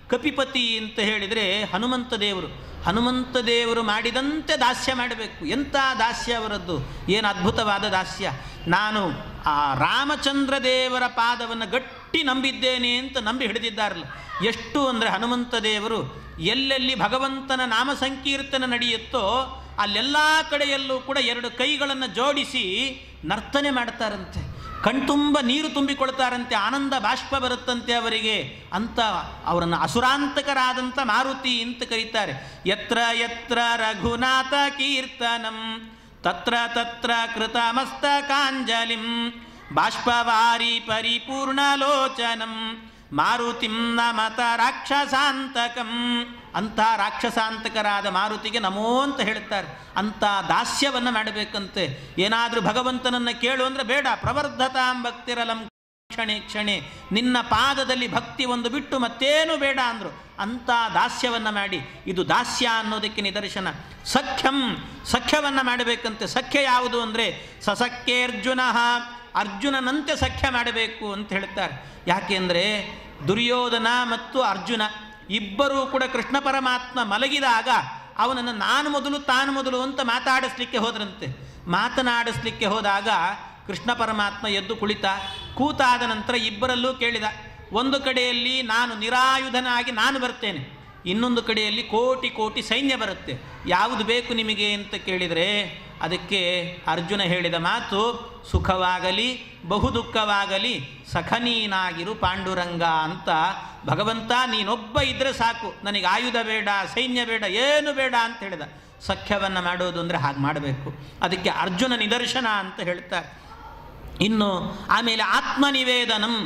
ಕಪಿಪತಿ ಅಂತ ಹೇಳಿದರೆ ಹನುಮಂತ ದೇವರು. ಹನುಮಂತ ದೇವರು ಮಾಡಿದಂತೆ ದಾಸ್ಯ ಮಾಡಬೇಕು. ಎಂಥ ದಾಸ್ಯ ಅವರದ್ದು, ಏನು ಅದ್ಭುತವಾದ ದಾಸ್ಯ. ನಾನು ಆ ರಾಮಚಂದ್ರ ದೇವರ ಪಾದವನ್ನು ಗಟ್ಟಿ ನಂಬಿದ್ದೇನೆ ಅಂತ ನಂಬಿ ಹಿಡಿದಿದ್ದಾರಲ್ಲ. ಎಷ್ಟು ಅಂದರೆ ಹನುಮಂತ ದೇವರು ಎಲ್ಲೆಲ್ಲಿ ಭಗವಂತನ ನಾಮ ಸಂಕೀರ್ತನ ನಡೆಯುತ್ತೋ ಅಲ್ಲೆಲ್ಲ ಕಡೆಯಲ್ಲೂ ಕೂಡ 2 ಕೈಗಳನ್ನು ಜೋಡಿಸಿ ನರ್ತನೆ ಮಾಡ್ತಾರಂತೆ. ಕಣ್ತುಂಬ ನೀರು ತುಂಬಿಕೊಳ್ತಾರಂತೆ, ಆನಂದ ಬಾಷ್ಪ ಬರುತ್ತಂತೆ ಅವರಿಗೆ. ಅಂತ ಅವರನ್ನು ಅಸುರಾಂತಕರಾದಂಥ ಮಾರುತಿ ಅಂತ ಕರೀತಾರೆ. ಯತ್ರ ಯತ್ರ ರಘುನಾಥ ಕೀರ್ತನಂ ತತ್ರ ತತ್ರ ಕೃತಮಸ್ತಕಾಂಜಲಿಂ ಬಾಷ್ಪವಾರಿ ಪರಿಪೂರ್ಣಲೋಚನಂ ಮಾರುತಿಂ ನಮತ ರಾಕ್ಷಸಾಂತಕಂ. ಅಂಥ ರಾಕ್ಷಸಾಂತಕರಾದ ಮಾರುತಿಗೆ ನಮೋ ಅಂತ ಹೇಳ್ತಾರೆ. ಅಂಥ ದಾಸ್ಯವನ್ನು ಮಾಡಬೇಕಂತೆ. ಏನಾದರೂ ಭಗವಂತನನ್ನು ಕೇಳು ಅಂದರೆ ಬೇಡ, ಪ್ರವರ್ಧತಾಂ ಭಕ್ತಿರಲಂ ಕ್ಷಣೆ ಕ್ಷಣೆ, ನಿನ್ನ ಪಾದದಲ್ಲಿ ಭಕ್ತಿ ಒಂದು ಬಿಟ್ಟು ಮತ್ತೇನು ಬೇಡ ಅಂದರು. ಅಂಥ ದಾಸ್ಯವನ್ನು ಮಾಡಿ, ಇದು ದಾಸ್ಯ ಅನ್ನೋದಕ್ಕೆ ನಿದರ್ಶನ. ಸಖ್ಯವನ್ನು ಮಾಡಬೇಕಂತೆ. ಸಖ್ಯ ಯಾವುದು ಅಂದರೆ ಸಸಖ್ಯೇರ್ಜುನ, ಅರ್ಜುನನಂತೆ ಸಖ್ಯ ಮಾಡಬೇಕು ಅಂತ ಹೇಳ್ತಾರೆ. ಯಾಕೆಂದರೆ ದುರ್ಯೋಧನ ಮತ್ತು ಅರ್ಜುನ ಇಬ್ಬರೂ ಕೂಡ ಕೃಷ್ಣ ಪರಮಾತ್ಮ ಮಲಗಿದಾಗ ಅವನನ್ನು ನಾನು ಮೊದಲು ತಾನು ಮೊದಲು ಅಂತ ಮಾತಾಡಿಸ್ಲಿಕ್ಕೆ ಹೋದ್ರಂತೆ. ಮಾತನಾಡಿಸ್ಲಿಕ್ಕೆ ಹೋದಾಗ ಕೃಷ್ಣ ಪರಮಾತ್ಮ ಎದ್ದು ಕೂತಾದ ನಂತರ ಇಬ್ಬರಲ್ಲೂ ಕೇಳಿದ. ಒಂದು ಕಡೆಯಲ್ಲಿ ನಾನು ನಿರಾಯುಧನಾಗಿ ನಾನು ಬರ್ತೇನೆ, ಇನ್ನೊಂದು ಕಡೆಯಲ್ಲಿ ಕೋಟಿ ಕೋಟಿ ಸೈನ್ಯ ಬರುತ್ತೆ, ಯಾವುದು ಬೇಕು ನಿಮಗೆ ಅಂತ ಕೇಳಿದರೆ ಅದಕ್ಕೆ ಅರ್ಜುನ ಹೇಳಿದ ಮಾತು, ಸುಖವಾಗಲಿ ಬಹು ದುಃಖವಾಗಲಿ ಸಖನೀನಾಗಿರು ಪಾಂಡುರಂಗ ಅಂತ. ಭಗವಂತ ನೀನೊಬ್ಬ ಇದ್ದರೆ ಸಾಕು, ನನಗೆ ಆಯುಧ ಬೇಡ, ಸೈನ್ಯ ಬೇಡ, ಏನು ಬೇಡ ಅಂತ ಹೇಳಿದ. ಸಖ್ಯವನ್ನು ಮಾಡೋದು ಅಂದರೆ ಹಾಗೆ ಮಾಡಬೇಕು. ಅದಕ್ಕೆ ಅರ್ಜುನ ನಿದರ್ಶನ ಅಂತ ಹೇಳ್ತಾರೆ. ಇನ್ನು ಆಮೇಲೆ ಆತ್ಮನಿವೇದನಂ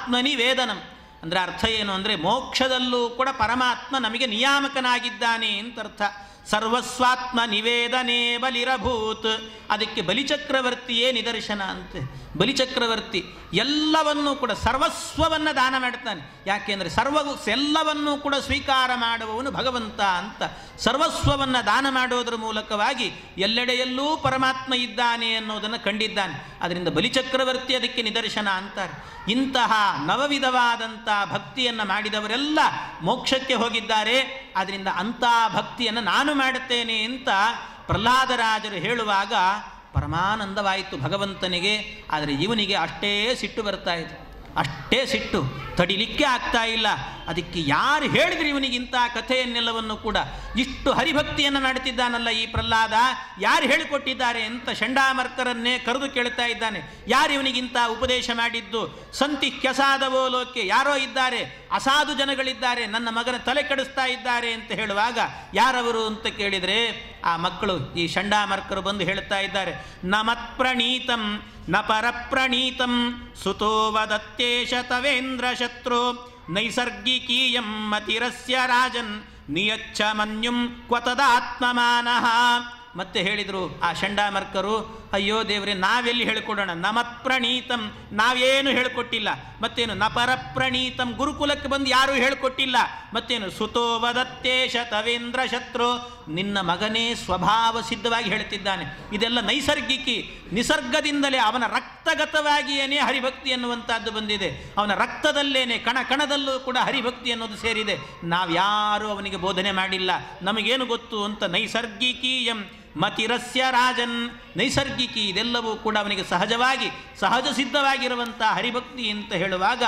ಅಂದರೆ ಅರ್ಥ ಏನು ಅಂದರೆ ಮೋಕ್ಷದಲ್ಲೂ ಕೂಡ ಪರಮಾತ್ಮ ನಮಗೆ ನಿಯಾಮಕನಾಗಿದ್ದಾನೆ ಅಂತ ಅರ್ಥ. ಸರ್ವಸ್ವಾತ್ಮ ನಿವೇದನೆ ಬಲಿರಭೂತ್. ಅದಕ್ಕೆ ಬಲಿಚಕ್ರವರ್ತಿಯೇ ನಿದರ್ಶನ ಅಂತೆ. ಬಲಿಚಕ್ರವರ್ತಿ ಎಲ್ಲವನ್ನೂ ಕೂಡ ಸರ್ವಸ್ವವನ್ನು ದಾನ ಮಾಡ್ತಾನೆ. ಯಾಕೆಂದರೆ ಎಲ್ಲವನ್ನೂ ಕೂಡ ಸ್ವೀಕಾರ ಮಾಡುವವನು ಭಗವಂತ ಅಂತ. ಸರ್ವಸ್ವವನ್ನು ದಾನ ಮಾಡೋದರ ಮೂಲಕವಾಗಿ ಎಲ್ಲೆಡೆಯಲ್ಲೂ ಪರಮಾತ್ಮ ಇದ್ದಾನೆ ಅನ್ನೋದನ್ನು ಕಂಡಿದ್ದಾನೆ. ಅದರಿಂದ ಬಲಿಚಕ್ರವರ್ತಿ ಅದಕ್ಕೆ ನಿದರ್ಶನ ಅಂತಾರೆ. ಇಂತಹ ನವವಿಧವಾದಂಥ ಭಕ್ತಿಯನ್ನು ಮಾಡಿದವರೆಲ್ಲ ಮೋಕ್ಷಕ್ಕೆ ಹೋಗಿದ್ದಾರೆ. ಅದರಿಂದ ಅಂಥ ಭಕ್ತಿಯನ್ನು ನಾನು ಮಾಡುತ್ತೇನೆ ಅಂತ ಪ್ರಹ್ಲಾದರಾಜರು ಹೇಳುವಾಗ ಪರಮಾನಂದವಾಯಿತು ಭಗವಂತನಿಗೆ. ಆದರೆ ಇವನಿಗೆ ಅಷ್ಟೇ ಸಿಟ್ಟು ಬರ್ತಾ ಇದೆ, ಅಷ್ಟೇ ಸಿಟ್ಟು, ತಡಿಲಿಕ್ಕೆ ಆಗ್ತಾ ಇಲ್ಲ. ಅದಕ್ಕೆ ಯಾರು ಹೇಳಿದ್ರು ಇವನಿಗಿಂಥ ಕಥೆಯನ್ನೆಲ್ಲವನ್ನು ಕೂಡ, ಇಷ್ಟು ಹರಿಭಕ್ತಿಯನ್ನು ಮಾಡುತ್ತಿದ್ದಾನಲ್ಲ ಈ ಪ್ರಹ್ಲಾದ, ಯಾರು ಹೇಳಿಕೊಟ್ಟಿದ್ದಾರೆ ಅಂತ ಚಂಡಾಮರ್ಕರನ್ನೇ ಕರೆದು ಕೇಳ್ತಾ ಇದ್ದಾನೆ. ಯಾರು ಇವನಿಗಿಂತ ಉಪದೇಶ ಮಾಡಿದ್ದು? ಸಂತಿ ಕೆಸಾದವೋ ಲೋಕೆ, ಯಾರೋ ಇದ್ದಾರೆ, ಅಸಾಧು ಜನಗಳಿದ್ದಾರೆ, ನನ್ನ ಮಗನ ತಲೆ ಕೆಡಿಸ್ತಾ ಇದ್ದಾರೆ ಅಂತ ಹೇಳುವಾಗ ಯಾರವರು ಅಂತ ಕೇಳಿದರೆ ಆ ಮಕ್ಕಳು ಈ ಚಂಡಾಮರ್ಕರು ಬಂದು ಹೇಳ್ತಾ ಇದ್ದಾರೆ, ನಮತ್ ಪ್ರಣೀತಂ ನ ಪರಪ್ರಣೀತಂ ಸುತೋ ವದತ್ತೇಶ ತವೇಂದ್ರ ಶತ್ರು ನೈಸರ್ಗಿಕೀಯಂ ಮತಿರಸ್ಯ ರಾಜನ್ ನಿಯಚ್ಛ ಮನ್ಯುಂ ಕ್ವತದಾತ್ಮಮಾನಃ. ಮತ್ತೆ ಹೇಳಿದರು ಆ ಚಂಡಾಮರ್ಕರು, ಅಯ್ಯೋ ದೇವರೇ ನಾವೆಲ್ಲಿ ಹೇಳಿಕೊಡೋಣ, ನಮತ್ ಪ್ರಣೀತಂ ನಾವೇನು ಹೇಳಿಕೊಟ್ಟಿಲ್ಲ, ಮತ್ತೇನು ನ ಪರಪ್ರಣೀತಂ ಗುರುಕುಲಕ್ಕೆ ಬಂದು ಯಾರೂ ಹೇಳಿಕೊಟ್ಟಿಲ್ಲ, ಮತ್ತೇನು ಸುತೋ ವದತ್ತೇಶ ತವೇಂದ್ರ ಶತ್ರು ನಿನ್ನ ಮಗನೇ ಸ್ವಭಾವ ಸಿದ್ಧವಾಗಿ ಹೇಳ್ತಿದ್ದಾನೆ. ಇದೆಲ್ಲ ನೈಸರ್ಗಿಕಿ, ನಿಸರ್ಗದಿಂದಲೇ ಅವನ ರಕ್ತಗತವಾಗಿಯೇ ಹರಿಭಕ್ತಿ ಎನ್ನುವಂಥದ್ದು ಬಂದಿದೆ. ಅವನ ರಕ್ತದಲ್ಲೇನೆ ಕಣ ಕಣದಲ್ಲೂ ಕೂಡ ಹರಿಭಕ್ತಿ ಅನ್ನೋದು ಸೇರಿದೆ. ನಾವ್ಯಾರೂ ಅವನಿಗೆ ಬೋಧನೆ ಮಾಡಿಲ್ಲ, ನಮಗೇನು ಗೊತ್ತು ಅಂತ. ನೈಸರ್ಗಿಕೀಯಂ ಮತಿರಸ್ಯ ರಾಜನ್, ನೈಸರ್ಗಿಕಿ ಇದೆಲ್ಲವೂ ಕೂಡ ಅವನಿಗೆ ಸಹಜವಾಗಿ ಸಹಜ ಸಿದ್ಧವಾಗಿರುವಂಥ ಹರಿಭಕ್ತಿ ಅಂತ ಹೇಳುವಾಗ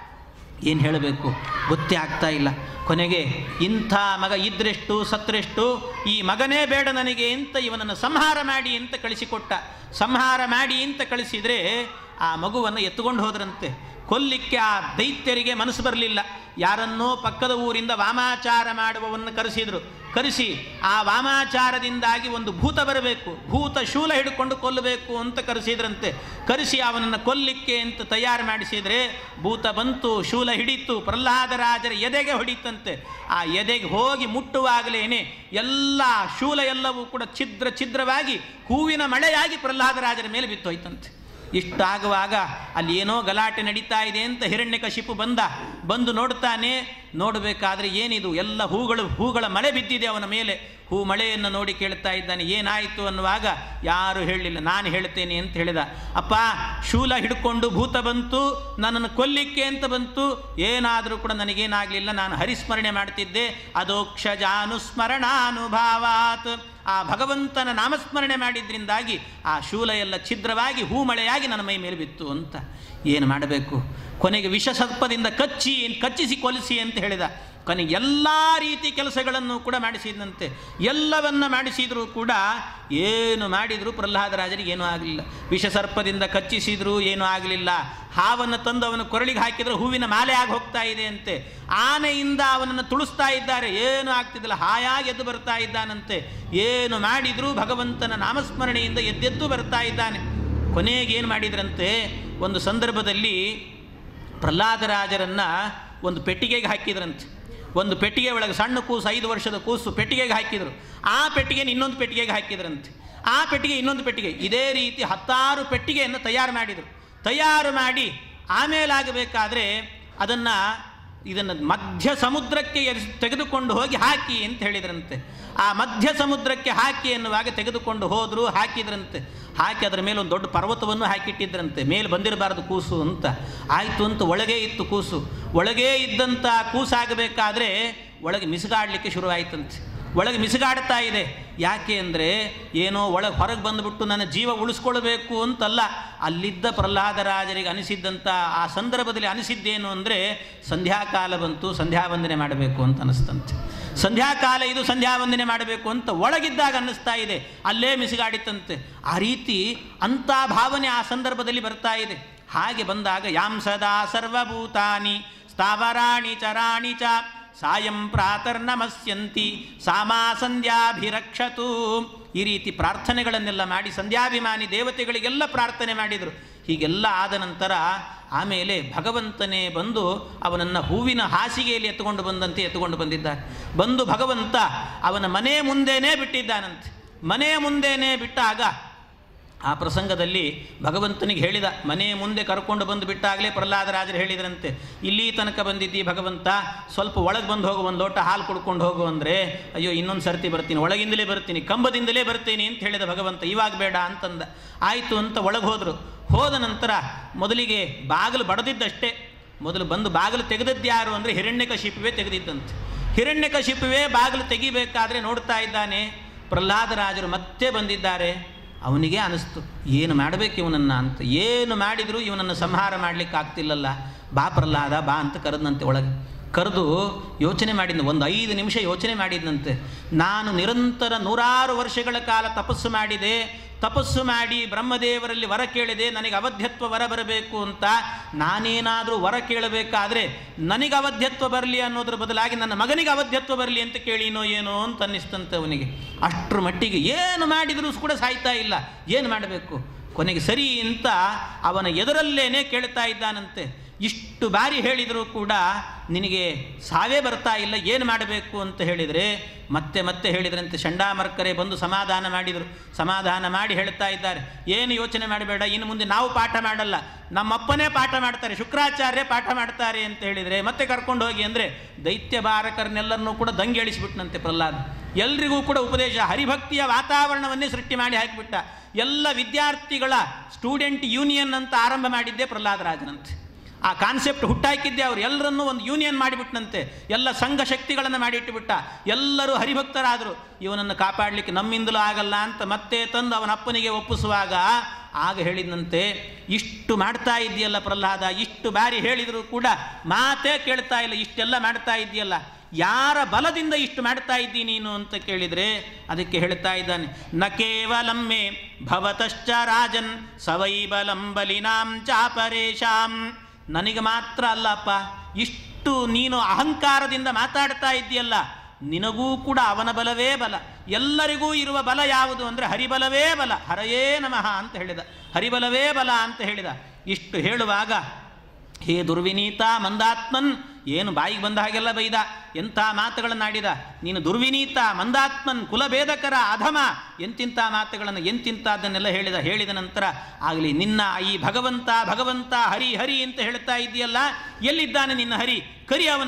ಏನು ಹೇಳಬೇಕು ಗೊತ್ತೇ ಆಗ್ತಾ ಇಲ್ಲ. ಕೊನೆಗೆ ಇಂಥ ಮಗ ಇದ್ರೆಷ್ಟು ಸತ್ರೆಷ್ಟು, ಈ ಮಗನೇ ಬೇಡ ನನಗೆ ಅಂತ ಇವನನ್ನು ಸಂಹಾರ ಮಾಡಿ ಅಂತ ಕಳಿಸಿಕೊಟ್ಟ. ಸಂಹಾರ ಮಾಡಿ ಅಂತ ಕಳಿಸಿದರೆ ಆ ಮಗುವನ್ನು ಎತ್ತುಕೊಂಡು ಹೋದ್ರಂತೆ. ಕೊಲ್ಲಿಕ್ಕೆ ಆ ದೈತ್ಯರಿಗೆ ಮನಸ್ಸು ಬರಲಿಲ್ಲ. ಯಾರನ್ನೋ ಪಕ್ಕದ ಊರಿಂದ ವಾಮಾಚಾರ ಮಾಡುವವನ್ನು ಕರೆಸಿ ಆ ವಾಮಾಚಾರದಿಂದಾಗಿ ಒಂದು ಭೂತ ಬರಬೇಕು, ಭೂತ ಶೂಲ ಹಿಡ್ಕೊಂಡು ಕೊಲ್ಲಬೇಕು ಅಂತ ಕರೆಸಿದ್ರಂತೆ. ಕರೆಸಿ ಅವನನ್ನು ಕೊಲ್ಲಿಕ್ಕೆ ಅಂತ ತಯಾರು ಮಾಡಿಸಿದರೆ ಭೂತ ಬಂತು, ಶೂಲ ಹಿಡಿತು, ಪ್ರಹ್ಲಾದರಾಜರ ಎದೆಗೆ ಹೊಡಿತಂತೆ. ಆ ಎದೆಗೆ ಹೋಗಿ ಮುಟ್ಟುವಾಗಲೇನೆ ಎಲ್ಲ ಶೂಲ ಎಲ್ಲವೂ ಕೂಡ ಛಿದ್ರವಾಗಿ ಹೂವಿನ ಮಳೆಯಾಗಿ ಪ್ರಹ್ಲಾದರಾಜರ ಮೇಲೆ ಬಿತ್ತೋಯ್ತಂತೆ. ಇಷ್ಟಾಗುವಾಗ ಅಲ್ಲಿ ಏನೋ ಗಲಾಟೆ ನಡೀತಾ ಇದೆ ಅಂತ ಹಿರಣ್ಯಕಶಿಪು ಬಂದು ನೋಡ್ತಾನೆ. ನೋಡಬೇಕಾದ್ರೆ ಏನಿದು ಎಲ್ಲ ಹೂಗಳ ಮಳೆ ಬಿದ್ದಿದೆ ಅವನ ಮೇಲೆ. ಹೂ ಮಳೆಯನ್ನು ನೋಡಿ ಕೇಳ್ತಾ ಇದ್ದಾನೆ, ಏನಾಯಿತು ಅನ್ನುವಾಗ ಯಾರು ಹೇಳಲಿಲ್ಲ. ನಾನು ಹೇಳ್ತೇನೆ ಅಂತ ಹೇಳಿದ. ಅಪ್ಪ, ಶೂಲ ಹಿಡ್ಕೊಂಡು ಭೂತ ಬಂತು, ನನ್ನನ್ನು ಕೊಲ್ಲಿಕ್ಕೆ ಅಂತ ಬಂತು, ಏನಾದರೂ ಕೂಡ ನನಗೇನಾಗಲಿಲ್ಲ, ನಾನು ಹರಿಸ್ಮರಣೆ ಮಾಡ್ತಿದ್ದೆ. ಅದೋಕ್ಷಜಾನುಸ್ಮರಣಾನುಭಾವಾತ್, ಆ ಭಗವಂತನ ನಾಮಸ್ಮರಣೆ ಮಾಡಿದ್ರಿಂದಾಗಿ ಆ ಶೂಲ ಎಲ್ಲ ಛಿದ್ರವಾಗಿ ಹೂಮಳೆಯಾಗಿ ನನ್ನ ಮೈ ಮೇಲೆ ಬಿತ್ತು ಅಂತ. ಏನು ಮಾಡಬೇಕು? ಕೊನೆಗೆ ವಿಷಸರ್ಪದಿಂದ ಕಚ್ಚಿಸಿ ಕೊಲಿಸಿ ಅಂತ ಹೇಳಿದ. ಕೊನೆಗೆ ಎಲ್ಲ ರೀತಿ ಕೆಲಸಗಳನ್ನು ಕೂಡ ಮಾಡಿಸಿದಂತೆ. ಎಲ್ಲವನ್ನ ಮಾಡಿಸಿದರೂ ಕೂಡ ಏನು ಮಾಡಿದರೂ ಪ್ರಹ್ಲಾದರಾಜರಿಗೆ ಏನೂ ಆಗಲಿಲ್ಲ. ವಿಷಸರ್ಪದಿಂದ ಕಚ್ಚಿಸಿದರೂ ಏನೂ ಆಗಲಿಲ್ಲ. ಹಾವನ್ನು ತಂದು ಅವನ ಕೊರಳಿಗೆ ಹಾಕಿದರೆ ಹೂವಿನ ಮಾಲೆ ಆಗಿ ಹೋಗ್ತಾ ಇದೆ ಅಂತೆ. ಆನೆಯಿಂದ ಅವನನ್ನು ತುಳಿಸ್ತಾ ಇದ್ದಾರೆ, ಏನೂ ಆಗ್ತಿದ್ದಿಲ್ಲ, ಹಾಯಾಗಿ ಎದ್ದು ಬರ್ತಾ ಇದ್ದಾನಂತೆ. ಏನು ಮಾಡಿದರೂ ಭಗವಂತನ ನಾಮಸ್ಮರಣೆಯಿಂದ ಎದ್ದೆದ್ದು ಬರ್ತಾ ಇದ್ದಾನೆ. ಕೊನೆಗೆ ಏನು ಮಾಡಿದ್ರಂತೆ, ಒಂದು ಸಂದರ್ಭದಲ್ಲಿ ಪ್ರಹ್ಲಾದರಾಜರನ್ನು ಒಂದು ಪೆಟ್ಟಿಗೆಗೆ ಹಾಕಿದ್ರಂತೆ. ಒಂದು ಪೆಟ್ಟಿಗೆ ಒಳಗೆ ಸಣ್ಣ ಕೂಸು, 5 ವರ್ಷದ ಕೂಸು ಪೆಟ್ಟಿಗೆಗೆ ಹಾಕಿದರು. ಆ ಪೆಟ್ಟಿಗೆನ ಇನ್ನೊಂದು ಪೆಟ್ಟಿಗೆಗೆ ಹಾಕಿದ್ರಂತೆ. ಆ ಪೆಟ್ಟಿಗೆ ಇನ್ನೊಂದು ಪೆಟ್ಟಿಗೆ, ಇದೇ ರೀತಿ 10 ಪೆಟ್ಟಿಗೆಯನ್ನು ತಯಾರು ಮಾಡಿದರು. ತಯಾರು ಮಾಡಿ ಆಮೇಲಾಗಬೇಕಾದ್ರೆ ಇದನ್ನು ಮಧ್ಯ ಸಮುದ್ರಕ್ಕೆ ತೆಗೆದುಕೊಂಡು ಹೋಗಿ ಹಾಕಿ ಅಂತ ಹೇಳಿದ್ರಂತೆ. ಆ ಮಧ್ಯ ಸಮುದ್ರಕ್ಕೆ ಹಾಕಿ ಎನ್ನುವಾಗ ತೆಗೆದುಕೊಂಡು ಹೋದರು, ಹಾಕಿದ್ರಂತೆ. ಹಾಕಿ ಅದರ ಮೇಲೆ ಒಂದು ದೊಡ್ಡ ಪರ್ವತವನ್ನು ಹಾಕಿಟ್ಟಿದ್ರಂತೆ. ಮೇಲೆ ಬಂದಿರಬಾರ್ದು ಕೂಸು ಅಂತ. ಆಯಿತು ಅಂತ ಒಳಗೇ ಇತ್ತು ಕೂಸು. ಒಳಗೇ ಇದ್ದಂಥ ಕೂಸಾಗಬೇಕಾದ್ರೆ ಒಳಗೆ ಮಿಸುಗಾಡಲಿಕ್ಕೆ ಶುರುವಾಯಿತಂತೆ. ಒಳಗೆ ಮಿಸುಗಾಡ್ತಾ ಇದೆ. ಯಾಕೆ ಅಂದರೆ ಏನೋ ಹೊರಗೆ ಬಂದುಬಿಟ್ಟು ನನ್ನ ಜೀವ ಉಳಿಸ್ಕೊಳ್ಬೇಕು ಅಂತಲ್ಲ. ಅಲ್ಲಿದ್ದ ಪ್ರಹ್ಲಾದರಾಜರಿಗೆ ಅನಿಸಿದ್ದಂಥ ಆ ಸಂದರ್ಭದಲ್ಲಿ ಅನಿಸಿದ್ದೇನು ಅಂದರೆ, ಸಂಧ್ಯಾಕಾಲ ಬಂತು, ಸಂಧ್ಯಾವಂದನೆ ಮಾಡಬೇಕು ಅಂತ ಅನಿಸ್ತಂತೆ. ಸಂಧ್ಯಾಕಾಲ ಇದು, ಸಂಧ್ಯಾವಂದನೆ ಮಾಡಬೇಕು ಅಂತ ಒಳಗಿದ್ದಾಗ ಅನ್ನಿಸ್ತಾ ಇದೆ. ಅಲ್ಲೇ ಮಿಸುಗಾಡಿತಂತೆ. ಆ ರೀತಿ ಅಂಥ ಭಾವನೆ ಆ ಸಂದರ್ಭದಲ್ಲಿ ಬರ್ತಾ ಇದೆ. ಹಾಗೆ ಬಂದಾಗ ಯಾಂ ಸದಾ ಸರ್ವಭೂತಾನಿ ಸ್ಥಾವರಾಣಿ ಚರಾಣಿ ಚ ಸಾಯಂ ಪ್ರಾತರ್ನಮಸ್ಯಂತಿ ಸಾಮಾ ಸಂಧ್ಯಾಭಿರಕ್ಷತು. ಈ ರೀತಿ ಪ್ರಾರ್ಥನೆಗಳನ್ನೆಲ್ಲ ಮಾಡಿ ಸಂಧ್ಯಾಭಿಮಾನಿ ದೇವತೆಗಳಿಗೆಲ್ಲ ಪ್ರಾರ್ಥನೆ ಮಾಡಿದರು. ಹೀಗೆಲ್ಲ ಆದ ನಂತರ ಆಮೇಲೆ ಭಗವಂತನೇ ಬಂದು ಅವನನ್ನು ಹೂವಿನ ಹಾಸಿಗೆಯಲ್ಲಿ ಎತ್ತುಕೊಂಡು ಬಂದಿದ್ದಾರೆ. ಬಂದು ಭಗವಂತ ಅವನ ಮನೆ ಮುಂದೆನೇ ಬಿಟ್ಟಿದ್ದಾನಂತೆ. ಮನೆ ಮುಂದೆನೇ ಬಿಟ್ಟಾಗ ಆ ಪ್ರಸಂಗದಲ್ಲಿ ಭಗವಂತನಿಗೆ ಹೇಳಿದ, ಮನೆ ಮುಂದೆ ಕರ್ಕೊಂಡು ಬಂದು ಬಿಟ್ಟಾಗಲೇ ಪ್ರಹ್ಲಾದರಾಜರು ಹೇಳಿದ್ರಂತೆ, ಇಲ್ಲಿ ತನಕ ಬಂದಿದ್ದಿ ಭಗವಂತ, ಸ್ವಲ್ಪ ಒಳಗೆ ಬಂದು ಹೋಗು, ಒಂದು ಲೋಟ ಹಾಲು ಕುಡ್ಕೊಂಡು ಹೋಗು ಅಂದರೆ, ಅಯ್ಯೋ ಇನ್ನೊಂದು ಸರ್ತಿ ಬರ್ತೀನಿ, ಒಳಗಿಂದಲೇ ಬರ್ತೀನಿ, ಕಂಬದಿಂದಲೇ ಬರ್ತೀನಿ ಅಂತ ಹೇಳಿದ ಭಗವಂತ. ಇವಾಗ ಬೇಡ ಅಂತಂದ. ಆಯಿತು ಅಂತ ಒಳಗೆ ಹೋದರು. ಹೋದ ನಂತರ ಮೊದಲಿಗೆ ಬಾಗಿಲು ಬಡದಿದ್ದಷ್ಟೇ. ಮೊದಲು ಬಂದು ಬಾಗಿಲು ತೆಗೆದದ್ದು ಯಾರು ಅಂದರೆ ಹಿರಣ್ಯಕಶಿಪುವೇ ತೆಗೆದಿದ್ದಂತೆ. ಹಿರಣ್ಯಕಶಿಪುವೇ ಬಾಗಿಲು ತೆಗಿಬೇಕಾದ್ರೆ ನೋಡ್ತಾ ಇದ್ದಾನೆ, ಪ್ರಹ್ಲಾದರಾಜರು ಮತ್ತೆ ಬಂದಿದ್ದಾರೆ. ಅವನಿಗೆ ಅನಿಸ್ತು, ಏನು ಮಾಡಬೇಕು ಇವನನ್ನು ಅಂತ. ಏನು ಮಾಡಿದರೂ ಇವನನ್ನು ಸಂಹಾರ ಮಾಡಲಿಕ್ಕೆ ಆಗ್ತಿಲ್ಲಲ್ಲ. ಬಾ ಪ್ರಹ್ಲಾದ ಬಾ ಅಂತ ಕರೆದಂತೆ. ಒಳಗೆ ಕರೆದು ಯೋಚನೆ ಮಾಡಿದ್ನು. ಒಂದು 5 ನಿಮಿಷ ಯೋಚನೆ ಮಾಡಿದ್ನಂತೆ. ನಾನು ನಿರಂತರ 100 ವರ್ಷಗಳ ಕಾಲ ತಪಸ್ಸು ಮಾಡಿ ಬ್ರಹ್ಮದೇವರಲ್ಲಿ ವರ ಕೇಳಿದೆ, ನನಗೆ ಅವಧ್ಯತ್ವ ವರ ಬರಬೇಕು ಅಂತ. ನಾನೇನಾದರೂ ವರ ಕೇಳಬೇಕಾದ್ರೆ ನನಗೆ ಅವಧ್ಯತ್ವ ಬರಲಿ ಅನ್ನೋದ್ರ ಬದಲಾಗಿ ನನ್ನ ಮಗನಿಗೆ ಅವಧ್ಯತ್ವ ಬರಲಿ ಅಂತ ಕೇಳಿನೋ ಏನೋ ಅಂತ ಅನ್ನಿಸ್ತಂತೆ ಅವನಿಗೆ. ಅಷ್ಟರ ಮಟ್ಟಿಗೆ ಏನು ಮಾಡಿದರೂ ಕೂಡ ಸಾಯ್ತಾ ಇಲ್ಲ. ಏನು ಮಾಡಬೇಕು? ಕೊನೆಗೆ ಸರಿ ಅಂತ ಅವನ ಎದುರಲ್ಲೇನೆ ಕೇಳ್ತಾ ಇದ್ದಾನಂತೆ. ಇಷ್ಟು ಬಾರಿ ಹೇಳಿದರೂ ಕೂಡ ನಿನಗೆ ಸಾವೇ ಬರ್ತಾ ಇಲ್ಲ, ಏನು ಮಾಡಬೇಕು ಅಂತ ಹೇಳಿದರೆ ಮತ್ತೆ ಹೇಳಿದ್ರಂತೆ. ಚಂಡಾಮರ್ಕರೇ ಬಂದು ಸಮಾಧಾನ ಮಾಡಿದರು. ಸಮಾಧಾನ ಮಾಡಿ ಹೇಳ್ತಾ ಇದ್ದಾರೆ, ಏನು ಯೋಚನೆ ಮಾಡಬೇಡ, ಇನ್ನು ಮುಂದೆ ನಾವು ಪಾಠ ಮಾಡಲ್ಲ, ನಮ್ಮಪ್ಪನೇ ಪಾಠ ಮಾಡ್ತಾರೆ, ಶುಕ್ರಾಚಾರ್ಯ ಪಾಠ ಮಾಡ್ತಾರೆ ಅಂತ ಹೇಳಿದರೆ ಮತ್ತೆ ಕರ್ಕೊಂಡು ಹೋಗಿ ಅಂದರೆ ದೈತ್ಯ ಬಾರಕರನ್ನೆಲ್ಲರನ್ನೂ ಕೂಡ ದಂಗೆಳಿಸಿಬಿಟ್ನಂತೆ ಪ್ರಹ್ಲಾದ. ಎಲ್ರಿಗೂ ಕೂಡ ಉಪದೇಶ, ಹರಿಭಕ್ತಿಯ ವಾತಾವರಣವನ್ನೇ ಸೃಷ್ಟಿ ಮಾಡಿ ಹಾಕಿಬಿಟ್ಟ. ಎಲ್ಲ ವಿದ್ಯಾರ್ಥಿಗಳ ಸ್ಟೂಡೆಂಟ್ ಯೂನಿಯನ್ ಅಂತ ಆರಂಭ ಮಾಡಿದ್ದೇ ಪ್ರಹ್ಲಾದರಾಜನಂತೆ. ಆ ಕಾನ್ಸೆಪ್ಟ್ ಹುಟ್ಟಾಕಿದ್ದೆ ಅವರು. ಎಲ್ಲರನ್ನೂ ಒಂದು ಯೂನಿಯನ್ ಮಾಡಿಬಿಟ್ನಂತೆ. ಎಲ್ಲ ಸಂಘ ಶಕ್ತಿಗಳನ್ನು ಮಾಡಿಟ್ಟುಬಿಟ್ಟ. ಎಲ್ಲರೂ ಹರಿಭಕ್ತರಾದರು. ಇವನನ್ನು ಕಾಪಾಡಲಿಕ್ಕೆ ನಮ್ಮಿಂದಲೂ ಆಗಲ್ಲ ಅಂತ ಮತ್ತೆ ತಂದು ಅವನ ಅಪ್ಪನಿಗೆ ಒಪ್ಪಿಸುವಾಗ ಆಗ ಹೇಳಿದಂತೆ, ಇಷ್ಟು ಮಾಡ್ತಾ ಇದೆಯಲ್ಲ ಪ್ರಹ್ಲಾದ, ಇಷ್ಟು ಬಾರಿ ಹೇಳಿದರೂ ಕೂಡ ಮಾತೇ ಕೇಳ್ತಾ ಇಲ್ಲ, ಇಷ್ಟೆಲ್ಲ ಮಾಡ್ತಾ ಇದೆಯಲ್ಲ, ಯಾರ ಬಲದಿಂದ ಇಷ್ಟು ಮಾಡ್ತಾ ಇದ್ದಿ ನೀನು ಅಂತ ಕೇಳಿದರೆ ಅದಕ್ಕೆ ಹೇಳ್ತಾ ಇದ್ದಾನೆ, ನ ಕೇವಲಮ್ಮೆ ಭವತಶ್ಚ ರಾಜನ್ ಸವೈ ಬಲಂ ಬಲಿನಾಂ ಚಾಪರೇಶಾಂ. ನನಗೆ ಮಾತ್ರ ಅಲ್ಲಪ್ಪ, ಇಷ್ಟು ನೀನು ಅಹಂಕಾರದಿಂದ ಮಾತಾಡ್ತಾ ಇದ್ದೀಯಲ್ಲ, ನಿನಗೂ ಕೂಡ ಅವನ ಬಲವೇ ಬಲ. ಎಲ್ಲರಿಗೂ ಇರುವ ಬಲ ಯಾವುದು ಅಂದರೆ ಹರಿಬಲವೇ ಬಲ. ಹರಯೇ ನಮಃ ಅಂತ ಹೇಳಿದ, ಹರಿಬಲವೇ ಬಲ ಅಂತ ಹೇಳಿದ. ಇಷ್ಟು ಹೇಳುವಾಗ ಹೇ ದುರ್ವಿನೀತ ಮಂದಾತ್ಮನ್, ಏನು ಬಾಯಿಗೆ ಬಂದ ಹಾಗೆಲ್ಲ ಬೈದ, ಎಂಥ ಮಾತುಗಳನ್ನಾಡಿದ. ನೀನು ದುರ್ವಿನೀತ ಮಂದಾತ್ಮನ್, ಕುಲಭೇದಕರ ಅಧಮ, ಎಂತಿಂಥ ಮಾತುಗಳನ್ನು ಎಂತಿಂಥದ್ದನ್ನೆಲ್ಲ ಹೇಳಿದ ನಂತರ ಆಗಲಿ ನಿನ್ನ ಈ ಭಗವಂತ ಹರಿ ಹರಿ ಅಂತ ಹೇಳ್ತಾ ಇದೆಯಲ್ಲ, ಎಲ್ಲಿದ್ದಾನೆ ನಿನ್ನ ಹರಿ? ಕರಿ ಅವನನ್ನು.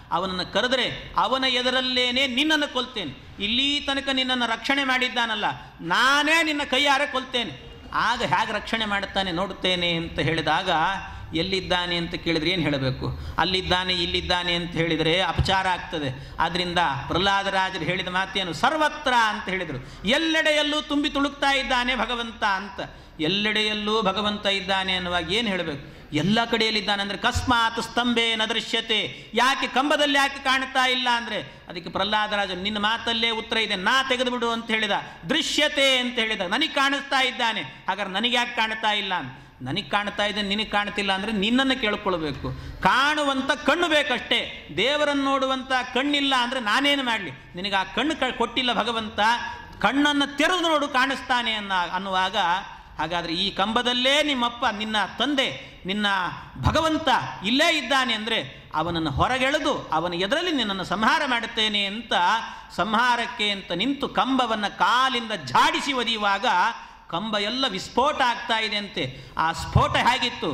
ಅವನನ್ನು ಕರೆದರೆ ಅವನ ಎದುರಲ್ಲೇನೆ ನಿನ್ನನ್ನು ಕೊಲ್ತೇನೆ. ಇಲ್ಲಿ ತನಕ ನಿನ್ನನ್ನು ರಕ್ಷಣೆ ಮಾಡಿದ್ದಾನಲ್ಲ, ನಾನೇ ನಿನ್ನ ಕೈಯಾರೆ ಕೊಲ್ತೇನೆ. ಆಗ ಹೇಗೆ ರಕ್ಷಣೆ ಮಾಡುತ್ತಾನೆ ನೋಡುತ್ತೇನೆ ಅಂತ ಹೇಳಿದಾಗ, ಎಲ್ಲಿದ್ದಾನೆ ಅಂತ ಕೇಳಿದರೆ ಏನು ಹೇಳಬೇಕು? ಅಲ್ಲಿದ್ದಾನೆ ಇಲ್ಲಿದ್ದಾನೆ ಅಂತ ಹೇಳಿದರೆ ಅಪಚಾರ ಆಗ್ತದೆ. ಆದ್ದರಿಂದ ಪ್ರಹ್ಲಾದರಾಜರು ಹೇಳಿದ ಮಾತೇನು? ಸರ್ವತ್ರ ಅಂತ ಹೇಳಿದರು. ಎಲ್ಲೆಡೆಯಲ್ಲೂ ತುಂಬಿ ತುಳುಕ್ತಾ ಇದ್ದಾನೆ ಭಗವಂತ ಅಂತ. ಎಲ್ಲೆಡೆಯಲ್ಲೂ ಭಗವಂತ ಇದ್ದಾನೆ ಅನ್ನುವಾಗ ಏನು ಹೇಳಬೇಕು? ಎಲ್ಲ ಕಡೆಯಲ್ಲಿದ್ದಾನೆ ಅಂದರೆ ಕಸ್ಮಾತ್ ಸ್ತಂಭೆ ನ ದೃಶ್ಯತೆ, ಯಾಕೆ ಕಂಬದಲ್ಲಿ ಯಾಕೆ ಕಾಣ್ತಾ ಇಲ್ಲ ಅಂದರೆ ಅದಕ್ಕೆ ಪ್ರಹ್ಲಾದರಾಜ ನಿನ್ನ ಮಾತಲ್ಲೇ ಉತ್ತರ ಇದೆ, ನಾ ತೆಗೆದು ಬಿಡು ಅಂತ ಹೇಳಿದ. ದೃಶ್ಯತೆ ಅಂತ ಹೇಳಿದ, ನನಗೆ ಕಾಣಿಸ್ತಾ ಇದ್ದಾನೆ. ಹಾಗಾದ್ರೆ ನನಗೆ ಯಾಕೆ ಕಾಣ್ತಾ ಇಲ್ಲ? ನನಗೆ ಕಾಣ್ತಾ ಇದೆ, ನಿನಗೆ ಕಾಣ್ತಿಲ್ಲ ಅಂದರೆ ನಿನ್ನನ್ನು ಕೇಳ್ಕೊಳ್ಬೇಕು. ಕಾಣುವಂಥ ಕಣ್ಣು ಬೇಕಷ್ಟೇ. ದೇವರನ್ನು ನೋಡುವಂಥ ಕಣ್ಣಿಲ್ಲ ಅಂದರೆ ನಾನೇನು ಮಾಡಲಿ? ನಿನಗೆ ಆ ಕಣ್ಣು ಕೊಟ್ಟಿಲ್ಲ ಭಗವಂತ, ಕಣ್ಣನ್ನು ತೆರೆದು ನೋಡು ಕಾಣಿಸ್ತಾನೆ ಅನ್ನುವಾಗ, ಹಾಗಾದರೆ ಈ ಕಂಬದಲ್ಲೇ ನಿಮ್ಮಪ್ಪ, ನಿನ್ನ ತಂದೆ, ನಿನ್ನ ಭಗವಂತ ಇಲ್ಲೇ ಇದ್ದಾನೆ ಅಂದರೆ ಅವನನ್ನು ಹೊರಗೆಳೆದು ಅವನ ಎದುರಲ್ಲಿ ನಿನ್ನನ್ನು ಸಂಹಾರ ಮಾಡುತ್ತೇನೆ ಅಂತ ಸಂಹಾರಕ್ಕೆ ಅಂತ ನಿಂತು ಕಂಬವನ್ನು ಕಾಲಿಂದ ಝಾಡಿಸಿ ಒದೆಯುವಾಗ ಕಂಬ ಎಲ್ಲ ವಿಸ್ಫೋಟ ಆಗ್ತಾ ಇದೆ ಅಂತೆ. ಆ ಸ್ಫೋಟ ಹೇಗಿತ್ತು?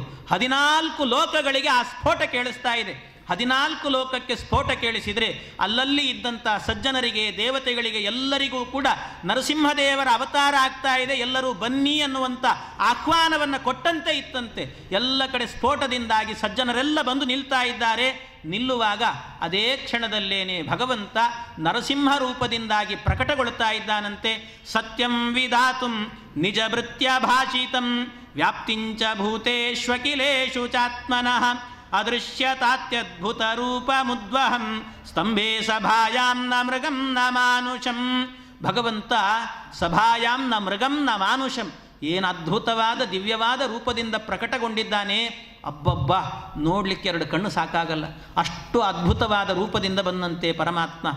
14 ಲೋಕಗಳಿಗೆ ಆ ಸ್ಫೋಟ ಕೇಳಿಸ್ತಾ ಇದೆ. 14 ಲೋಕಕ್ಕೆ ಸ್ಫೋಟ ಕೇಳಿಸಿದರೆ ಅಲ್ಲಲ್ಲಿ ಇದ್ದಂಥ ಸಜ್ಜನರಿಗೆ, ದೇವತೆಗಳಿಗೆ, ಎಲ್ಲರಿಗೂ ಕೂಡ ನರಸಿಂಹದೇವರ ಅವತಾರ ಆಗ್ತಾ ಇದೆ, ಎಲ್ಲರೂ ಬನ್ನಿ ಅನ್ನುವಂಥ ಆಹ್ವಾನವನ್ನು ಕೊಟ್ಟಂತೆ ಇತ್ತಂತೆ. ಎಲ್ಲ ಕಡೆ ಸ್ಫೋಟದಿಂದಾಗಿ ಸಜ್ಜನರೆಲ್ಲ ಬಂದು ನಿಲ್ತಾ ಇದ್ದಾರೆ. ನಿಲ್ಲುವಾಗ ಅದೇ ಕ್ಷಣದಲ್ಲೇನೆ ಭಗವಂತ ನರಸಿಂಹ ರೂಪದಿಂದಾಗಿ ಪ್ರಕಟಗೊಳ್ತಾ ಇದ್ದಾನಂತೆ. ಸತ್ಯಂ ವಿಧಾತುಂ ನಿಜ ಭೃತ್ಯ ಭಾಷಿತಂ ವ್ಯಾಪ್ತಿಂಚ ಭೂತೇಶ್ವಕಿಲೇಶು ಚಾತ್ಮನಃ ಅದೃಶ್ಯತಾತ್ಯದ್ಭುತ ರೂಪ ಮುದ್ವಹಂ ಸ್ತಂಭೆ ಸಭಾಯಾಂ ನ ಮೃಗಂ ನ ಮಾನುಷಂ. ಭಗವಂತ ಸಭಾಯಾಂ ನ ಮೃಗಂ ನ ಮಾನುಷಂ, ಏನು ಅದ್ಭುತವಾದ ದಿವ್ಯವಾದ ರೂಪದಿಂದ ಪ್ರಕಟಗೊಂಡಿದ್ದಾನೆ. ಅಬ್ಬಬ್ಬ, ನೋಡಲಿಕ್ಕೆ 2 ಕಣ್ಣು ಸಾಕಾಗಲ್ಲ, ಅಷ್ಟು ಅದ್ಭುತವಾದ ರೂಪದಿಂದ ಬಂದಂತೆ ಪರಮಾತ್ಮ.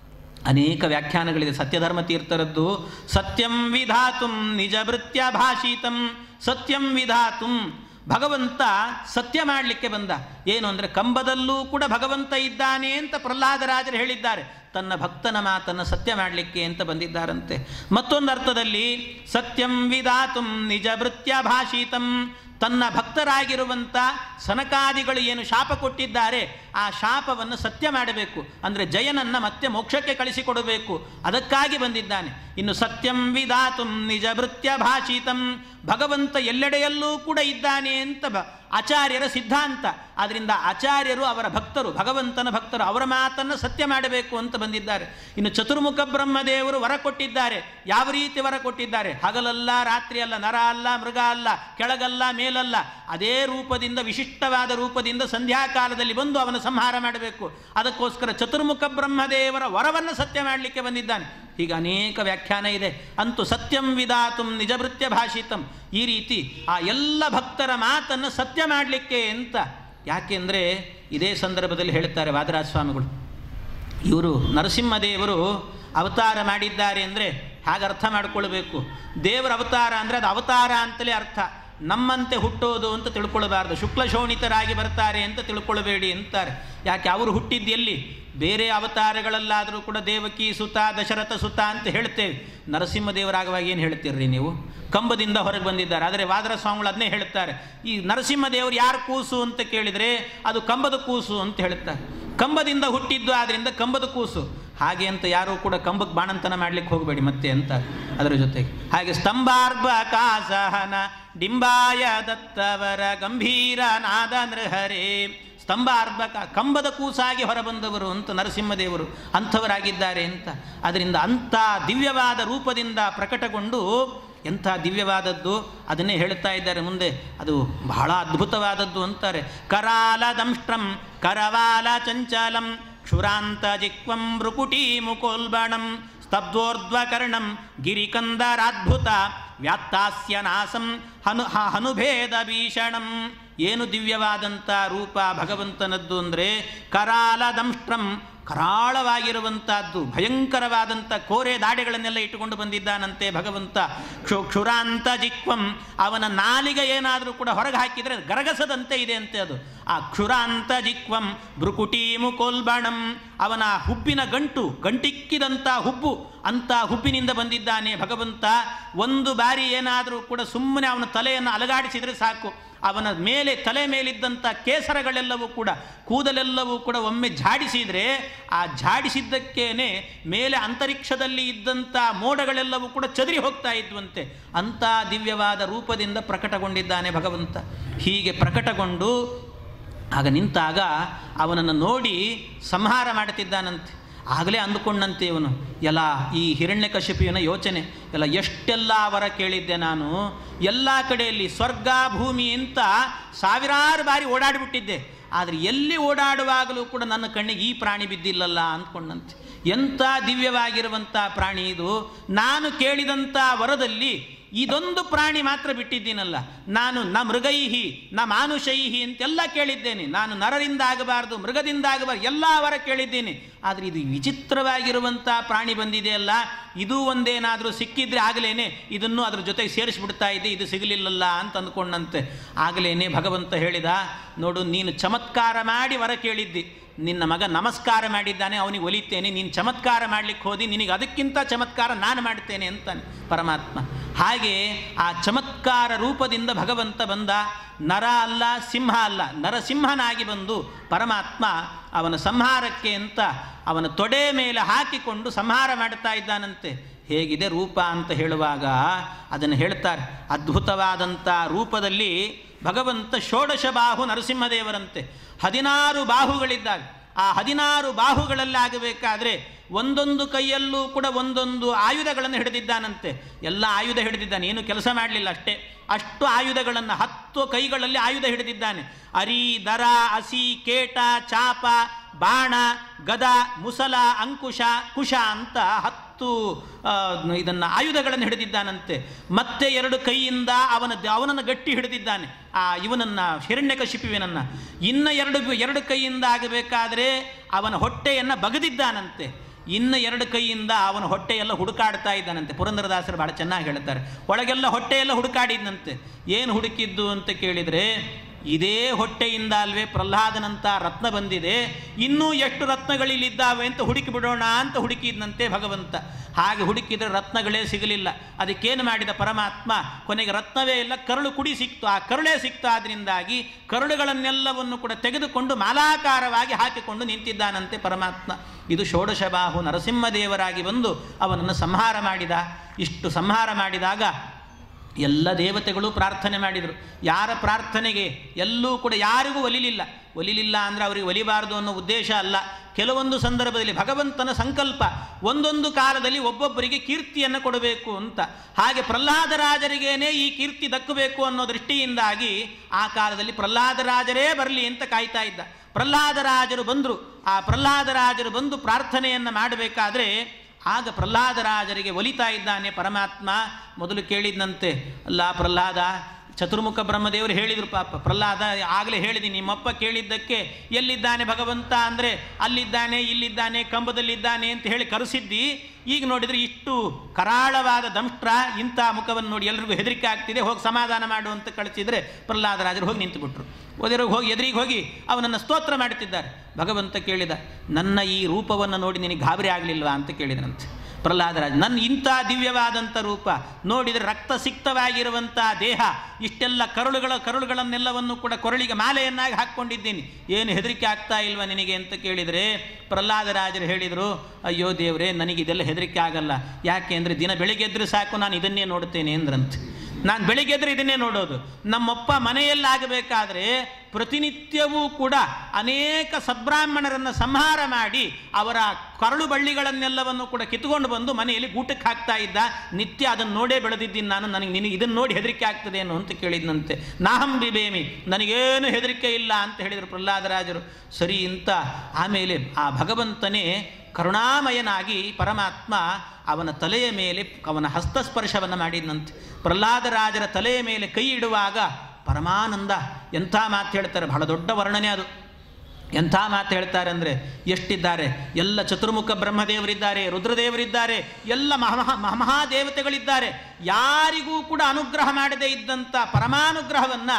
ಅನೇಕ ವ್ಯಾಖ್ಯಾನಗಳಿದೆ ಸತ್ಯಧರ್ಮ ತೀರ್ಥರದ್ದು. ಸತ್ಯಂ ವಿಧಾತುಂ ನಿಜ ಭೃತ್ಯ ಭಾಷಿತಂ. ಸತ್ಯಂ ವಿಧಾತುಂ, ಭಗವಂತ ಸತ್ಯ ಮಾಡಲಿಕ್ಕೆ ಬಂದ. ಏನು ಅಂದರೆ ಕಂಬದಲ್ಲೂ ಕೂಡ ಭಗವಂತ ಇದ್ದಾನೆ ಅಂತ ಪ್ರಹ್ಲಾದರಾಜರು ಹೇಳಿದ್ದಾರೆ. ತನ್ನ ಭಕ್ತನ ಮಾತನ್ನು ಸತ್ಯ ಮಾಡಲಿಕ್ಕೆ ಅಂತ ಬಂದಿದ್ದಾರಂತೆ. ಮತ್ತೊಂದು ಅರ್ಥದಲ್ಲಿ ಸತ್ಯಂ ವಿಧಾತುಂ ನಿಜ ಭೃತ್ಯ ಭಾಷಿತಂ, ತನ್ನ ಭಕ್ತರಾಗಿರುವಂಥ ಸನಕಾದಿಗಳು ಏನು ಶಾಪ ಕೊಟ್ಟಿದ್ದಾರೆ ಆ ಶಾಪವನ್ನು ಸತ್ಯ ಮಾಡಬೇಕು. ಅಂದರೆ ಜಯನನ್ನು ಮತ್ತೆ ಮೋಕ್ಷಕ್ಕೆ ಕಳಿಸಿಕೊಡಬೇಕು, ಅದಕ್ಕಾಗಿ ಬಂದಿದ್ದಾನೆ. ಇನ್ನು ಸತ್ಯಂ ವಿಧಾತುಂ ನಿಜ ಭೃತ್ಯ ಭಾಷಿತಂ, ಭಗವಂತ ಎಲ್ಲೆಡೆಯಲ್ಲೂ ಕೂಡ ಇದ್ದಾನೆ ಅಂತ ಆಚಾರ್ಯರ ಸಿದ್ಧಾಂತ. ಆದ್ದರಿಂದ ಆಚಾರ್ಯರು ಅವರ ಭಕ್ತರು, ಭಗವಂತನ ಭಕ್ತರು, ಅವರ ಮಾತನ್ನು ಸತ್ಯ ಮಾಡಬೇಕು ಅಂತ ಬಂದಿದ್ದಾರೆ. ಇನ್ನು ಚತುರ್ಮುಖ ಬ್ರಹ್ಮದೇವರು ವರ ಕೊಟ್ಟಿದ್ದಾರೆ. ಯಾವ ರೀತಿ ವರ ಕೊಟ್ಟಿದ್ದಾರೆ? ಹಗಲಲ್ಲ, ರಾತ್ರಿ ಅಲ್ಲ, ನರ ಅಲ್ಲ, ಮೃಗ ಅಲ್ಲ, ಕೆಳಗಲ್ಲ, ಮೇಲಲ್ಲ, ಅದೇ ರೂಪದಿಂದ, ವಿಶಿಷ್ಟವಾದ ರೂಪದಿಂದ ಸಂಧ್ಯಾಕಾಲದಲ್ಲಿ ಬಂದು ಅವನ ಸಂಹಾರ ಮಾಡಬೇಕು. ಅದಕ್ಕೋಸ್ಕರ ಚತುರ್ಮುಖ ಬ್ರಹ್ಮದೇವರ ವರವನ್ನು ಸತ್ಯ ಮಾಡಲಿಕ್ಕೆ ಬಂದಿದ್ದಾನೆ. ಹೀಗೆ ಅನೇಕ ವ್ಯಾಖ್ಯಾನ ಇದೆ. ಅಂತೂ ಸತ್ಯಂ ವಿಧಾತುಂ ನಿಜಭೃತ್ಯ ಭಾಷಿತಂ, ಈ ರೀತಿ ಆ ಎಲ್ಲ ಭಕ್ತರ ಮಾತನ್ನು ಸತ್ಯ ಮಾಡಲಿಕ್ಕೆ ಅಂತ. ಯಾಕೆಂದರೆ ಇದೇ ಸಂದರ್ಭದಲ್ಲಿ ಹೇಳ್ತಾರೆ ವಾದರಾಜ ಸ್ವಾಮಿಗಳು, ಇವರು ನರಸಿಂಹದೇವರು ಅವತಾರ ಮಾಡಿದ್ದಾರೆ ಅಂದರೆ ಹಾಗೆ ಅರ್ಥ ಮಾಡಿಕೊಳ್ಬೇಕು. ದೇವರ ಅವತಾರ ಅಂದರೆ ಅದು ಅವತಾರ ಅಂತಲೇ ಅರ್ಥ. ನಮ್ಮಂತೆ ಹುಟ್ಟೋದು ಅಂತ ತಿಳ್ಕೊಳ್ಬಾರ್ದು. ಶುಕ್ಲ ಶೋಣಿತರಾಗಿ ಬರ್ತಾರೆ ಅಂತ ತಿಳ್ಕೊಳ್ಬೇಡಿ ಅಂತಾರೆ. ಯಾಕೆ? ಅವರು ಹುಟ್ಟಿದ್ದು ಎಲ್ಲಿ? ಬೇರೆ ಅವತಾರಗಳಲ್ಲಾದರೂ ಕೂಡ ದೇವಕಿ ಸುತ, ದಶರಥ ಸುತ ಅಂತ ಹೇಳ್ತೇವೆ. ನರಸಿಂಹದೇವರಾಗುವಾಗ ಏನು ಹೇಳ್ತೀರ್ರಿ ನೀವು? ಕಂಬದಿಂದ ಹೊರಗೆ ಬಂದಿದ್ದಾರೆ. ಆದರೆ ವಾದರಾಜ ಸ್ವಾಮಿಗಳು ಅದನ್ನೇ ಹೇಳ್ತಾರೆ. ಈ ನರಸಿಂಹದೇವರು ಯಾರು ಕೂಸು ಅಂತ ಕೇಳಿದರೆ ಅದು ಕಂಬದ ಕೂಸು ಅಂತ ಹೇಳ್ತಾರೆ. ಕಂಬದಿಂದ ಹುಟ್ಟಿದ್ದು, ಆದ್ದರಿಂದ ಕಂಬದ ಕೂಸು. ಹಾಗೆ ಅಂತ ಯಾರೂ ಕೂಡ ಕಂಬಕ್ಕೆ ಬಾಣಂತನ ಮಾಡಲಿಕ್ಕೆ ಹೋಗಬೇಡಿ ಮತ್ತೆ ಅಂತ. ಅದರ ಜೊತೆಗೆ ಹಾಗೆ ಸ್ತಂಭಾರ್ಭ ಕಾಸಹನ ಡಿಂಬಾಯ ದತ್ತವರ ಗಂಭೀರ ನಾದ ನೃಹರೇ, ಸ್ತಂಭಾರ್ಭಕ, ಕಂಬದ ಕೂಸಾಗಿ ಹೊರಬಂದವರು ಅಂತ ನರಸಿಂಹದೇವರು ಅಂಥವರಾಗಿದ್ದಾರೆ ಅಂತ. ಅದರಿಂದ ಅಂಥ ದಿವ್ಯವಾದ ರೂಪದಿಂದ ಪ್ರಕಟಗೊಂಡು ಎಂಥ ದಿವ್ಯವಾದದ್ದು ಅದನ್ನೇ ಹೇಳ್ತಾ ಇದ್ದಾರೆ ಮುಂದೆ. ಅದು ಬಹಳ ಅದ್ಭುತವಾದದ್ದು ಅಂತಾರೆ. ಕರಾಲ ದಂಷ್ಟ್ರಂ ಕರವಾಲ ಚಂಚಲಂ ಕ್ಷುರಾಂತ ಜಿಕ್ವಂ ಭ್ರುಕುಟಿ ಮುಕೋಲ್ಬಣಂ ಸ್ತಬ್ಧೋರ್ಧ್ವಕರ್ಣಂ ಗಿರಿಕಂದರಾದ್ಭುತ ವ್ಯಾತ್ತಾಸ್ಯ ನಾಸಂ ಹನುಭೇದ ಭೀಷಣಂ. ಏನು ದಿವ್ಯವಾದಂಥ ರೂಪ ಭಗವಂತನದ್ದು ಅಂದರೆ ಕರಾಲ ದಂಷ್ಟ್ರಂ, ಕರಾಳವಾಗಿರುವಂಥದ್ದು, ಭಯಂಕರವಾದಂಥ ಕೋರೆ ದಾಡೆಗಳನ್ನೆಲ್ಲ ಇಟ್ಟುಕೊಂಡು ಬಂದಿದ್ದಾನಂತೆ ಭಗವಂತ. ಕ್ಷುರಾಂತ ಜಿಕ್ವಂ, ಅವನ ನಾಲಿಗೆ ಏನಾದರೂ ಕೂಡ ಹೊರಗೆ ಹಾಕಿದರೆ ಗರಗಸದಂತೆ ಇದೆ ಅಂತೆ ಅದು. ಆ ಕ್ಷುರಾಂತ ಜಿಕ್ವಂ ಭ್ರುಕುಟಿ ಮುಕೋಲ್ಬಣಂ, ಅವನ ಹುಬ್ಬಿನ ಗಂಟಿಕ್ಕಿದಂಥ ಹುಬ್ಬು, ಅಂಥ ಹುಬ್ಬಿನಿಂದ ಬಂದಿದ್ದಾನೆ ಭಗವಂತ. ಒಂದು ಬಾರಿ ಏನಾದರೂ ಕೂಡ ಸುಮ್ಮನೆ ಅವನ ತಲೆಯನ್ನು ಅಲಗಾಡಿಸಿದರೆ ಸಾಕು, ಅವನ ಮೇಲೆ ತಲೆ ಮೇಲಿದ್ದಂಥ ಕೇಸರಗಳೆಲ್ಲವೂ ಕೂಡ ಕೂದಲೆಲ್ಲವೂ ಕೂಡ ಒಮ್ಮೆ ಝಾಡಿಸಿದರೆ ಆ ಝಾಡಿಸಿದ್ದಕ್ಕೇನೆ ಮೇಲೆ ಅಂತರಿಕ್ಷದಲ್ಲಿ ಇದ್ದಂಥ ಮೋಡಗಳೆಲ್ಲವೂ ಕೂಡ ಚದರಿ ಹೋಗ್ತಾ ಇದ್ವಂತೆ. ಅಂಥ ದಿವ್ಯವಾದ ರೂಪದಿಂದ ಪ್ರಕಟಗೊಂಡಿದ್ದಾನೆ ಭಗವಂತ. ಹೀಗೆ ಪ್ರಕಟಗೊಂಡು ಆಗ ನಿಂತಾಗ ಅವನನ್ನು ನೋಡಿ ಸಂಹಾರ ಮಾಡುತ್ತಿದ್ದಾನಂತೆ. ಆಗಲೇ ಅಂದುಕೊಂಡಂತೆ ಇವನು, ಎಲ್ಲ ಈ ಹಿರಣ್ಯಕಶಿಪುವಿನ ಯೋಚನೆ ಎಲ್ಲ ಎಷ್ಟೆಲ್ಲ ವರ ಕೇಳಿದ್ದೆ ನಾನು, ಎಲ್ಲ ಕಡೆಯಲ್ಲಿ ಸ್ವರ್ಗ ಭೂಮಿ ಅಂತ ಸಾವಿರಾರು ಬಾರಿ ಓಡಾಡಿಬಿಟ್ಟಿದ್ದೆ, ಆದರೆ ಎಲ್ಲಿ ಓಡಾಡುವಾಗಲೂ ಕೂಡ ನನ್ನ ಕಣ್ಣಿಗೆ ಈ ಪ್ರಾಣಿ ಬಿದ್ದಿಲ್ಲಲ್ಲ ಅಂದ್ಕೊಂಡಂತೆ. ಎಂಥ ದಿವ್ಯವಾಗಿರುವಂಥ ಪ್ರಾಣಿ ಇದು. ನಾನು ಕೇಳಿದಂಥ ವರದಲ್ಲಿ ಇದೊಂದು ಪ್ರಾಣಿ ಮಾತ್ರ ಬಿಟ್ಟಿದ್ದೀನಲ್ಲ. ನಾನು ನ ಮೃಗೈಹಿ ನ ಮಾನುಷೈಹಿ ಅಂತೆಲ್ಲ ಕೇಳಿದ್ದೇನೆ. ನಾನು ನರರಿಂದ ಆಗಬಾರ್ದು, ಮೃಗದಿಂದ ಆಗಬಾರ್ದು, ಎಲ್ಲ ವರ ಕೇಳಿದ್ದೇನೆ. ಆದರೆ ಇದು ವಿಚಿತ್ರವಾಗಿರುವಂಥ ಪ್ರಾಣಿ ಬಂದಿದೆಯಲ್ಲ, ಇದು ಒಂದೇನಾದರೂ ಸಿಕ್ಕಿದ್ರೆ ಆಗಲೇ ಇದನ್ನು ಅದ್ರ ಜೊತೆಗೆ ಸೇರಿಸಿಬಿಡ್ತಾ ಇದ್ದೆ, ಇದು ಸಿಗಲಿಲ್ಲಲ್ಲ ಅಂತ ಅಂದ್ಕೊಂಡಂತೆ. ಆಗಲೇ ಭಗವಂತ ಹೇಳಿದ, ನೋಡು, ನೀನು ಚಮತ್ಕಾರ ಮಾಡಿ ವರ ಕೇಳಿದ್ದಿ, ನಿನ್ನ ಮಗ ನಮಸ್ಕಾರ ಮಾಡಿದ್ದಾನೆ, ಅವನಿಗೆ ಒಲಿತೇನೆ. ನೀನು ಚಮತ್ಕಾರ ಮಾಡಲಿಕ್ಕೆ ಹೋದಿ, ನಿನಗೆ ಅದಕ್ಕಿಂತ ಚಮತ್ಕಾರ ನಾನು ಮಾಡ್ತೇನೆ ಅಂತಾನೆ ಪರಮಾತ್ಮ. ಹಾಗೆ ಆ ಚಮತ್ಕಾರ ರೂಪದಿಂದ ಭಗವಂತ ಬಂದ. ನರ ಅಲ್ಲ, ಸಿಂಹ ಅಲ್ಲ, ನರಸಿಂಹನಾಗಿ ಬಂದು ಪರಮಾತ್ಮ ಅವನ ಸಂಹಾರಕ್ಕೆ ಅಂತ ಅವನ ತೊಡೆ ಮೇಲೆ ಹಾಕಿಕೊಂಡು ಸಂಹಾರ ಮಾಡ್ತಾ ಇದ್ದಾನಂತೆ. ಹೇಗಿದೆ ರೂಪ ಅಂತ ಹೇಳುವಾಗ ಅದನ್ನು ಹೇಳ್ತಾರೆ. ಅದ್ಭುತವಾದಂಥ ರೂಪದಲ್ಲಿ ಭಗವಂತ ಷೋಡಶ ಬಾಹು ನರಸಿಂಹದೇವರಂತೆ. 16 ಬಾಹುಗಳಿದ್ದಾವೆ. ಆ 16 ಬಾಹುಗಳಲ್ಲಾಗಬೇಕಾದ್ರೆ ಒಂದೊಂದು ಕೈಯಲ್ಲೂ ಕೂಡ ಒಂದೊಂದು ಆಯುಧಗಳನ್ನು ಹಿಡಿದಿದ್ದಾನಂತೆ. ಎಲ್ಲ ಆಯುಧ ಹಿಡಿದಿದ್ದಾನೆ, ಏನು ಕೆಲಸ ಮಾಡಲಿಲ್ಲ ಅಷ್ಟೇ. ಅಷ್ಟು ಆಯುಧಗಳನ್ನು 10 ಕೈಗಳಲ್ಲಿ ಆಯುಧ ಹಿಡಿದಿದ್ದಾನೆ. ಅರಿ, ದರ, ಅಸಿ, ಕೇಟ, ಚಾಪ, ಬಾಣ, ಗದ, ಮುಸಲ, ಅಂಕುಶ, ಕುಶ ಅಂತ 10 ಇದನ್ನು ಆಯುಧಗಳನ್ನು ಹಿಡಿದಿದ್ದಾನಂತೆ. ಮತ್ತೆ 2 ಕೈಯಿಂದ ಅವನನ್ನು ಗಟ್ಟಿ ಹಿಡಿದಿದ್ದಾನೆ, ಇವನನ್ನು ಹಿರಣ್ಯಕಶಿಪುವಿನನ್ನು. ಇನ್ನು 2 ಕೈಯಿಂದ ಆಗಬೇಕಾದ್ರೆ ಅವನ ಹೊಟ್ಟೆಯನ್ನು ಬಗದಿದ್ದಾನಂತೆ. ಇನ್ನು 2 ಕೈಯಿಂದ ಅವನ ಹೊಟ್ಟೆಯೆಲ್ಲ ಹುಡುಕಾಡ್ತಾ ಇದ್ದಾನಂತೆ. ಪುರಂದರದಾಸರು ಭಾಳ ಚೆನ್ನಾಗಿ ಹೇಳ್ತಾರೆ. ಒಳಗೆಲ್ಲ ಹೊಟ್ಟೆಯೆಲ್ಲ ಹುಡುಕಾಡಿದ್ನಂತೆ. ಏನು ಹುಡುಕಿದ್ದು ಅಂತ ಕೇಳಿದರೆ, ಇದೇ ಹೊಟ್ಟೆಯಿಂದ ಅಲ್ವೇ ಪ್ರಹ್ಲಾದನಂತ ರತ್ನ ಬಂದಿದೆ, ಇನ್ನೂ ಎಷ್ಟು ರತ್ನಗಳಿಲ್ಲಿದ್ದಾವೆ ಅಂತ ಹುಡುಕಿ ಬಿಡೋಣ ಅಂತ ಹುಡುಕಿದ್ನಂತೆ ಭಗವಂತ. ಹಾಗೆ ಹುಡುಕಿದರೆ ರತ್ನಗಳೇ ಸಿಗಲಿಲ್ಲ. ಅದಕ್ಕೇನು ಮಾಡಿದ ಪರಮಾತ್ಮ, ಕೊನೆಗೆ ರತ್ನವೇ ಇಲ್ಲ, ಕರುಳು ಕುಡಿ ಸಿಕ್ತು. ಆ ಕರುಳೇ ಸಿಕ್ತು. ಆದ್ದರಿಂದಾಗಿ ಕರುಳುಗಳನ್ನೆಲ್ಲವನ್ನು ಕೂಡ ತೆಗೆದುಕೊಂಡು ಮಾಲಾಕಾರವಾಗಿ ಹಾಕಿಕೊಂಡು ನಿಂತಿದ್ದಾನಂತೆ ಪರಮಾತ್ಮ. ಇದು ಷೋಡಶಬಾಹು ನರಸಿಂಹದೇವರಾಗಿ ಬಂದು ಅವನನ್ನು ಸಂಹಾರ ಮಾಡಿದ. ಇಷ್ಟು ಸಂಹಾರ ಮಾಡಿದಾಗ ಎಲ್ಲ ದೇವತೆಗಳು ಪ್ರಾರ್ಥನೆ ಮಾಡಿದರು. ಯಾರ ಪ್ರಾರ್ಥನೆಗೆ ಎಲ್ಲೂ ಕೂಡ ಯಾರಿಗೂ ಒಲಿಲಿಲ್ಲ ಅಂದರೆ ಅವರಿಗೆ ಒಲಿಬಾರದು ಅನ್ನೋ ಉದ್ದೇಶ ಅಲ್ಲ. ಕೆಲವೊಂದು ಸಂದರ್ಭದಲ್ಲಿ ಭಗವಂತನ ಸಂಕಲ್ಪ, ಒಂದೊಂದು ಕಾಲದಲ್ಲಿ ಒಬ್ಬೊಬ್ಬರಿಗೆ ಕೀರ್ತಿಯನ್ನು ಕೊಡಬೇಕು ಅಂತ. ಹಾಗೆ ಪ್ರಹ್ಲಾದರಾಜರಿಗೇನೆ ಈ ಕೀರ್ತಿ ದಕ್ಕಬೇಕು ಅನ್ನೋ ದೃಷ್ಟಿಯಿಂದಾಗಿ ಆ ಕಾಲದಲ್ಲಿ ಪ್ರಹ್ಲಾದರಾಜರೇ ಬರಲಿ ಅಂತ ಕಾಯ್ತಾ ಇದ್ದ. ಪ್ರಹ್ಲಾದರಾಜರು ಬಂದರು. ಆ ಪ್ರಹ್ಲಾದರಾಜರು ಬಂದು ಪ್ರಾರ್ಥನೆಯನ್ನು ಮಾಡಬೇಕಾದ್ರೆ ಆಗ ಪ್ರಹ್ಲಾದರಾಜರಿಗೆ ಒಲಿತಾ ಇದ್ದಾನೆ ಪರಮಾತ್ಮ. ಮೊದಲು ಕೇಳಿದ್ನಂತೆ, ಅಲ್ಲ ಪ್ರಹ್ಲಾದ, ಚತುರ್ಮುಖ ಬ್ರಹ್ಮದೇವರು ಹೇಳಿದರು, ಪಾಪ ಪ್ರಹ್ಲಾದ ಆಗಲೇ ಹೇಳಿದ್ದೀನಿ, ನಿಮ್ಮಪ್ಪ ಕೇಳಿದ್ದಕ್ಕೆ ಎಲ್ಲಿದ್ದಾನೆ ಭಗವಂತ ಅಂದರೆ ಅಲ್ಲಿದ್ದಾನೆ, ಇಲ್ಲಿದ್ದಾನೆ, ಕಂಬದಲ್ಲಿದ್ದಾನೆ ಅಂತ ಹೇಳಿ ಕರೆಸಿದ್ದಿ. ಈಗ ನೋಡಿದರೆ ಇಷ್ಟು ಕರಾಳವಾದ ದಂಷ್ಟ್ರ, ಇಂಥ ಮುಖವನ್ನು ನೋಡಿ ಎಲ್ರಿಗೂ ಹೆದರಿಕೆ ಆಗ್ತಿದೆ, ಹೋಗಿ ಸಮಾಧಾನ ಮಾಡು ಅಂತ ಕಳಿಸಿದರೆ ಪ್ರಹ್ಲಾದರಾಜರು ಹೋಗಿ ನಿಂತುಬಿಟ್ರು. ಹೋಗಿ ಎದುರಿಗೆ ಹೋಗಿ ಅವನನ್ನು ಸ್ತೋತ್ರ ಮಾಡುತ್ತಿದ್ದಾರೆ. ಭಗವಂತ ಕೇಳಿದ, ನನ್ನ ಈ ರೂಪವನ್ನು ನೋಡಿ ನಿನಗೆ ಗಾಬರಿ ಆಗಲಿಲ್ವಾ ಅಂತ ಕೇಳಿದನಂತೆ ಪ್ರಹ್ಲಾದರಾಜ. ನನ್ನ ಇಂಥ ದಿವ್ಯವಾದಂಥ ರೂಪ ನೋಡಿದರೆ, ರಕ್ತಸಿಕ್ತವಾಗಿರುವಂಥ ದೇಹ, ಇಷ್ಟೆಲ್ಲ ಕರುಳುಗಳನ್ನೆಲ್ಲವನ್ನು ಕೂಡ ಕೊರಳಿಗೆ ಮಾಲೆಯನ್ನಾಗಿ ಹಾಕ್ಕೊಂಡಿದ್ದೀನಿ, ಏನು ಹೆದರಿಕೆ ಆಗ್ತಾ ಇಲ್ವಾ ನಿನಗೆ ಅಂತ ಕೇಳಿದರೆ ಪ್ರಹ್ಲಾದರಾಜರು ಹೇಳಿದರು, ಅಯ್ಯೋ ದೇವರೇ, ನನಗಿದೆಲ್ಲ ಹೆದರಿಕೆ ಆಗಲ್ಲ. ಯಾಕೆ ಅಂದರೆ ದಿನ ಬೆಳಿಗ್ಗೆ ಎದ್ರೆ ಸಾಕು, ನಾನು ಇದನ್ನೇ ನೋಡ್ತೇನೆ ಅಂದ್ರಂತೆ. ನಾನು ಬೆಳಿಗ್ಗೆ ಎದ್ರೆ ಇದನ್ನೇ ನೋಡೋದು. ನಮ್ಮಪ್ಪ ಮನೆಯಲ್ಲಾಗಬೇಕಾದ್ರೆ ಪ್ರತಿನಿತ್ಯವೂ ಕೂಡ ಅನೇಕ ಸದ್ಬ್ರಾಹ್ಮಣರನ್ನು ಸಂಹಾರ ಮಾಡಿ ಅವರ ಕರಳು ಬಳ್ಳಿಗಳನ್ನೆಲ್ಲವನ್ನು ಕೂಡ ಕಿತ್ಕೊಂಡು ಬಂದು ಮನೆಯಲ್ಲಿ ಗೂಟಕ್ಕೆ ಹಾಕ್ತಾ ಇದ್ದ. ನಿತ್ಯ ಅದನ್ನು ನೋಡೇ ಬೆಳೆದಿದ್ದೀನಿ ನಾನು. ನಿನಗೆ ಇದನ್ನು ನೋಡಿ ಹೆದರಿಕೆ ಆಗ್ತದೇನು ಅಂತ ಕೇಳಿದ್ನಂತೆ. ನಾಹಂ ಬಿಬೇಮಿ, ನನಗೇನು ಹೆದರಿಕೆ ಇಲ್ಲ ಅಂತ ಹೇಳಿದರು ಪ್ರಹ್ಲಾದರಾಜರು. ಸರಿ ಅಂತ ಆಮೇಲೆ ಆ ಭಗವಂತನೇ ಕರುಣಾಮಯನಾಗಿ ಪರಮಾತ್ಮ ಅವನ ತಲೆಯ ಮೇಲೆ ಅವನ ಹಸ್ತಸ್ಪರ್ಶವನ್ನು ಮಾಡಿದ್ನಂತೆ. ಪ್ರಹ್ಲಾದರಾಜರ ತಲೆಯ ಮೇಲೆ ಕೈ ಇಡುವಾಗ ಪರಮಾನಂದ. ಎಂಥ ಮಾತು ಹೇಳ್ತಾರೆ, ಬಹಳ ದೊಡ್ಡ ವರ್ಣನೆ ಅದು. ಎಂಥ ಮಾತು ಹೇಳ್ತಾರೆ ಅಂದರೆ, ಎಷ್ಟಿದ್ದಾರೆ, ಎಲ್ಲ ಚತುರ್ಮುಖ ಬ್ರಹ್ಮದೇವರಿದ್ದಾರೆ, ರುದ್ರದೇವರಿದ್ದಾರೆ, ಎಲ್ಲ ಮಹಾದೇವತೆಗಳಿದ್ದಾರೆ. ಯಾರಿಗೂ ಕೂಡ ಅನುಗ್ರಹ ಮಾಡದೇ ಇದ್ದಂಥ ಪರಮಾನುಗ್ರಹವನ್ನು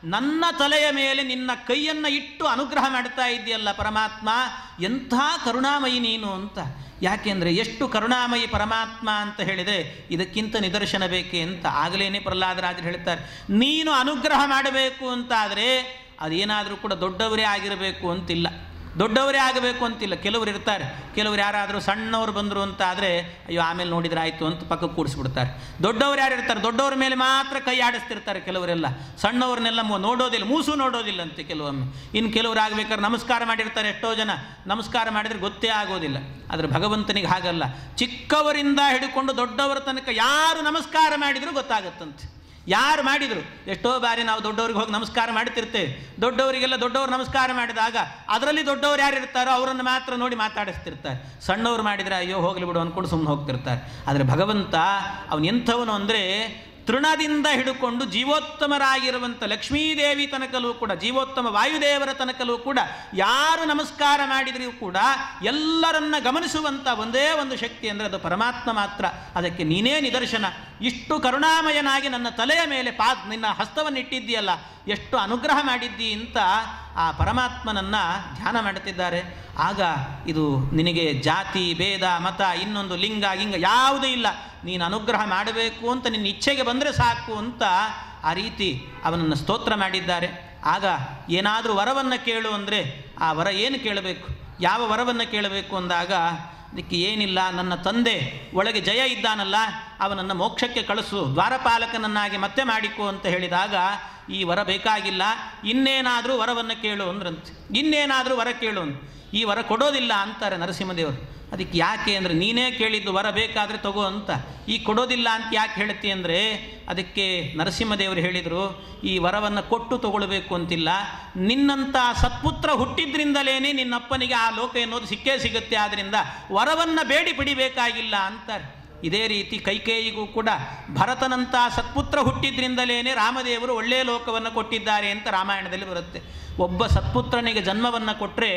ನನ್ನ ತಲೆಯ ಮೇಲೆ ನಿನ್ನ ಕೈಯನ್ನು ಇಟ್ಟು ಅನುಗ್ರಹ ಮಾಡ್ತಾ ಇದ್ದೀಯಲ್ಲ ಪರಮಾತ್ಮ, ಎಂಥ ಕರುಣಾಮಯಿ ನೀನು ಅಂತ. ಯಾಕೆಂದರೆ ಎಷ್ಟು ಕರುಣಾಮಯಿ ಪರಮಾತ್ಮ ಅಂತ ಹೇಳಿದರೆ ಇದಕ್ಕಿಂತ ನಿದರ್ಶನ ಬೇಕೆ ಅಂತ. ಆಗಲೇ ಪ್ರಹ್ಲಾದರಾಜರು ಹೇಳ್ತಾರೆ, ನೀನು ಅನುಗ್ರಹ ಮಾಡಬೇಕು ಅಂತಾದರೆ ಅದೇನಾದರೂ ಕೂಡ ದೊಡ್ಡವರೇ ಆಗಿರಬೇಕು ಅಂತಿಲ್ಲ, ದೊಡ್ಡವರೇ ಆಗಬೇಕು ಅಂತಿಲ್ಲ. ಕೆಲವರು ಇರ್ತಾರೆ, ಕೆಲವರು ಯಾರಾದರೂ ಸಣ್ಣವರು ಬಂದರು ಅಂತ ಆದರೆ ಅಯ್ಯೋ ಆಮೇಲೆ ನೋಡಿದ್ರೆ ಆಯಿತು ಅಂತ ಪಕ್ಕಕ್ಕೆ ಕೂಡಿಸ್ಬಿಡ್ತಾರೆ. ದೊಡ್ಡವರು ಯಾರು ಇರ್ತಾರೆ, ದೊಡ್ಡವ್ರ ಮೇಲೆ ಮಾತ್ರ ಕೈ ಆಡಿಸ್ತಿರ್ತಾರೆ ಕೆಲವರೆಲ್ಲ, ಸಣ್ಣವ್ರನ್ನೆಲ್ಲ ನೋಡೋದಿಲ್ಲ, ಮೂಸು ನೋಡೋದಿಲ್ಲ ಅಂತೆ ಕೆಲವೊಮ್ಮೆ. ಇನ್ನು ಕೆಲವರು ಆಗಬೇಕಾದ್ರೆ ನಮಸ್ಕಾರ ಮಾಡಿರ್ತಾರೆ, ಎಷ್ಟೋ ಜನ ನಮಸ್ಕಾರ ಮಾಡಿದರೆ ಗೊತ್ತೇ ಆಗೋದಿಲ್ಲ. ಆದರೆ ಭಗವಂತನಿಗೆ ಹಾಗಲ್ಲ, ಚಿಕ್ಕವರಿಂದ ಹಿಡ್ಕೊಂಡು ದೊಡ್ಡವರ ತನಕ ಯಾರು ನಮಸ್ಕಾರ ಮಾಡಿದರೂ ಗೊತ್ತಾಗುತ್ತಂತೆ, ಯಾರು ಮಾಡಿದರು. ಎಷ್ಟೋ ಬಾರಿ ನಾವು ದೊಡ್ಡವ್ರಿಗೆ ಹೋಗಿ ನಮಸ್ಕಾರ ಮಾಡ್ತಿರ್ತೇವೆ, ದೊಡ್ಡವರಿಗೆಲ್ಲ ದೊಡ್ಡವರು ನಮಸ್ಕಾರ ಮಾಡಿದಾಗ ಅದರಲ್ಲಿ ದೊಡ್ಡವರು ಯಾರು ಇರ್ತಾರೋ ಅವರನ್ನು ಮಾತ್ರ ನೋಡಿ ಮಾತಾಡಿಸ್ತಿರ್ತಾರೆ. ಸಣ್ಣವ್ರು ಮಾಡಿದರೆ ಅಯ್ಯೋ ಹೋಗಲಿ ಬಿಡು ಅಂದ್ಕೊಂಡು ಸುಮ್ಮನೆ ಹೋಗ್ತಿರ್ತಾರೆ. ಆದರೆ ಭಗವಂತ ಅವನು ಎಂಥವನು ಅಂದರೆ ತೃಣದಿಂದ ಹಿಡ್ಕೊಂಡು ಜೀವೋತ್ತಮರಾಗಿರುವಂಥ ಲಕ್ಷ್ಮೀದೇವಿ ತನಕಲೂ ಕೂಡ, ಜೀವೋತ್ತಮ ವಾಯುದೇವರ ತನಕಲೂ ಕೂಡ ಯಾರು ನಮಸ್ಕಾರ ಮಾಡಿದರೂ ಕೂಡ ಎಲ್ಲರನ್ನ ಗಮನಿಸುವಂಥ ಒಂದೇ ಒಂದು ಶಕ್ತಿ ಅಂದರೆ ಅದು ಪರಮಾತ್ಮ ಮಾತ್ರ. ಅದಕ್ಕೆ ನೀನೇ ನಿದರ್ಶನ. ಇಷ್ಟು ಕರುಣಾಮಯನಾಗಿ ನನ್ನ ತಲೆಯ ಮೇಲೆ ನಿನ್ನ ಹಸ್ತವನ್ನು ಇಟ್ಟಿದ್ದೀಯಲ್ಲ, ಎಷ್ಟು ಅನುಗ್ರಹ ಮಾಡಿದ್ದಿ ಅಂತ ಆ ಪರಮಾತ್ಮನನ್ನು ಧ್ಯಾನ ಮಾಡುತ್ತಿದ್ದಾರೆ. ಆಗ ಇದು ನಿನಗೆ ಜಾತಿ ಭೇದ ಮತ ಇನ್ನೊಂದು ಲಿಂಗ ಗಿಂಗ ಯಾವುದೂ ಇಲ್ಲ, ನೀನು ಅನುಗ್ರಹ ಮಾಡಬೇಕು ಅಂತ ನಿನ್ನ ಇಚ್ಛೆಗೆ ಬಂದರೆ ಸಾಕು ಅಂತ ಆ ರೀತಿ ಅವನನ್ನು ಸ್ತೋತ್ರ ಮಾಡಿದ್ದಾರೆ. ಆಗ ಏನಾದರೂ ವರವನ್ನು ಕೇಳು ಅಂದರೆ ಆ ವರ ಏನು ಕೇಳಬೇಕು, ಯಾವ ವರವನ್ನು ಕೇಳಬೇಕು ಅಂದಾಗ ಅದಕ್ಕೆ ಏನಿಲ್ಲ, ನನ್ನ ತಂದೆ ಒಳಗೆ ಜಯ ಇದ್ದಾನಲ್ಲ ಅವನನ್ನು ಮೋಕ್ಷಕ್ಕೆ ಕಳಿಸು, ದ್ವಾರಪಾಲಕನನ್ನಾಗಿ ಮತ್ತೆ ಮಾಡಿಕೊ ಅಂತ ಹೇಳಿದಾಗ ಈ ವರ ಬೇಕಾಗಿಲ್ಲ, ಇನ್ನೇನಾದರೂ ವರವನ್ನು ಕೇಳು ಅಂದ್ರಂತೆ. ಇನ್ನೇನಾದರೂ ವರ ಕೇಳು ಅಂತ. ಈ ವರ ಕೊಡೋದಿಲ್ಲ ಅಂತಾರೆ ನರಸಿಂಹದೇವರು. ಅದಕ್ಕೆ ಯಾಕೆ ಅಂದರೆ ನೀನೇ ಕೇಳಿದ್ದು ವರ ಬೇಕಾದರೆ ತಗೋ ಅಂತ. ಈ ಕೊಡೋದಿಲ್ಲ ಅಂತ ಯಾಕೆ ಹೇಳ್ತಿ ಅಂದರೆ ಅದಕ್ಕೆ ನರಸಿಂಹದೇವರು ಹೇಳಿದರು, ಈ ವರವನ್ನು ಕೊಟ್ಟು ತಗೊಳ್ಬೇಕು ಅಂತಿಲ್ಲ, ನಿನ್ನಂಥ ಸತ್ಪುತ್ರ ಹುಟ್ಟಿದ್ರಿಂದಲೇ ನಿನ್ನಪ್ಪನಿಗೆ ಆ ಲೋಕ ಎನ್ನುವುದು ಸಿಕ್ಕೇ ಸಿಗುತ್ತೆ, ಆದ್ದರಿಂದ ವರವನ್ನು ಬೇಡಿ ಬಿಡಿಬೇಕಾಗಿಲ್ಲ ಅಂತಾರೆ. ಇದೇ ರೀತಿ ಕೈಕೇಯಿಗೂ ಕೂಡ ಭರತನಂಥ ಸತ್ಪುತ್ರ ಹುಟ್ಟಿದ್ರಿಂದಲೇ ರಾಮದೇವರು ಒಳ್ಳೆಯ ಲೋಕವನ್ನು ಕೊಟ್ಟಿದ್ದಾರೆ ಅಂತ ರಾಮಾಯಣದಲ್ಲಿ ಬರುತ್ತೆ. ಒಬ್ಬ ಸತ್ಪುತ್ರನಿಗೆ ಜನ್ಮವನ್ನು ಕೊಟ್ಟರೆ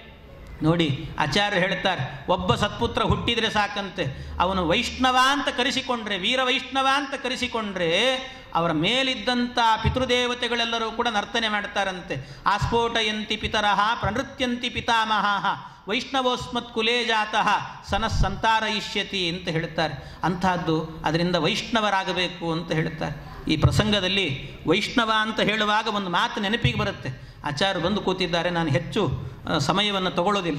ನೋಡಿ, ಆಚಾರ್ಯರು ಹೇಳ್ತಾರೆ, ಒಬ್ಬ ಸತ್ಪುತ್ರ ಹುಟ್ಟಿದರೆ ಸಾಕಂತೆ, ಅವನು ವೈಷ್ಣವ ಅಂತ ಕರೆಸಿಕೊಂಡ್ರೆ, ವೀರ ವೈಷ್ಣವ ಅಂತ ಕರೆಸಿಕೊಂಡ್ರೆ ಅವರ ಮೇಲಿದ್ದಂಥ ಪಿತೃದೇವತೆಗಳೆಲ್ಲರೂ ಕೂಡ ನರ್ತನೆ ಮಾಡ್ತಾರಂತೆ. ಆಸ್ಫೋಟಯಂತಿ ಪಿತರಃ ಪ್ರಣೃತ್ಯಂತಿ ಪಿತಾಮಹ ವೈಷ್ಣವೋಸ್ಮತ್ ಕುಲೇ ಜಾತಃ ಸನಃ ಸಂತಾರಯಿಷ್ಯತಿ ಅಂತ ಹೇಳ್ತಾರೆ. ಅಂಥದ್ದು ಅದರಿಂದ ವೈಷ್ಣವರಾಗಬೇಕು ಅಂತ ಹೇಳ್ತಾರೆ. ಈ ಪ್ರಸಂಗದಲ್ಲಿ ವೈಷ್ಣವ ಅಂತ ಹೇಳುವಾಗ ಒಂದು ಮಾತು ನೆನಪಿಗೆ ಬರುತ್ತೆ. ಆಚಾರ್ಯರು ಬಂದು ಕೂತಿದ್ದಾರೆ, ನಾನು ಹೆಚ್ಚು ಸಮಯವನ್ನು ತಗೊಳ್ಳೋದಿಲ್ಲ.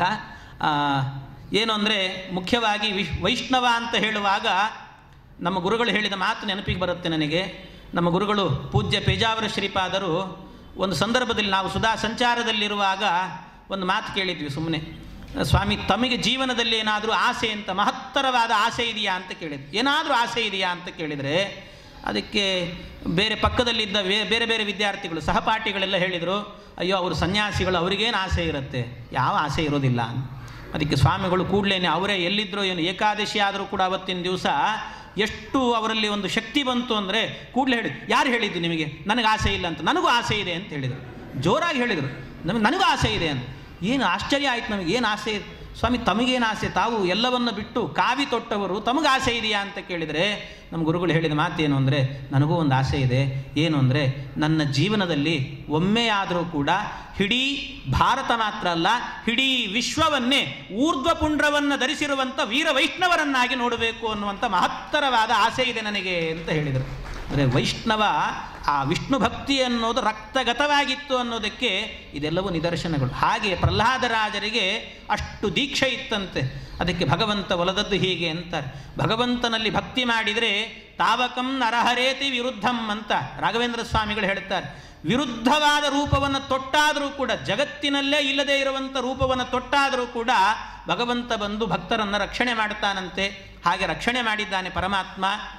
ಏನು ಅಂದರೆ ಮುಖ್ಯವಾಗಿ ವೈಷ್ಣವ ಅಂತ ಹೇಳುವಾಗ ನಮ್ಮ ಗುರುಗಳು ಹೇಳಿದ ಮಾತು ನೆನಪಿಗೆ ಬರುತ್ತೆ ನನಗೆ. ನಮ್ಮ ಗುರುಗಳು ಪೂಜ್ಯ ಪೇಜಾವರ ಶ್ರೀಪಾದರು ಒಂದು ಸಂದರ್ಭದಲ್ಲಿ ನಾವು ಸುಧಾ ಸಂಚಾರದಲ್ಲಿರುವಾಗ ಒಂದು ಮಾತು ಕೇಳಿದ್ವಿ ಸುಮ್ಮನೆ, ಸ್ವಾಮಿ ತಮಗೆ ಜೀವನದಲ್ಲಿ ಏನಾದರೂ ಆಸೆ ಅಂತ ಮಹತ್ತರವಾದ ಆಸೆ ಇದೆಯಾ ಅಂತ ಕೇಳಿದ್ವಿ. ಏನಾದರೂ ಆಸೆ ಇದೆಯಾ ಅಂತ ಕೇಳಿದರೆ ಅದಕ್ಕೆ ಬೇರೆ ಪಕ್ಕದಲ್ಲಿದ್ದ ಬೇರೆ ಬೇರೆ ವಿದ್ಯಾರ್ಥಿಗಳು ಸಹಪಾಠಿಗಳೆಲ್ಲ ಹೇಳಿದರು, ಅಯ್ಯೋ ಅವರು ಸನ್ಯಾಸಿಗಳು, ಅವರಿಗೇನು ಆಸೆ ಇರುತ್ತೆ, ಯಾವ ಆಸೆ ಇರೋದಿಲ್ಲ. ಅದಕ್ಕೆ ಸ್ವಾಮಿಗಳು ಕೂಡಲೇ ಅವರೇ ಎಲ್ಲಿದ್ದರೂ ಏನು ಏಕಾದಶಿ ಆದರೂ ಕೂಡ ಅವತ್ತಿನ ದಿವಸ ಎಷ್ಟು ಅವರಲ್ಲಿ ಒಂದು ಶಕ್ತಿ ಬಂತು ಅಂದರೆ ಕೂಡಲೇ ಹೇಳಿ, ಯಾರು ಹೇಳಿದ್ದು ನಿಮಗೆ ನನಗೆ ಆಸೆ ಇಲ್ಲ ಅಂತ? ನನಗೂ ಆಸೆ ಇದೆ ಅಂತ ಹೇಳಿದರು, ಜೋರಾಗಿ ಹೇಳಿದರು, ನನಗೂ ಆಸೆ ಇದೆ ಅಂತ. ಏನು ಆಶ್ಚರ್ಯ ಆಯ್ತು ನಮಗೆ, ಏನು ಆಸೆ ಇದೆ ಸ್ವಾಮಿ, ತಮಗೇನು ಆಸೆ? ತಾವು ಎಲ್ಲವನ್ನು ಬಿಟ್ಟು ಕಾವಿ ತೊಟ್ಟವರು, ತಮಗೆ ಆಸೆ ಇದೆಯಾ ಅಂತ ಕೇಳಿದರೆ ನಮ್ಮ ಗುರುಗಳು ಹೇಳಿದ ಮಾತೇನು ಅಂದರೆ, ನನಗೂ ಒಂದು ಆಸೆ ಇದೆ. ಏನು ಅಂದರೆ ನನ್ನ ಜೀವನದಲ್ಲಿ ಒಮ್ಮೆಯಾದರೂ ಕೂಡ ಇಡೀ ಭಾರತ ಮಾತ್ರ ಅಲ್ಲ, ಇಡೀ ವಿಶ್ವವನ್ನೇ ಊರ್ಧ್ವಪುಂಡ್ರವನ್ನು ಧರಿಸಿರುವಂಥ ವೀರ ವೈಷ್ಣವರನ್ನಾಗಿ ನೋಡಬೇಕು ಅನ್ನುವಂಥ ಮಹತ್ತರವಾದ ಆಸೆ ಇದೆ ನನಗೆ ಅಂತ ಹೇಳಿದರು. ಅಂದರೆ ವೈಷ್ಣವ ಆ ವಿಷ್ಣು ಭಕ್ತಿ ಅನ್ನೋದು ರಕ್ತಗತವಾಗಿತ್ತು ಅನ್ನೋದಕ್ಕೆ ಇದೆಲ್ಲವೂ ನಿದರ್ಶನಗಳು. ಹಾಗೆ ಪ್ರಹ್ಲಾದರಾಜರಿಗೆ ಅಷ್ಟು ದೀಕ್ಷೆ ಇತ್ತಂತೆ. ಅದಕ್ಕೆ ಭಗವಂತ ಒಲದದ್ದು ಹೀಗೆ ಅಂತಾರೆ, ಭಗವಂತನಲ್ಲಿ ಭಕ್ತಿ ಮಾಡಿದರೆ ತಾವಕಂ ನರಹರೇತಿ ವಿರುದ್ಧಂ ಅಂತ ರಾಘವೇಂದ್ರ ಸ್ವಾಮಿಗಳು ಹೇಳ್ತಾರೆ. ವಿರುದ್ಧವಾದ ರೂಪವನ್ನು ತೊಟ್ಟಾದರೂ ಕೂಡ, ಜಗತ್ತಿನಲ್ಲೇ ಇಲ್ಲದೇ ಇರುವಂಥ ರೂಪವನ್ನು ತೊಟ್ಟಾದರೂ ಕೂಡ ಭಗವಂತ ಬಂದು ಭಕ್ತರನ್ನು ರಕ್ಷಣೆ ಮಾಡ್ತಾನಂತೆ. ಹಾಗೆ ರಕ್ಷಣೆ ಮಾಡಿದ್ದಾನೆ ಪರಮಾತ್ಮ.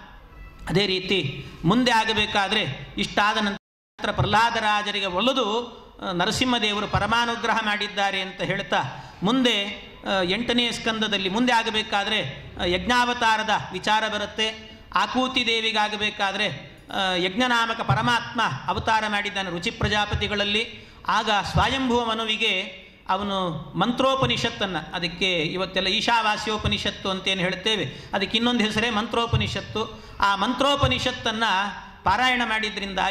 ಅದೇ ರೀತಿ ಮುಂದೆ ಆಗಬೇಕಾದ್ರೆ ಇಷ್ಟಾದ ನಂತರ ಪ್ರಹ್ಲಾದರಾಜರಿಗೆ ಒಲಿದು ನರಸಿಂಹದೇವರು ಪರಮಾನುಗ್ರಹ ಮಾಡಿದ್ದಾರೆ ಅಂತ ಹೇಳ್ತಾ ಮುಂದೆ 8ನೇ ಸ್ಕಂದದಲ್ಲಿ ಮುಂದೆ ಆಗಬೇಕಾದ್ರೆ ಯಜ್ಞಾವತಾರದ ವಿಚಾರ ಬರುತ್ತೆ. ಆಕೂತಿ ದೇವಿಗಾಗಬೇಕಾದ್ರೆ ಯಜ್ಞನಾಮಕ ಪರಮಾತ್ಮ ಅವತಾರ ಮಾಡಿದ್ದಾನೆ ರುಚಿ ಪ್ರಜಾಪತಿಗಳಲ್ಲಿ. ಆಗ ಸ್ವಯಂಭುವ ಮನುವಿಗೆ ಅವನು ಮಂತ್ರೋಪನಿಷತ್ತನ್ನು, ಅದಕ್ಕೆ ಇವತ್ತೆಲ್ಲ ಈಶಾವಾಸ್ಯೋಪನಿಷತ್ತು ಅಂತೇನು ಹೇಳ್ತೇವೆ, ಅದಕ್ಕೆ ಇನ್ನೊಂದು ಹೆಸರೇ ಮಂತ್ರೋಪನಿಷತ್ತು. ಆ ಮಂತ್ರೋಪನಿಷತ್ತನ್ನು ಪಾರಾಯಣ ಮಾಡಿದ್ರಿಂದಾಗಿ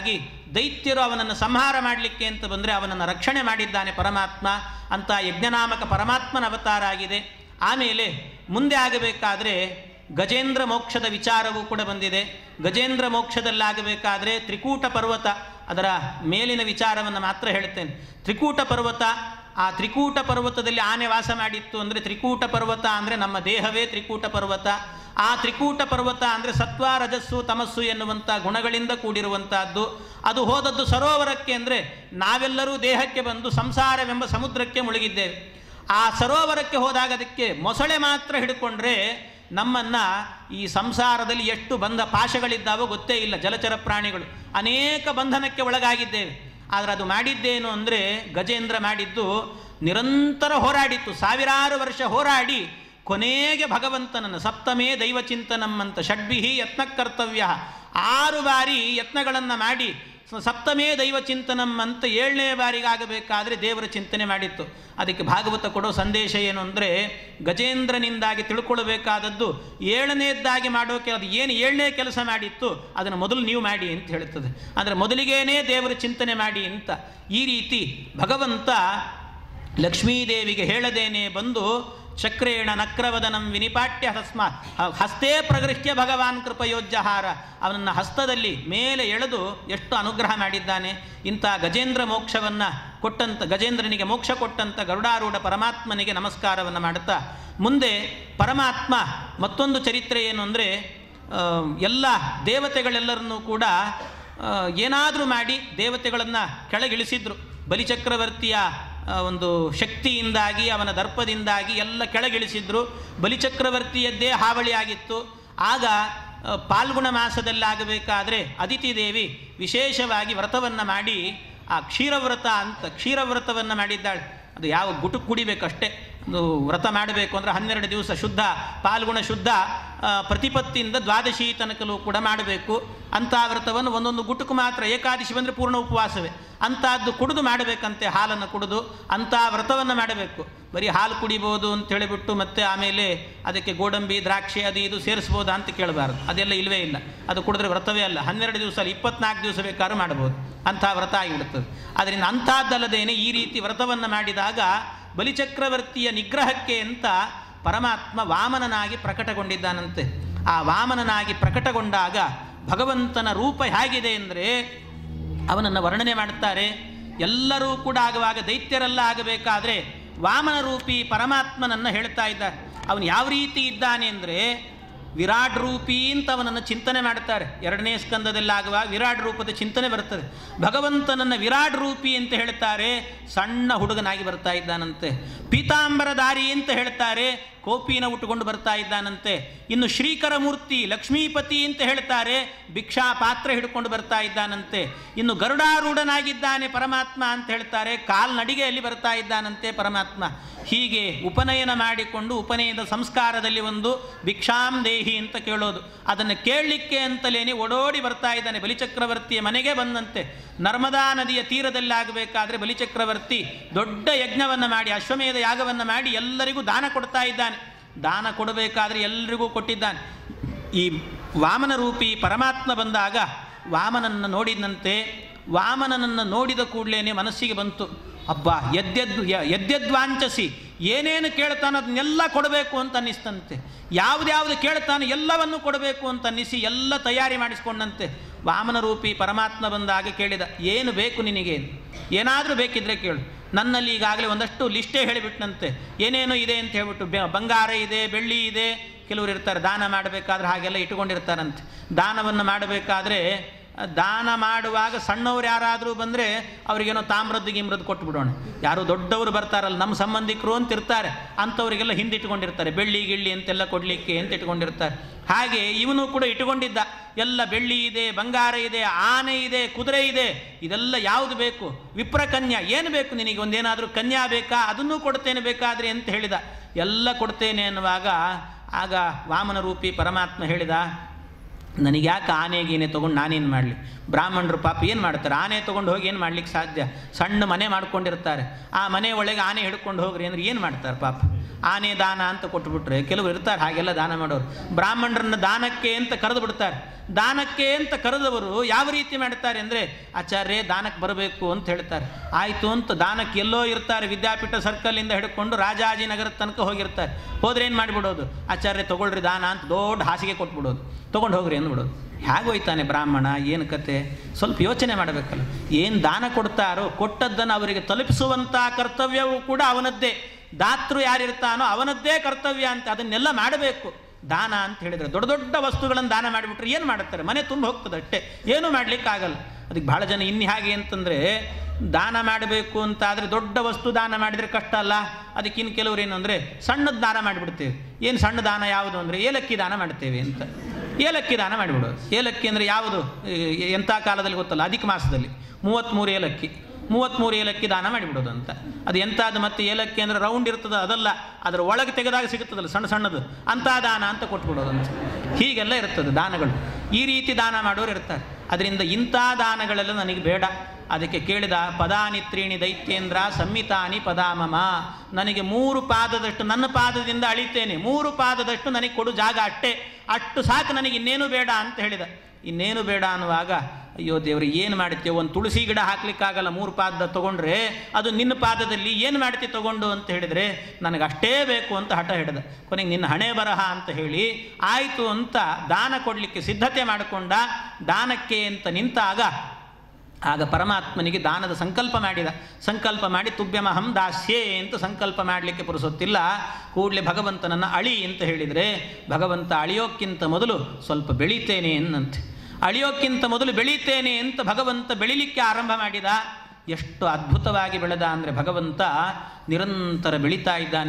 ದೈತ್ಯರು ಅವನನ್ನು ಸಂಹಾರ ಮಾಡಲಿಕ್ಕೆ ಅಂತ ಬಂದರೆ ಅವನನ್ನು ರಕ್ಷಣೆ ಮಾಡಿದ್ದಾನೆ ಪರಮಾತ್ಮ ಅಂತ ಯಜ್ಞನಾಮಕ ಪರಮಾತ್ಮನ ಅವತಾರ ಆಗಿದೆ. ಆಮೇಲೆ ಮುಂದೆ ಆಗಬೇಕಾದ್ರೆ ಗಜೇಂದ್ರ ಮೋಕ್ಷದ ವಿಚಾರವೂ ಕೂಡ ಬಂದಿದೆ. ಗಜೇಂದ್ರ ಮೋಕ್ಷದಲ್ಲಾಗಬೇಕಾದ್ರೆ ತ್ರಿಕೂಟ ಪರ್ವತ, ಅದರ ಮೇಲಿನ ವಿಚಾರವನ್ನು ಮಾತ್ರ ಹೇಳ್ತೇನೆ. ತ್ರಿಕೂಟ ಪರ್ವತ, ಆ ತ್ರಿಕೂಟ ಪರ್ವತದಲ್ಲಿ ಆನೆ ವಾಸ ಮಾಡಿತ್ತು ಅಂದರೆ ತ್ರಿಕೂಟ ಪರ್ವತ ಅಂದರೆ ನಮ್ಮ ದೇಹವೇ ತ್ರಿಕೂಟ ಪರ್ವತ. ಆ ತ್ರಿಕೂಟ ಪರ್ವತ ಅಂದರೆ ಸತ್ವ ರಜಸ್ಸು ತಮಸ್ಸು ಎನ್ನುವಂಥ ಗುಣಗಳಿಂದ ಕೂಡಿರುವಂತಹದ್ದು. ಅದು ಹೋದದ್ದು ಸರೋವರಕ್ಕೆ ಅಂದರೆ ನಾವೆಲ್ಲರೂ ದೇಹಕ್ಕೆ ಬಂದು ಸಂಸಾರವೆಂಬ ಸಮುದ್ರಕ್ಕೆ ಮುಳುಗಿದ್ದೇವೆ. ಆ ಸರೋವರಕ್ಕೆ ಹೋದಾಗ ಅದಕ್ಕೆ ಮೊಸಳೆ ಮಾತ್ರ ಹಿಡ್ಕೊಂಡ್ರೆ ನಮ್ಮನ್ನು ಈ ಸಂಸಾರದಲ್ಲಿ ಎಷ್ಟು ಬಂಧ ಪಾಶಗಳಿದ್ದಾವೋ ಗೊತ್ತೇ ಇಲ್ಲ. ಜಲಚರ ಪ್ರಾಣಿಗಳು ಅನೇಕ ಬಂಧನಕ್ಕೆ ಒಳಗಾಗಿದ್ದೇವೆ. ಆದರೆ ಅದು ಮಾಡಿದ್ದೇನು ಅಂದರೆ ಗಜೇಂದ್ರ ಮಾಡಿದ್ದು ನಿರಂತರ ಹೋರಾಡಿತ್ತು. ಸಾವಿರಾರು ವರ್ಷ ಹೋರಾಡಿ ಕೊನೆಗೆ ಭಗವಂತನನ್ನು ಸಪ್ತಮೇ ದೈವಚಿಂತನಂ ಅಂತ ಷಡ್ಭಿಹಿ ಯತ್ನ ಕರ್ತವ್ಯ 6 ಬಾರಿ ಯತ್ನಗಳನ್ನು ಮಾಡಿ ಸಪ್ತಮೇ ದೈವಚಿಂತನಂ ಅಂತ 7ನೇ ಬಾರಿಗಾಗಬೇಕಾದ್ರೆ ದೇವರ ಚಿಂತನೆ ಮಾಡಿತ್ತು. ಅದಕ್ಕೆ ಭಾಗವತ ಕೊಡೋ ಸಂದೇಶ ಏನು ಅಂದರೆ ಗಜೇಂದ್ರನಿಂದಾಗಿ ತಿಳ್ಕೊಳ್ಬೇಕಾದದ್ದು 7ನೇದ್ದಾಗಿ ಮಾಡೋಕೆ ಅದು ಏನು 7ನೇ ಕೆಲಸ ಮಾಡಿತ್ತು ಅದನ್ನು ಮೊದಲು ನೀವು ಮಾಡಿ ಅಂತ ಹೇಳ್ತದೆ. ಅಂದರೆ ಮೊದಲಿಗೇನೇ ದೇವರ ಚಿಂತನೆ ಮಾಡಿ ಅಂತ. ಈ ರೀತಿ ಭಗವಂತ ಲಕ್ಷ್ಮೀದೇವಿಗೆ ಹೇಳದೇನೆ ಬಂದು ಚಕ್ರೇಣ ನಕ್ರವದನಂ ವಿನಿಪಾಟ್ಯ ಹಸ್ತೇ ಪ್ರಗೃಹ್ಯ ಭಗವಾನ್ ಕೃಪಯೋಜ್ಜಹಾರ, ಅವನನ್ನು ಹಸ್ತದಲ್ಲಿ ಮೇಲೆ ಎಳೆದು ಎಷ್ಟು ಅನುಗ್ರಹ ಮಾಡಿದ್ದಾನೆ. ಇಂಥ ಗಜೇಂದ್ರ ಮೋಕ್ಷವನ್ನು ಕೊಟ್ಟಂಥ, ಗಜೇಂದ್ರನಿಗೆ ಮೋಕ್ಷ ಕೊಟ್ಟಂಥ ಗರುಡಾರೂಢ ಪರಮಾತ್ಮನಿಗೆ ನಮಸ್ಕಾರವನ್ನು ಮಾಡುತ್ತಾ ಮುಂದೆ ಪರಮಾತ್ಮ ಮತ್ತೊಂದು ಚರಿತ್ರೆ ಏನು ಅಂದರೆ ಎಲ್ಲ ದೇವತೆಗಳೆಲ್ಲರನ್ನೂ ಕೂಡ ಏನಾದರೂ ಮಾಡಿ ದೇವತೆಗಳನ್ನು ಕೆಳಗಿಳಿಸಿದ್ರು. ಬಲಿಚಕ್ರವರ್ತಿಯ ಒಂದು ಶಕ್ತಿಯಿಂದಾಗಿ ಅವನ ದರ್ಪದಿಂದಾಗಿ ಎಲ್ಲ ಕೆಳಗಿಳಿಸಿದ್ರು. ಬಲಿಚಕ್ರವರ್ತಿಯದ್ದೇ ಹಾವಳಿ ಆಗಿತ್ತು. ಆಗ ಪಾಲ್ಗುಣ ಮಾಸದಲ್ಲಾಗಬೇಕಾದ್ರೆ ಅದಿತಿ ದೇವಿ ವಿಶೇಷವಾಗಿ ವ್ರತವನ್ನು ಮಾಡಿ ಆ ಕ್ಷೀರವ್ರತ ಅಂತ ಕ್ಷೀರವ್ರತವನ್ನು ಮಾಡಿದ್ದಾಳೆ. ಅದು ಯಾವ ಗುಟುಕು ಕುಡಿಬೇಕಷ್ಟೇ. ಅದು ವ್ರತ ಮಾಡಬೇಕು ಅಂದರೆ 12 ದಿವಸ ಶುದ್ಧ ಪಾಲ್ಗುಣ ಶುದ್ಧ ಪ್ರತಿಪತ್ತಿಯಿಂದ ದ್ವಾದಶಿ ತನಕಲೂ ಕೂಡ ಮಾಡಬೇಕು. ಅಂಥ ವ್ರತವನ್ನು ಒಂದೊಂದು ಗುಟುಕು ಮಾತ್ರ, ಏಕಾದಶಿ ಬಂದರೆ ಪೂರ್ಣ ಉಪವಾಸವೇ, ಅಂಥದ್ದು ಕುಡಿದು ಮಾಡಬೇಕಂತೆ, ಹಾಲನ್ನು ಕುಡಿದು ಅಂಥ ವ್ರತವನ್ನು ಮಾಡಬೇಕು. ಬರೀ ಹಾಲು ಕುಡಿಬೋದು ಅಂತ ಹೇಳಿಬಿಟ್ಟು ಮತ್ತೆ ಆಮೇಲೆ ಅದಕ್ಕೆ ಗೋಡಂಬಿ ದ್ರಾಕ್ಷಿ ಅದು ಇದು ಸೇರಿಸ್ಬೋದಾ ಅಂತ ಕೇಳಬಾರ್ದು. ಅದೆಲ್ಲ ಇಲ್ಲವೇ ಇಲ್ಲ. ಅದು ಕುಡಿದ್ರೆ ವ್ರತವೇ ಅಲ್ಲ. 12 ದಿವಸ ಅಲ್ಲ, 24 ದಿವಸ ಬೇಕಾದ್ರೂ ಮಾಡ್ಬೋದು. ಅಂಥ ವ್ರತ ಆಗಿಬಿಡ್ತದೆ. ಅದರಿಂದ ಅಂಥದ್ದಲ್ಲದೇನೆ ಈ ರೀತಿ ವ್ರತವನ್ನು ಮಾಡಿದಾಗ ಬಲಿಚಕ್ರವರ್ತಿಯ ನಿಗ್ರಹಕ್ಕೆ ಅಂತ ಪರಮಾತ್ಮ ವಾಮನನಾಗಿ ಪ್ರಕಟಗೊಂಡಿದ್ದಾನಂತೆ. ಆ ವಾಮನನಾಗಿ ಪ್ರಕಟಗೊಂಡಾಗ ಭಗವಂತನ ರೂಪ ಹೇಗಿದೆ ಅಂದರೆ ಅವನನ್ನು ವರ್ಣನೆ ಮಾಡುತ್ತಾರೆ. ಎಲ್ಲರೂ ಕೂಡ ಆಗುವಾಗ ದೈತ್ಯರೆಲ್ಲ ಆಗಬೇಕಾದ್ರೆ ವಾಮನ ರೂಪಿ ಪರಮಾತ್ಮನನ್ನು ಹೇಳ್ತಾ ಇದ್ದಾರೆ. ಅವನು ಯಾವ ರೀತಿ ಇದ್ದಾನೆ ಅಂದರೆ ವಿರಾಟ್ ರೂಪಿ ಅಂತ ಅವನನ್ನು ಚಿಂತನೆ ಮಾಡುತ್ತಾರೆ. 2ನೇ ಸ್ಕಂದದಲ್ಲಾಗುವ ವಿರಾಟ್ ರೂಪದ ಚಿಂತನೆ ಬರುತ್ತದೆ. ಭಗವಂತನನ್ನು ವಿರಾಟ್ ರೂಪಿ ಅಂತ ಹೇಳ್ತಾರೆ, ಸಣ್ಣ ಹುಡುಗನಾಗಿ ಬರ್ತಾ ಇದ್ದಾನಂತೆ. ಪೀತಾಂಬರಧಾರಿ ಅಂತ ಹೇಳ್ತಾರೆ, ಕೋಪಿನ ಉಟ್ಟುಕೊಂಡು ಬರ್ತಾ ಇದ್ದಾನಂತೆ. ಇನ್ನು ಶ್ರೀಕರ ಮೂರ್ತಿ ಲಕ್ಷ್ಮೀಪತಿ ಅಂತ ಹೇಳ್ತಾರೆ, ಭಿಕ್ಷಾ ಪಾತ್ರ ಹಿಡ್ಕೊಂಡು ಬರ್ತಾ ಇದ್ದಾನಂತೆ. ಇನ್ನು ಗರುಡಾರೂಢನಾಗಿದ್ದಾನೆ ಪರಮಾತ್ಮ ಅಂತ ಹೇಳ್ತಾರೆ, ಕಾಲ್ನಡಿಗೆಯಲ್ಲಿ ಬರ್ತಾ ಇದ್ದಾನಂತೆ ಪರಮಾತ್ಮ. ಹೀಗೆ ಉಪನಯನ ಮಾಡಿಕೊಂಡು ಉಪನಯನದ ಸಂಸ್ಕಾರದಲ್ಲಿ ಒಂದು ಭಿಕ್ಷಾಂ ದೇಹಿ ಅಂತ ಕೇಳೋದು, ಅದನ್ನು ಕೇಳಲಿಕ್ಕೆ ಅಂತಲೇನೆ ಓಡೋಡಿ ಬರ್ತಾ ಇದ್ದಾನೆ. ಬಲಿಚಕ್ರವರ್ತಿಯ ಮನೆಗೆ ಬಂದಂತೆ. ನರ್ಮದಾ ನದಿಯ ತೀರದಲ್ಲಾಗಬೇಕಾದ್ರೆ ಬಲಿಚಕ್ರವರ್ತಿ ದೊಡ್ಡ ಯಜ್ಞವನ್ನು ಮಾಡಿ ಅಶ್ವಮೇಧ ಯಾಗವನ್ನು ಮಾಡಿ ಎಲ್ಲರಿಗೂ ದಾನ ಕೊಡ್ತಾ ಇದ್ದಾನೆ. ದಾನ ಕೊಡಬೇಕಾದ್ರೆ ಎಲ್ಲರಿಗೂ ಕೊಟ್ಟಿದ್ದಾನೆ. ಈ ವಾಮನ ರೂಪಿ ಪರಮಾತ್ಮ ಬಂದಾಗ ವಾಮನನ್ನು ನೋಡಿದಂತೆ. ವಾಮನನನ್ನು ನೋಡಿದ ಕೂಡಲೇ ಮನಸ್ಸಿಗೆ ಬಂತು, ಅಬ್ಬಾ ಯದ್ಯದ್ವಾಂಚಸಿ, ಏನೇನು ಕೇಳ್ತಾನೋ ಅದನ್ನೆಲ್ಲ ಕೊಡಬೇಕು ಅಂತ ಅನ್ನಿಸ್ತಂತೆ. ಯಾವುದ್ಯಾವುದು ಕೇಳ್ತಾನೋ ಎಲ್ಲವನ್ನು ಕೊಡಬೇಕು ಅಂತ ಅನ್ನಿಸಿ ಎಲ್ಲ ತಯಾರಿ ಮಾಡಿಸ್ಕೊಂಡಂತೆ. ವಾಮನ ರೂಪಿ ಪರಮಾತ್ಮ ಬಂದಾಗ ಕೇಳಿದ, ಏನು ಬೇಕು ನಿನಗೆ, ಏನಾದರೂ ಬೇಕಿದ್ರೆ ಕೇಳು. ನನ್ನಲ್ಲಿ ಈಗಾಗಲೇ ಒಂದಷ್ಟು ಲಿಸ್ಟೇ ಹೇಳಿಬಿಟ್ಟನಂತೆ. ಏನೇನೋ ಇದೆ ಅಂತ ಹೇಳ್ಬಿಟ್ಟು, ಬಂಗಾರ ಇದೆ, ಬೆಳ್ಳಿ ಇದೆ. ಕೆಲವರು ಇರ್ತಾರೆ ದಾನ ಮಾಡಬೇಕಾದ್ರೆ ಹಾಗೆಲ್ಲ ಇಟ್ಕೊಂಡಿರ್ತಾರಂತೆ. ದಾನವನ್ನು ಮಾಡಬೇಕಾದ್ರೆ ದಾನ ಮಾಡುವಾಗ ಸಣ್ಣವ್ರು ಯಾರಾದರೂ ಬಂದರೆ ಅವರಿಗೇನೋ ತಾಮ್ರದ್ದು ಗಿಮ್ರದ್ದು ಕೊಟ್ಟು ಬಿಡೋಣ. ಯಾರು ದೊಡ್ಡವರು ಬರ್ತಾರಲ್ಲ ನಮ್ಮ ಸಂಬಂಧಿಕರು ಅಂತ ಇರ್ತಾರೆ, ಅಂಥವರಿಗೆಲ್ಲ ಹಿಂದಿಟ್ಕೊಂಡಿರ್ತಾರೆ. ಬೆಳ್ಳಿ ಗಿಳ್ಳಿ ಅಂತೆಲ್ಲ ಕೊಡಲಿಕ್ಕೆ ಅಂತ ಇಟ್ಕೊಂಡಿರ್ತಾರೆ. ಹಾಗೆ ಇವನು ಕೂಡ ಇಟ್ಕೊಂಡಿದ್ದ. ಎಲ್ಲ ಬೆಳ್ಳಿ ಇದೆ, ಬಂಗಾರ ಇದೆ, ಆನೆ ಇದೆ, ಕುದುರೆ ಇದೆ. ಇದೆಲ್ಲ ಯಾವುದು ಬೇಕು? ವಿಪ್ರಕನ್ಯಾ, ಏನು ಬೇಕು ನಿನಗೆ? ಒಂದೇನಾದರೂ ಕನ್ಯಾ ಬೇಕಾ? ಅದನ್ನೂ ಕೊಡ್ತೇನೆ ಬೇಕಾದರೆ ಅಂತ ಹೇಳಿದ. ಎಲ್ಲ ಕೊಡ್ತೇನೆ ಅನ್ನುವಾಗ ಆಗ ವಾಮನ ರೂಪಿ ಪರಮಾತ್ಮ ಹೇಳಿದ, ನನಗೆ ಯಾಕೆ ಆನೆ ಗೀನೆ ತೊಗೊಂಡು ನಾನೇನು ಮಾಡಲಿ? ಬ್ರಾಹ್ಮಣರು ಪಾಪ ಏನು ಮಾಡ್ತಾರೆ? ಆನೆ ತೊಗೊಂಡು ಹೋಗಿ ಏನು ಮಾಡ್ಲಿಕ್ಕೆ ಸಾಧ್ಯ? ಸಣ್ಣ ಮನೆ ಮಾಡ್ಕೊಂಡಿರ್ತಾರೆ. ಆ ಮನೆ ಒಳಗೆ ಆನೆ ಹಿಡ್ಕೊಂಡು ಹೋಗ್ರಿ ಅಂದರೆ ಏನು ಮಾಡ್ತಾರೆ ಪಾಪ? ಆನೆ ದಾನ ಅಂತ ಕೊಟ್ಟುಬಿಟ್ರೆ, ಕೆಲವರು ಇರ್ತಾರೆ ಹಾಗೆಲ್ಲ ದಾನ ಮಾಡೋರು, ಬ್ರಾಹ್ಮಣರನ್ನ ದಾನಕ್ಕೆ ಅಂತ ಕರೆದು ಬಿಡ್ತಾರೆ. ದಾನಕ್ಕೆ ಅಂತ ಕರೆದವರು ಯಾವ ರೀತಿ ಮಾಡ್ತಾರೆ ಅಂದರೆ, ಆಚಾರ್ಯ ದಾನಕ್ಕೆ ಬರಬೇಕು ಅಂತ ಹೇಳ್ತಾರೆ. ಆಯಿತು ಅಂತ ದಾನಕ್ಕೆ ಎಲ್ಲೋ ಇರ್ತಾರೆ, ವಿದ್ಯಾಪೀಠ ಸರ್ಕಲಿಂದ ಹಿಡ್ಕೊಂಡು ರಾಜಾಜಿನಗರದ ತನಕ ಹೋಗಿರ್ತಾರೆ. ಹೋದ್ರೆ ಏನು ಮಾಡಿಬಿಡೋದು, ಆಚಾರ್ಯ ತೊಗೊಳ್ರಿ ದಾನ ಅಂತ ದೊಡ್ಡ ಹಾಸಿಗೆ ಕೊಟ್ಬಿಡೋದು, ತೊಗೊಂಡು ಹೋಗ್ರಿ ಅಂದ್ಬಿಡೋದು. ಹೇಗೆ ಹೋಯ್ತಾನೆ ಬ್ರಾಹ್ಮಣ, ಏನು ಕತೆ? ಸ್ವಲ್ಪ ಯೋಚನೆ ಮಾಡಬೇಕಲ್ಲ. ಏನು ದಾನ ಕೊಡ್ತಾರೋ ಕೊಟ್ಟದ್ದನ್ನು ಅವರಿಗೆ ತಲುಪಿಸುವಂಥ ಕರ್ತವ್ಯವೂ ಕೂಡ ಅವನದ್ದೇ. ದಾತೃ ಯಾರಿರ್ತಾನೋ ಅವನದ್ದೇ ಕರ್ತವ್ಯ ಅಂತ ಅದನ್ನೆಲ್ಲ ಮಾಡಬೇಕು. ದಾನ ಅಂತ ಹೇಳಿದರೆ ದೊಡ್ಡ ದೊಡ್ಡ ವಸ್ತುಗಳನ್ನು ದಾನ ಮಾಡಿಬಿಟ್ರೆ ಏನು ಮಾಡುತ್ತಾರೆ, ಮನೆ ತುಂಬ ಹೋಗ್ತದೆ ಅಷ್ಟೇ, ಏನೂ ಮಾಡಲಿಕ್ಕಾಗಲ್ಲ. ಅದಕ್ಕೆ ಭಾಳ ಜನ ಇನ್ನು ಹಾಗೆ ಅಂತಂದರೆ, ದಾನ ಮಾಡಬೇಕು ಅಂತಾದರೆ ದೊಡ್ಡ ವಸ್ತು ದಾನ ಮಾಡಿದರೆ ಕಷ್ಟ ಅಲ್ಲ. ಅದಕ್ಕೆ ಇನ್ನು ಕೆಲವರು ಏನು ಅಂದರೆ ಸಣ್ಣದು ದಾನ ಮಾಡಿಬಿಡ್ತೇವೆ. ಏನು ಸಣ್ಣ ದಾನ ಯಾವುದು ಅಂದರೆ ಏಲಕ್ಕಿ ದಾನ ಮಾಡ್ತೇವೆ ಅಂತ. ಏಲಕ್ಕಿ ದಾನ ಮಾಡಿಬಿಡೋದು. ಏಲಕ್ಕಿ ಅಂದರೆ ಯಾವುದು, ಎಂಥ ಕಾಲದಲ್ಲಿ ಗೊತ್ತಲ್ಲ, ಅಧಿಕ ಮಾಸದಲ್ಲಿ 33 ಏಲಕ್ಕಿ, 33 ಏಲಕ್ಕಿ ದಾನ ಮಾಡಿಬಿಡೋದು ಅಂತ. ಅದು ಎಂಥದ್ದು ಮತ್ತೆ ಏಲಕ್ಕಿ ಅಂದರೆ ರೌಂಡ್ ಇರ್ತದೆ ಅದಲ್ಲ, ಅದರ ಒಳಗೆ ತೆಗೆದಾಗ ಸಿಗುತ್ತದಲ್ಲ ಸಣ್ಣ ಸಣ್ಣದು, ಅಂಥ ದಾನ ಅಂತ ಕೊಟ್ಬಿಡೋದು ಅಂತ. ಹೀಗೆಲ್ಲ ಇರ್ತದೆ ದಾನಗಳು. ಈ ರೀತಿ ದಾನ ಮಾಡೋರು ಇರ್ತಾರೆ. ಅದರಿಂದ ಇಂಥ ದಾನಗಳೆಲ್ಲ ನನಗೆ ಬೇಡ. ಅದಕ್ಕೆ ಕೇಳಿದ, ಪದಾನಿ ತ್ರೀಣಿ ದೈತ್ಯೇಂದ್ರ ಸಂಹಿತಾನಿ ಪದಾಮಮ, ನನಗೆ 3 ಪಾದದಷ್ಟು ನನ್ನ ಪಾದದಿಂದ ಅಳಿತೇನೆ, 3 ಪಾದದಷ್ಟು ನನಗೆ ಕೊಡು ಜಾಗ, ಅಷ್ಟು ಸಾಕು, ನನಗೆ ಇನ್ನೇನು ಬೇಡ ಅಂತ ಹೇಳಿದ. ಇನ್ನೇನು ಬೇಡ ಅನ್ನುವಾಗ, ಅಯ್ಯೋ ದೇವ್ರಿ ಏನು ಮಾಡ್ತೇವೆ, ಒಂದು ತುಳಸಿ ಗಿಡ ಹಾಕ್ಲಿಕ್ಕಾಗಲ್ಲ, 3 ಪಾದ ತೊಗೊಂಡ್ರೆ ಅದು ನಿನ್ನ ಪಾದದಲ್ಲಿ ಏನು ಮಾಡ್ತಿ ತೊಗೊಂಡು ಅಂತ ಹೇಳಿದರೆ, ನನಗೆ ಅಷ್ಟೇ ಬೇಕು ಅಂತ ಹಠ ಹಿಡಿದ. ಕೊನೆಗೆ ನಿನ್ನ ಹಣೆ ಬರಹ ಅಂತ ಹೇಳಿ ಆಯಿತು ಅಂತ ದಾನ ಕೊಡಲಿಕ್ಕೆ ಸಿದ್ಧತೆ ಮಾಡಿಕೊಂಡ. ದಾನಕ್ಕೆ ಅಂತ ನಿಂತಾಗ ಆಗ ಪರಮಾತ್ಮನಿಗೆ ದಾನದ ಸಂಕಲ್ಪ ಮಾಡಿದ. ಸಂಕಲ್ಪ ಮಾಡಿ ತುಭ್ಯಮಹಂ ದಾಸ್ಯೇ ಅಂತ ಸಂಕಲ್ಪ ಮಾಡಲಿಕ್ಕೆ ಪುರುಸೊತ್ತಿಲ್ಲ. ಕೂಡಲೇ ಭಗವಂತನನ್ನು ಅಳಿ ಅಂತ ಹೇಳಿದರೆ, ಭಗವಂತ ಅಳಿಯೋಕ್ಕಿಂತ ಮೊದಲು ಸ್ವಲ್ಪ ಬೆಳೀತೇನೆ ಎನ್ನಂತೆ. ಅಳಿಯೋಕ್ಕಿಂತ ಮೊದಲು ಬೆಳೀತೇನೆ ಅಂತ ಭಗವಂತ ಬೆಳಿಲಿಕ್ಕೆ ಆರಂಭ ಮಾಡಿದ. ಎಷ್ಟು ಅದ್ಭುತವಾಗಿ ಬೆಳೆದ ಅಂದರೆ, ಭಗವಂತ ನಿರಂತರ ಬೆಳೀತಾ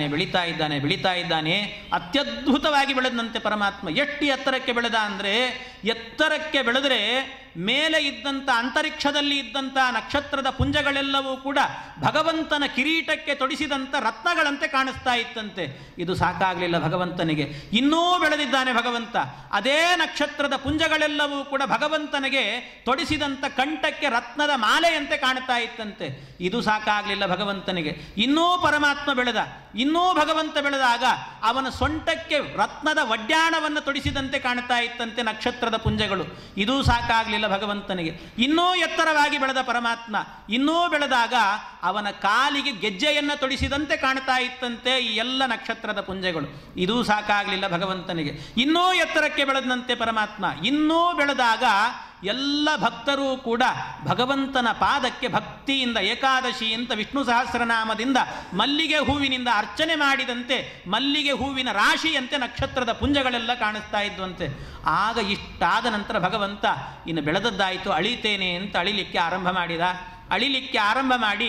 ಇದ್ದಾನೆ. ಅತ್ಯದ್ಭುತವಾಗಿ ಬೆಳೆದಂತೆ ಪರಮಾತ್ಮ. ಎಷ್ಟು ಎತ್ತರಕ್ಕೆ ಬೆಳೆದ ಅಂದರೆ, ಎತ್ತರಕ್ಕೆ ಬೆಳೆದರೆ ಮೇಲೆ ಇದ್ದಂಥ ಅಂತರಿಕ್ಷದಲ್ಲಿ ಇದ್ದಂಥ ನಕ್ಷತ್ರದ ಪುಂಜಗಳೆಲ್ಲವೂ ಕೂಡ ಭಗವಂತನ ಕಿರೀಟಕ್ಕೆ ತೊಡಿಸಿದಂಥ ರತ್ನಗಳಂತೆ ಕಾಣಿಸ್ತಾ ಇತ್ತಂತೆ. ಇದು ಸಾಕಾಗಲಿಲ್ಲ ಭಗವಂತನಿಗೆ, ಇನ್ನೂ ಬೆಳೆದಿದ್ದಾನೆ ಭಗವಂತ. ಅದೇ ನಕ್ಷತ್ರದ ಪುಂಜಗಳೆಲ್ಲವೂ ಕೂಡ ಭಗವಂತನಿಗೆ ತೊಡಿಸಿದಂಥ ಕಂಠಕ್ಕೆ ರತ್ನದ ಮಾಲೆಯಂತೆ ಕಾಣ್ತಾ ಇತ್ತಂತೆ. ಇದು ಸಾಕಾಗಲಿಲ್ಲ ಭಗವಂತನಿಗೆ, ಇನ್ನೂ ಪರಮಾತ್ಮ ಬೆಳೆದ. ಇನ್ನೂ ಭಗವಂತ ಬೆಳೆದಾಗ ಅವನ ಸೊಂಟಕ್ಕೆ ರತ್ನದ ವಡ್ಯಾಣವನ್ನು ತೊಡಿಸಿದಂತೆ ಕಾಣ್ತಾ ಇತ್ತಂತೆ ನಕ್ಷತ್ರದ ಪುಂಜಗಳು. ಇದೂ ಸಾಕಾಗಲಿಲ್ಲ ಭಗವಂತನಿಗೆ, ಇನ್ನೂ ಎತ್ತರವಾಗಿ ಬೆಳೆದ ಪರಮಾತ್ಮ. ಇನ್ನೂ ಬೆಳೆದಾಗ ಅವನ ಕಾಲಿಗೆ ಗೆಜ್ಜೆಯನ್ನು ತೊಡಿಸಿದಂತೆ ಕಾಣ್ತಾ ಇತ್ತಂತೆ ಈ ಎಲ್ಲ ನಕ್ಷತ್ರದ ಪುಂಜಗಳು. ಇದೂ ಸಾಕಾಗಲಿಲ್ಲ ಭಗವಂತನಿಗೆ, ಇನ್ನೂ ಎತ್ತರಕ್ಕೆ ಬೆಳೆದಂತೆ ಪರಮಾತ್ಮ. ಇನ್ನೂ ಬೆಳೆದಾಗ ಎಲ್ಲ ಭಕ್ತರೂ ಕೂಡ ಭಗವಂತನ ಪಾದಕ್ಕೆ ಭಕ್ತಿಯಿಂದ ಏಕಾದಶಿ ಅಂತ ವಿಷ್ಣು ಸಹಸ್ರನಾಮದಿಂದ ಮಲ್ಲಿಗೆ ಹೂವಿನಿಂದ ಅರ್ಚನೆ ಮಾಡಿದಂತೆ ಮಲ್ಲಿಗೆ ಹೂವಿನ ರಾಶಿಯಂತೆ ನಕ್ಷತ್ರದ ಪುಂಜಗಳೆಲ್ಲ ಕಾಣಿಸ್ತಾ ಇದ್ವಂತೆ. ಆಗ ಇಷ್ಟಾದ ನಂತರ ಭಗವಂತ ಇನ್ನು ಬೆಳೆದದ್ದಾಯಿತು, ಅಳಿತೇನೆ ಅಂತ ಅಳಿಲಿಕ್ಕೆ ಆರಂಭ ಮಾಡಿದ. ಅಳಿಲಿಕ್ಕೆ ಆರಂಭ ಮಾಡಿ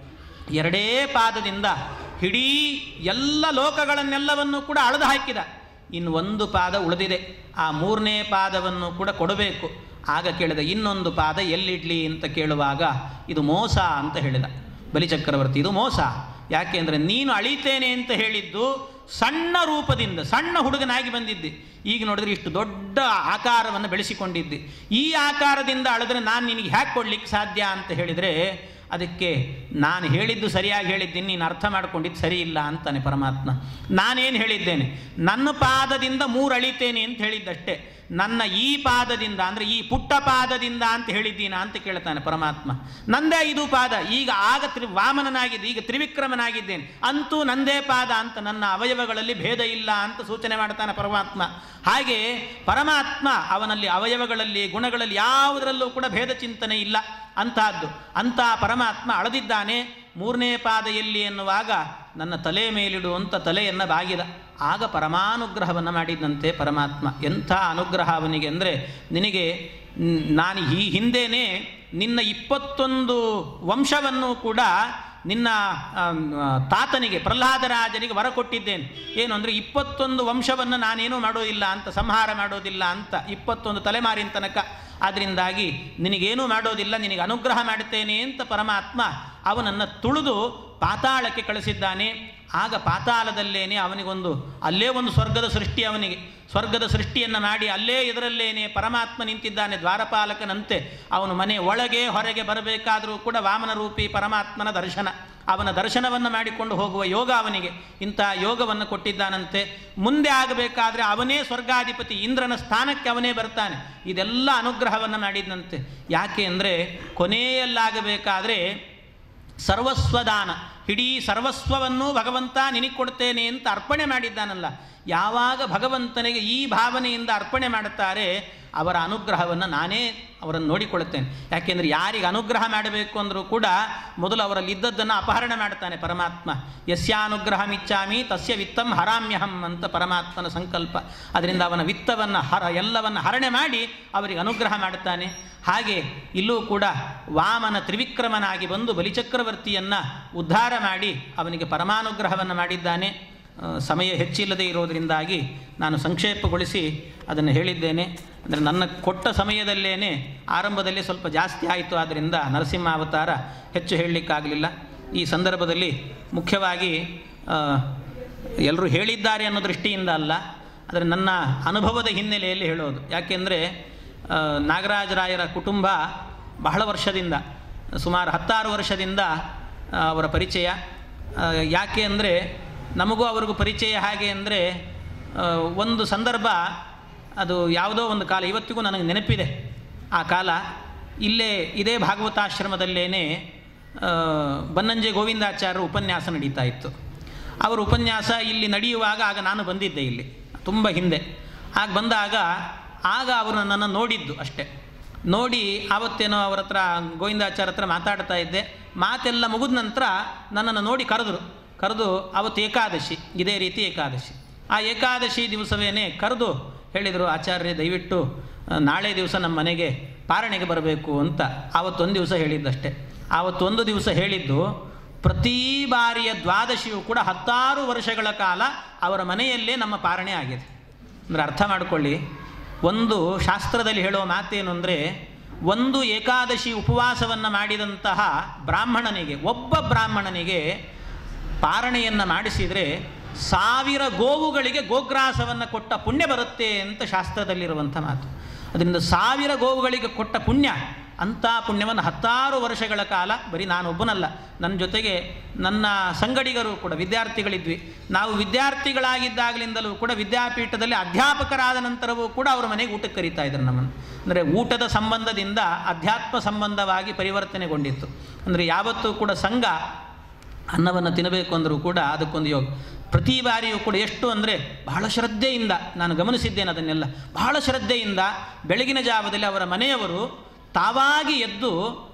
2 ಪಾದದಿಂದ ಇಡೀ ಎಲ್ಲ ಲೋಕಗಳನ್ನೆಲ್ಲವನ್ನೂ ಕೂಡ ಅಳೆದು ಹಾಕಿದ. ಇನ್ನು 1 ಪಾದ ಉಳಿದಿದೆ, ಆ 3ನೇ ಪಾದವನ್ನು ಕೂಡ ಕೊಡಬೇಕು. ಆಗ ಕೇಳಿದ, ಇನ್ನೊಂದು ಪಾದ ಎಲ್ಲಿಡ್ಲಿ ಅಂತ ಕೇಳುವಾಗ, ಇದು ಮೋಸ ಅಂತ ಹೇಳಿದ ಬಲಿಚಕ್ರವರ್ತಿ. ಇದು ಮೋಸ. ಯಾಕೆ ಅಂದರೆ, ನೀನು ಅಳಿತೇನೆ ಅಂತ ಹೇಳಿದ್ದು ಸಣ್ಣ ರೂಪದಿಂದ, ಸಣ್ಣ ಹುಡುಗನಾಗಿ ಬಂದಿದ್ದೆ. ಈಗ ನೋಡಿದ್ರೆ ಇಷ್ಟು ದೊಡ್ಡ ಆಕಾರವನ್ನು ಬೆಳೆಸಿಕೊಂಡಿದ್ದೆ. ಈ ಆಕಾರದಿಂದ ಅಳೆದ್ರೆ ನಾನು ನಿನಗೆ ಹ್ಯಾಕೆ ಕೊಡ್ಲಿಕ್ಕೆ ಸಾಧ್ಯ ಅಂತ ಹೇಳಿದರೆ, ಅದಕ್ಕೆ ನಾನು ಹೇಳಿದ್ದು ಸರಿಯಾಗಿ ಹೇಳಿದ್ದೀನಿ, ನೀನು ಅರ್ಥ ಮಾಡ್ಕೊಂಡಿದ್ದು ಸರಿ ಇಲ್ಲ ಅಂತಾನೆ ಪರಮಾತ್ಮ. ನಾನೇನು ಹೇಳಿದ್ದೇನೆ, ನನ್ನ ಪಾದದಿಂದ 3 ಅಳಿತೇನೆ ಅಂತ ಹೇಳಿದ್ದಷ್ಟೇ. ನನ್ನ ಈ ಪಾದದಿಂದ ಅಂದರೆ ಈ ಪುಟ್ಟ ಪಾದದಿಂದ ಅಂತ ಹೇಳಿದ್ದೀನ ಅಂತ ಕೇಳ್ತಾನೆ ಪರಮಾತ್ಮ. ನಂದೇ 5 ಪಾದ, ಈಗ ಆಗ ವಾಮನನಾಗಿದ್ದೆ, ಈಗ ತ್ರಿವಿಕ್ರಮನಾಗಿದ್ದೇನೆ, ಅಂತೂ ನಂದೇ ಪಾದ ಅಂತ ನನ್ನ ಅವಯವಗಳಲ್ಲಿ ಭೇದ ಇಲ್ಲ ಅಂತ ಸೂಚನೆ ಮಾಡ್ತಾನೆ ಪರಮಾತ್ಮ. ಹಾಗೆ ಪರಮಾತ್ಮ ಅವನಲ್ಲಿ ಅವಯವಗಳಲ್ಲಿ ಗುಣಗಳಲ್ಲಿ ಯಾವುದರಲ್ಲೂ ಕೂಡ ಭೇದ ಚಿಂತನೆ ಇಲ್ಲ ಅಂತಹದ್ದು. ಅಂಥ ಪರಮಾತ್ಮ ಅಳದಿದ್ದಾನೆ. 3ನೇ ಪಾದ ಎಲ್ಲಿ ಎನ್ನುವಾಗ ನನ್ನ ತಲೆ ಮೇಲಿಡುವಂಥ ತಲೆಯನ್ನು ಬಾಗಿದ. ಆಗ ಪರಮಾನುಗ್ರಹವನ್ನು ಮಾಡಿದಂತೆ ಪರಮಾತ್ಮ. ಎಂಥ ಅನುಗ್ರಹ ಅವನಿಗೆ ಅಂದರೆ, ನಿನಗೆ ನಾನು ಈ ಹಿಂದೆಯೇ ನಿನ್ನ 21 ವಂಶವನ್ನು ಕೂಡ ನಿನ್ನ ತಾತನಿಗೆ ಪ್ರಹ್ಲಾದರಾಜನಿಗೆ ವರ ಕೊಟ್ಟಿದ್ದೇನೆ. ಏನು ಅಂದರೆ 21 ವಂಶವನ್ನು ನಾನೇನೂ ಮಾಡೋದಿಲ್ಲ ಅಂತ, ಸಂಹಾರ ಮಾಡೋದಿಲ್ಲ ಅಂತ, 21 ತಲೆಮಾರಿನ ತನಕ. ಆದ್ದರಿಂದಾಗಿ ನಿನಗೇನೂ ಮಾಡೋದಿಲ್ಲ, ನಿನಗೆ ಅನುಗ್ರಹ ಮಾಡುತ್ತೇನೆ ಅಂತ ಪರಮಾತ್ಮ ಅವನನ್ನು ತುಳಿದು ಪಾತಾಳಕ್ಕೆ ಕಳಿಸಿದ್ದಾನೆ. ಆಗ ಪಾತಾಳದಲ್ಲೇನೆ ಅವನಿಗೊಂದು ಅಲ್ಲೇ ಒಂದು ಸ್ವರ್ಗದ ಸೃಷ್ಟಿ, ಅವನಿಗೆ ಸ್ವರ್ಗದ ಸೃಷ್ಟಿಯನ್ನು ಮಾಡಿ ಅಲ್ಲೇ ಇದರಲ್ಲೇನೆ ಪರಮಾತ್ಮ ನಿಂತಿದ್ದಾನೆ ದ್ವಾರಪಾಲಕನಂತೆ. ಅವನು ಮನೆ ಒಳಗೆ ಹೊರಗೆ ಬರಬೇಕಾದರೂ ಕೂಡ ವಾಮನ ರೂಪಿ ಪರಮಾತ್ಮನ ದರ್ಶನ, ಅವನ ದರ್ಶನವನ್ನು ಮಾಡಿಕೊಂಡು ಹೋಗುವ ಯೋಗ ಅವನಿಗೆ ಇಂಥ ಯೋಗವನ್ನು ಕೊಟ್ಟಿದ್ದಾನಂತೆ. ಮುಂದೆ ಆಗಬೇಕಾದ್ರೆ ಅವನೇ ಸ್ವರ್ಗಾಧಿಪತಿ, ಇಂದ್ರನ ಸ್ಥಾನಕ್ಕೆ ಅವನೇ ಬರ್ತಾನೆ. ಇದೆಲ್ಲ ಅನುಗ್ರಹವನ್ನು ಮಾಡಿದಂತೆ. ಯಾಕೆ ಅಂದರೆ ಕೊನೆಯಲ್ಲಾಗಬೇಕಾದ್ರೆ ಸರ್ವಸ್ವದಾನ, ಇಡೀ ಸರ್ವಸ್ವವನ್ನು ಭಗವಂತ ನಿನಗೆ ಕೊಡ್ತೇನೆ ಅಂತ ಅರ್ಪಣೆ ಮಾಡಿದ್ದಾನಲ್ಲ. ಯಾವಾಗ ಭಗವಂತನಿಗೆ ಈ ಭಾವನೆಯಿಂದ ಅರ್ಪಣೆ ಮಾಡುತ್ತಾರೆ ಅವರ ಅನುಗ್ರಹವನ್ನು ನಾನೇ ಅವರನ್ನು ನೋಡಿಕೊಳ್ಳುತ್ತೇನೆ. ಯಾಕೆಂದರೆ ಯಾರಿಗೆ ಅನುಗ್ರಹ ಮಾಡಬೇಕು ಅಂದರೂ ಕೂಡ ಮೊದಲು ಅವರಲ್ಲಿ ಇದ್ದದ್ದನ್ನು ಅಪಹರಣ ಮಾಡ್ತಾನೆ ಪರಮಾತ್ಮ. ಯಸ್ಯಾನುಗ್ರಹಮಿಚ್ಛಾಮಿ ತಸ್ಯ ವಿತ್ತಂ ಹರಾಮ್ಯಹಂ ಅಂತ ಪರಮಾತ್ಮನ ಸಂಕಲ್ಪ. ಅದರಿಂದ ಅವನ ವಿತ್ತವನ್ನು ಎಲ್ಲವನ್ನು ಹರಣೆ ಮಾಡಿ ಅವರಿಗೆ ಅನುಗ್ರಹ ಮಾಡುತ್ತಾನೆ. ಹಾಗೆ ಇಲ್ಲೂ ಕೂಡ ವಾಮನ ತ್ರಿವಿಕ್ರಮನಾಗಿ ಬಂದು ಬಲಿಚಕ್ರವರ್ತಿಯನ್ನು ಉದ್ಧಾರ ಮಾಡಿ ಅವನಿಗೆ ಪರಮಾನುಗ್ರಹವನ್ನು ಮಾಡಿದ್ದಾನೆ. ಸಮಯ ಹೆಚ್ಚಿಲ್ಲದೆ ಇರೋದರಿಂದಾಗಿ ನಾನು ಸಂಕ್ಷೇಪಗೊಳಿಸಿ ಅದನ್ನು ಹೇಳಿದ್ದೇನೆ. ಅಂದರೆ ನನ್ನ ಕೊಟ್ಟ ಸಮಯದಲ್ಲೇ ಆರಂಭದಲ್ಲಿ ಸ್ವಲ್ಪ ಜಾಸ್ತಿ ಆಯಿತು, ಆದ್ದರಿಂದ ನರಸಿಂಹ ಅವತಾರ ಹೆಚ್ಚು ಹೇಳಲಿಕ್ಕಾಗಲಿಲ್ಲ. ಈ ಸಂದರ್ಭದಲ್ಲಿ ಮುಖ್ಯವಾಗಿ ಎಲ್ಲರೂ ಹೇಳಿದ್ದಾರೆ ಅನ್ನೋ ದೃಷ್ಟಿಯಿಂದ ಅಲ್ಲ, ಆದರೆ ನನ್ನ ಅನುಭವದ ಹಿನ್ನೆಲೆಯಲ್ಲಿ ಹೇಳೋದು. ಯಾಕೆಂದರೆ ನಾಗರಾಜರಾಯರ ಕುಟುಂಬ ಬಹಳ ವರ್ಷದಿಂದ, ಸುಮಾರು 16 ವರ್ಷದಿಂದ ಅವರ ಪರಿಚಯ. ಯಾಕೆ ಅಂದರೆ ನಮಗೂ ಅವ್ರಿಗೂ ಪರಿಚಯ ಹಾಗೆ ಅಂದರೆ ಒಂದು ಸಂದರ್ಭ, ಅದು ಯಾವುದೋ ಒಂದು ಕಾಲ ಇವತ್ತಿಗೂ ನನಗೆ ನೆನಪಿದೆ. ಆ ಕಾಲ ಇಲ್ಲೇ ಇದೇ ಭಾಗವತಾಶ್ರಮದಲ್ಲೇ ಬನ್ನಂಜೆ ಗೋವಿಂದಾಚಾರ್ಯರ ಉಪನ್ಯಾಸ ನಡೀತಾ ಇತ್ತು. ಅವರ ಉಪನ್ಯಾಸ ಇಲ್ಲಿ ನಡೆಯುವಾಗ ಆಗ ನಾನು ಬಂದಿದ್ದೆ ಇಲ್ಲಿ ತುಂಬ ಹಿಂದೆ. ಆಗ ಬಂದಾಗ ಅವರು ನನ್ನನ್ನು ನೋಡಿದ್ದು ಅಷ್ಟೇ. ನೋಡಿ ಆವತ್ತೇನೋ ಅವ್ರ ಹತ್ರ ಗೋವಿಂದಾಚಾರ್ಯ ಹತ್ರ ಮಾತಾಡ್ತಾ ಇದ್ದೆ. ಮಾತೆಲ್ಲ ಮುಗಿದ ನಂತರ ನನ್ನನ್ನು ನೋಡಿ ಕರೆದು ಅವತ್ತು ಏಕಾದಶಿ, ಇದೇ ರೀತಿ ಏಕಾದಶಿ. ಆ ಏಕಾದಶಿ ದಿವಸವೇ ಕರೆದು ಹೇಳಿದರು, ಆಚಾರ್ಯ ದಯವಿಟ್ಟು ನಾಳೆ ದಿವಸ ನಮ್ಮ ಮನೆಗೆ ಪಾರಣೆಗೆ ಬರಬೇಕು ಅಂತ. ಆವತ್ತೊಂದು ದಿವಸ ಹೇಳಿದ್ದಷ್ಟೇ. ಆವತ್ತೊಂದು ದಿವಸ ಹೇಳಿದ್ದು. ಪ್ರತಿ ಬಾರಿಯ ದ್ವಾದಶಿಯು ಕೂಡ 16 ವರ್ಷಗಳ ಕಾಲ ಅವರ ಮನೆಯಲ್ಲೇ ನಮ್ಮ ಪಾರಣೆ ಆಗಿದೆ. ಅಂದರೆ ಅರ್ಥ ಮಾಡಿಕೊಳ್ಳಿ, ಒಂದು ಶಾಸ್ತ್ರದಲ್ಲಿ ಹೇಳುವ ಮಾತೇನು ಅಂದರೆ, ಒಂದು ಏಕಾದಶಿ ಉಪವಾಸವನ್ನು ಮಾಡಿದಂತಹ ಬ್ರಾಹ್ಮಣನಿಗೆ, ಒಬ್ಬ ಬ್ರಾಹ್ಮಣನಿಗೆ ಪಾರಣೆಯನ್ನು ಮಾಡಿಸಿದರೆ 1000 ಗೋವುಗಳಿಗೆ ಗೋಗ್ರಾಸವನ್ನು ಕೊಟ್ಟ ಪುಣ್ಯ ಬರುತ್ತೆ ಅಂತ ಶಾಸ್ತ್ರದಲ್ಲಿರುವಂಥ ಮಾತು. ಅದರಿಂದ 1000 ಗೋವುಗಳಿಗೆ ಕೊಟ್ಟ ಪುಣ್ಯ, ಅಂಥ ಪುಣ್ಯವನ್ನು 16 ವರ್ಷಗಳ ಕಾಲ ಬರೀ ನಾನೊಬ್ಬನಲ್ಲ, ನನ್ನ ಜೊತೆಗೆ ನನ್ನ ಸಂಗಡಿಗರು ಕೂಡ ವಿದ್ಯಾರ್ಥಿಗಳಿದ್ವಿ. ನಾವು ವಿದ್ಯಾರ್ಥಿಗಳಾಗಿದ್ದಾಗಲಿಂದಲೂ ಕೂಡ ವಿದ್ಯಾಪೀಠದಲ್ಲಿ ಅಧ್ಯಾಪಕರಾದ ನಂತರವೂ ಕೂಡ ಅವರ ಮನೆಗೆ ಊಟಕ್ಕೆ ಕರೀತಾ ಇದ್ರು ನಮ್ಮನ್ನು. ಅಂದರೆ ಊಟದ ಸಂಬಂಧದಿಂದ ಅಧ್ಯಾತ್ಮ ಸಂಬಂಧವಾಗಿ ಪರಿವರ್ತನೆಗೊಂಡಿತ್ತು. ಅಂದರೆ ಯಾವತ್ತೂ ಕೂಡ ಸಂಘ ಅನ್ನವನ್ನು ತಿನ್ನಬೇಕು ಅಂದರೂ ಕೂಡ ಅದಕ್ಕೊಂದು ಯೋಗ. ಪ್ರತಿ ಬಾರಿಯೂ ಕೂಡ ಎಷ್ಟು ಅಂದರೆ ಬಹಳ ಶ್ರದ್ಧೆಯಿಂದ, ನಾನು ಗಮನಿಸಿದ್ದೇನೆ ಅದನ್ನೆಲ್ಲ, ಬಹಳ ಶ್ರದ್ಧೆಯಿಂದ ಬೆಳಗಿನ ಜಾವದಲ್ಲಿ ಅವರ ಮನೆಯವರು ತಾವಾಗಿ ಎದ್ದು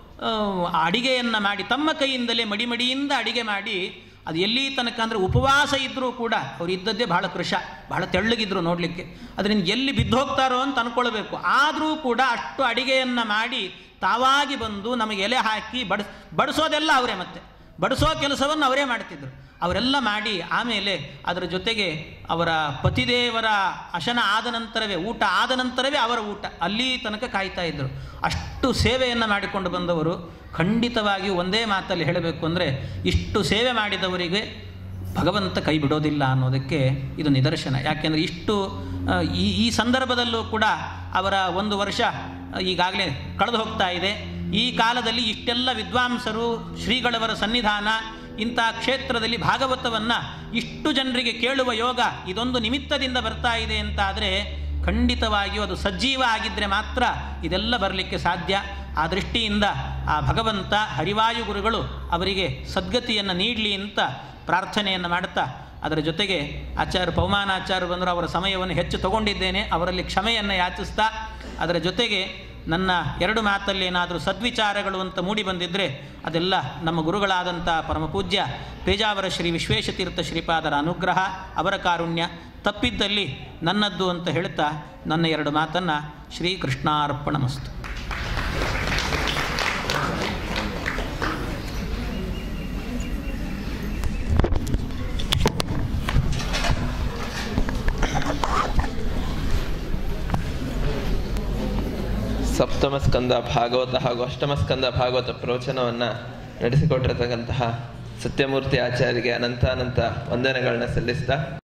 ಅಡಿಗೆಯನ್ನು ಮಾಡಿ ತಮ್ಮ ಕೈಯಿಂದಲೇ ಮಡಿಮಡಿಯಿಂದ ಅಡಿಗೆ ಮಾಡಿ, ಅದು ಎಲ್ಲಿ ತನಕ ಅಂದರೆ ಉಪವಾಸ ಇದ್ದರೂ ಕೂಡ ಅವರು ಇದ್ದದ್ದೇ ಬಹಳ ಕೃಶ, ಬಹಳ ತೆಳ್ಳಗಿದ್ರು ನೋಡಲಿಕ್ಕೆ. ಅದರಿಂದ ಎಲ್ಲಿ ಬಿದ್ದು ಹೋಗ್ತಾರೋ ಅಂತ ಅಂದ್ಕೊಳ್ಬೇಕು. ಆದರೂ ಕೂಡ ಅಷ್ಟು ಅಡಿಗೆಯನ್ನು ಮಾಡಿ ತಾವಾಗಿ ಬಂದು ನಮಗೆ ಎಲೆ ಹಾಕಿ ಬಡಿಸೋದೆಲ್ಲ ಅವರೇ, ಮತ್ತೆ ಬಡಿಸೋ ಕೆಲಸವನ್ನು ಅವರೇ ಮಾಡ್ತಿದ್ರು. ಅವರೆಲ್ಲ ಮಾಡಿ ಆಮೇಲೆ ಅದರ ಜೊತೆಗೆ ಅವರ ಪತಿದೇವರ ಅಶನ ಆದ ನಂತರವೇ, ಊಟ ಆದ ನಂತರವೇ ಅವರ ಊಟ, ಅಲ್ಲಿ ತನಕ ಕಾಯ್ತಾ ಇದ್ದರು. ಅಷ್ಟು ಸೇವೆಯನ್ನು ಮಾಡಿಕೊಂಡು ಬಂದವರು. ಖಂಡಿತವಾಗಿಯೂ ಒಂದೇ ಮಾತಲ್ಲಿ ಹೇಳಬೇಕು ಅಂದರೆ, ಇಷ್ಟು ಸೇವೆ ಮಾಡಿದವರಿಗೆ ಭಗವಂತ ಕೈ ಬಿಡೋದಿಲ್ಲ ಅನ್ನೋದಕ್ಕೆ ಇದು ನಿದರ್ಶನ. ಯಾಕೆಂದರೆ ಇಷ್ಟು ಈ ಸಂದರ್ಭದಲ್ಲೂ ಕೂಡ ಅವರ 1 ವರ್ಷ ಈಗಾಗಲೇ ಕಳೆದು ಹೋಗ್ತಾ ಇದೆ. ಈ ಕಾಲದಲ್ಲಿ ಇಷ್ಟೆಲ್ಲ ವಿದ್ವಾಂಸರು ಶ್ರೀಗಳವರ ಸನ್ನಿಧಾನ, ಇಂಥ ಕ್ಷೇತ್ರದಲ್ಲಿ ಭಾಗವತವನ್ನು ಇಷ್ಟು ಜನರಿಗೆ ಕೇಳುವ ಯೋಗ ಇದೊಂದು ನಿಮಿತ್ತದಿಂದ ಬರ್ತಾ ಇದೆ ಅಂತಾದರೆ ಖಂಡಿತವಾಗಿಯೂ ಅದು ಸಜ್ಜೀವ ಆಗಿದ್ದರೆ ಮಾತ್ರ ಇದೆಲ್ಲ ಬರಲಿಕ್ಕೆ ಸಾಧ್ಯ. ಆ ದೃಷ್ಟಿಯಿಂದ ಆ ಭಗವಂತ ಹರಿವಾಯು ಗುರುಗಳು ಅವರಿಗೆ ಸದ್ಗತಿಯನ್ನು ನೀಡಲಿ ಅಂತ ಪ್ರಾರ್ಥನೆಯನ್ನು ಮಾಡುತ್ತಾ, ಅದರ ಜೊತೆಗೆ ಆಚಾರ್ಯ ಪೌಮಾನಾಚಾರ್ಯರು ಬಂದರು, ಅವರ ಸಮಯವನ್ನು ಹೆಚ್ಚು ತಗೊಂಡಿದ್ದೇನೆ, ಅವರಲ್ಲಿ ಕ್ಷಮೆಯನ್ನು ಯಾಚಿಸ್ತಾ, ಅದರ ಜೊತೆಗೆ ನನ್ನ 2 ಮಾತಲ್ಲಿ ಏನಾದರೂ ಸದ್ವಿಚಾರಗಳು ಅಂತ ಮೂಡಿ ಬಂದಿದ್ದರೆ ಅದೆಲ್ಲ ನಮ್ಮ ಗುರುಗಳಾದಂಥ ಪರಮಪೂಜ್ಯ ಪೇಜಾವರ ಶ್ರೀ ವಿಶ್ವೇಶತೀರ್ಥ ಶ್ರೀಪಾದರ ಅನುಗ್ರಹ, ಅವರ ಕಾರುಣ್ಯ. ತಪ್ಪಿದ್ದಲ್ಲಿ ನನ್ನದ್ದು ಅಂತ ಹೇಳ್ತಾ ನನ್ನ 2 ಮಾತನ್ನು ಶ್ರೀಕೃಷ್ಣಾರ್ಪಣಮಸ್ತು. ಸಪ್ತಮ ಸ್ಕಂದ ಭಾಗವತ ಹಾಗೂ ಅಷ್ಟಮ ಸ್ಕಂದ ಭಾಗವತ ಪ್ರವಚನವನ್ನು ನಡೆಸಿಕೊಟ್ಟಿರತಕ್ಕಂತಹ ಸತ್ಯಮೂರ್ತಿ ಆಚಾರ್ಯರಿಗೆ ಅನಂತ ವಂದನೆಗಳನ್ನ ಸಲ್ಲಿಸ್ತಾ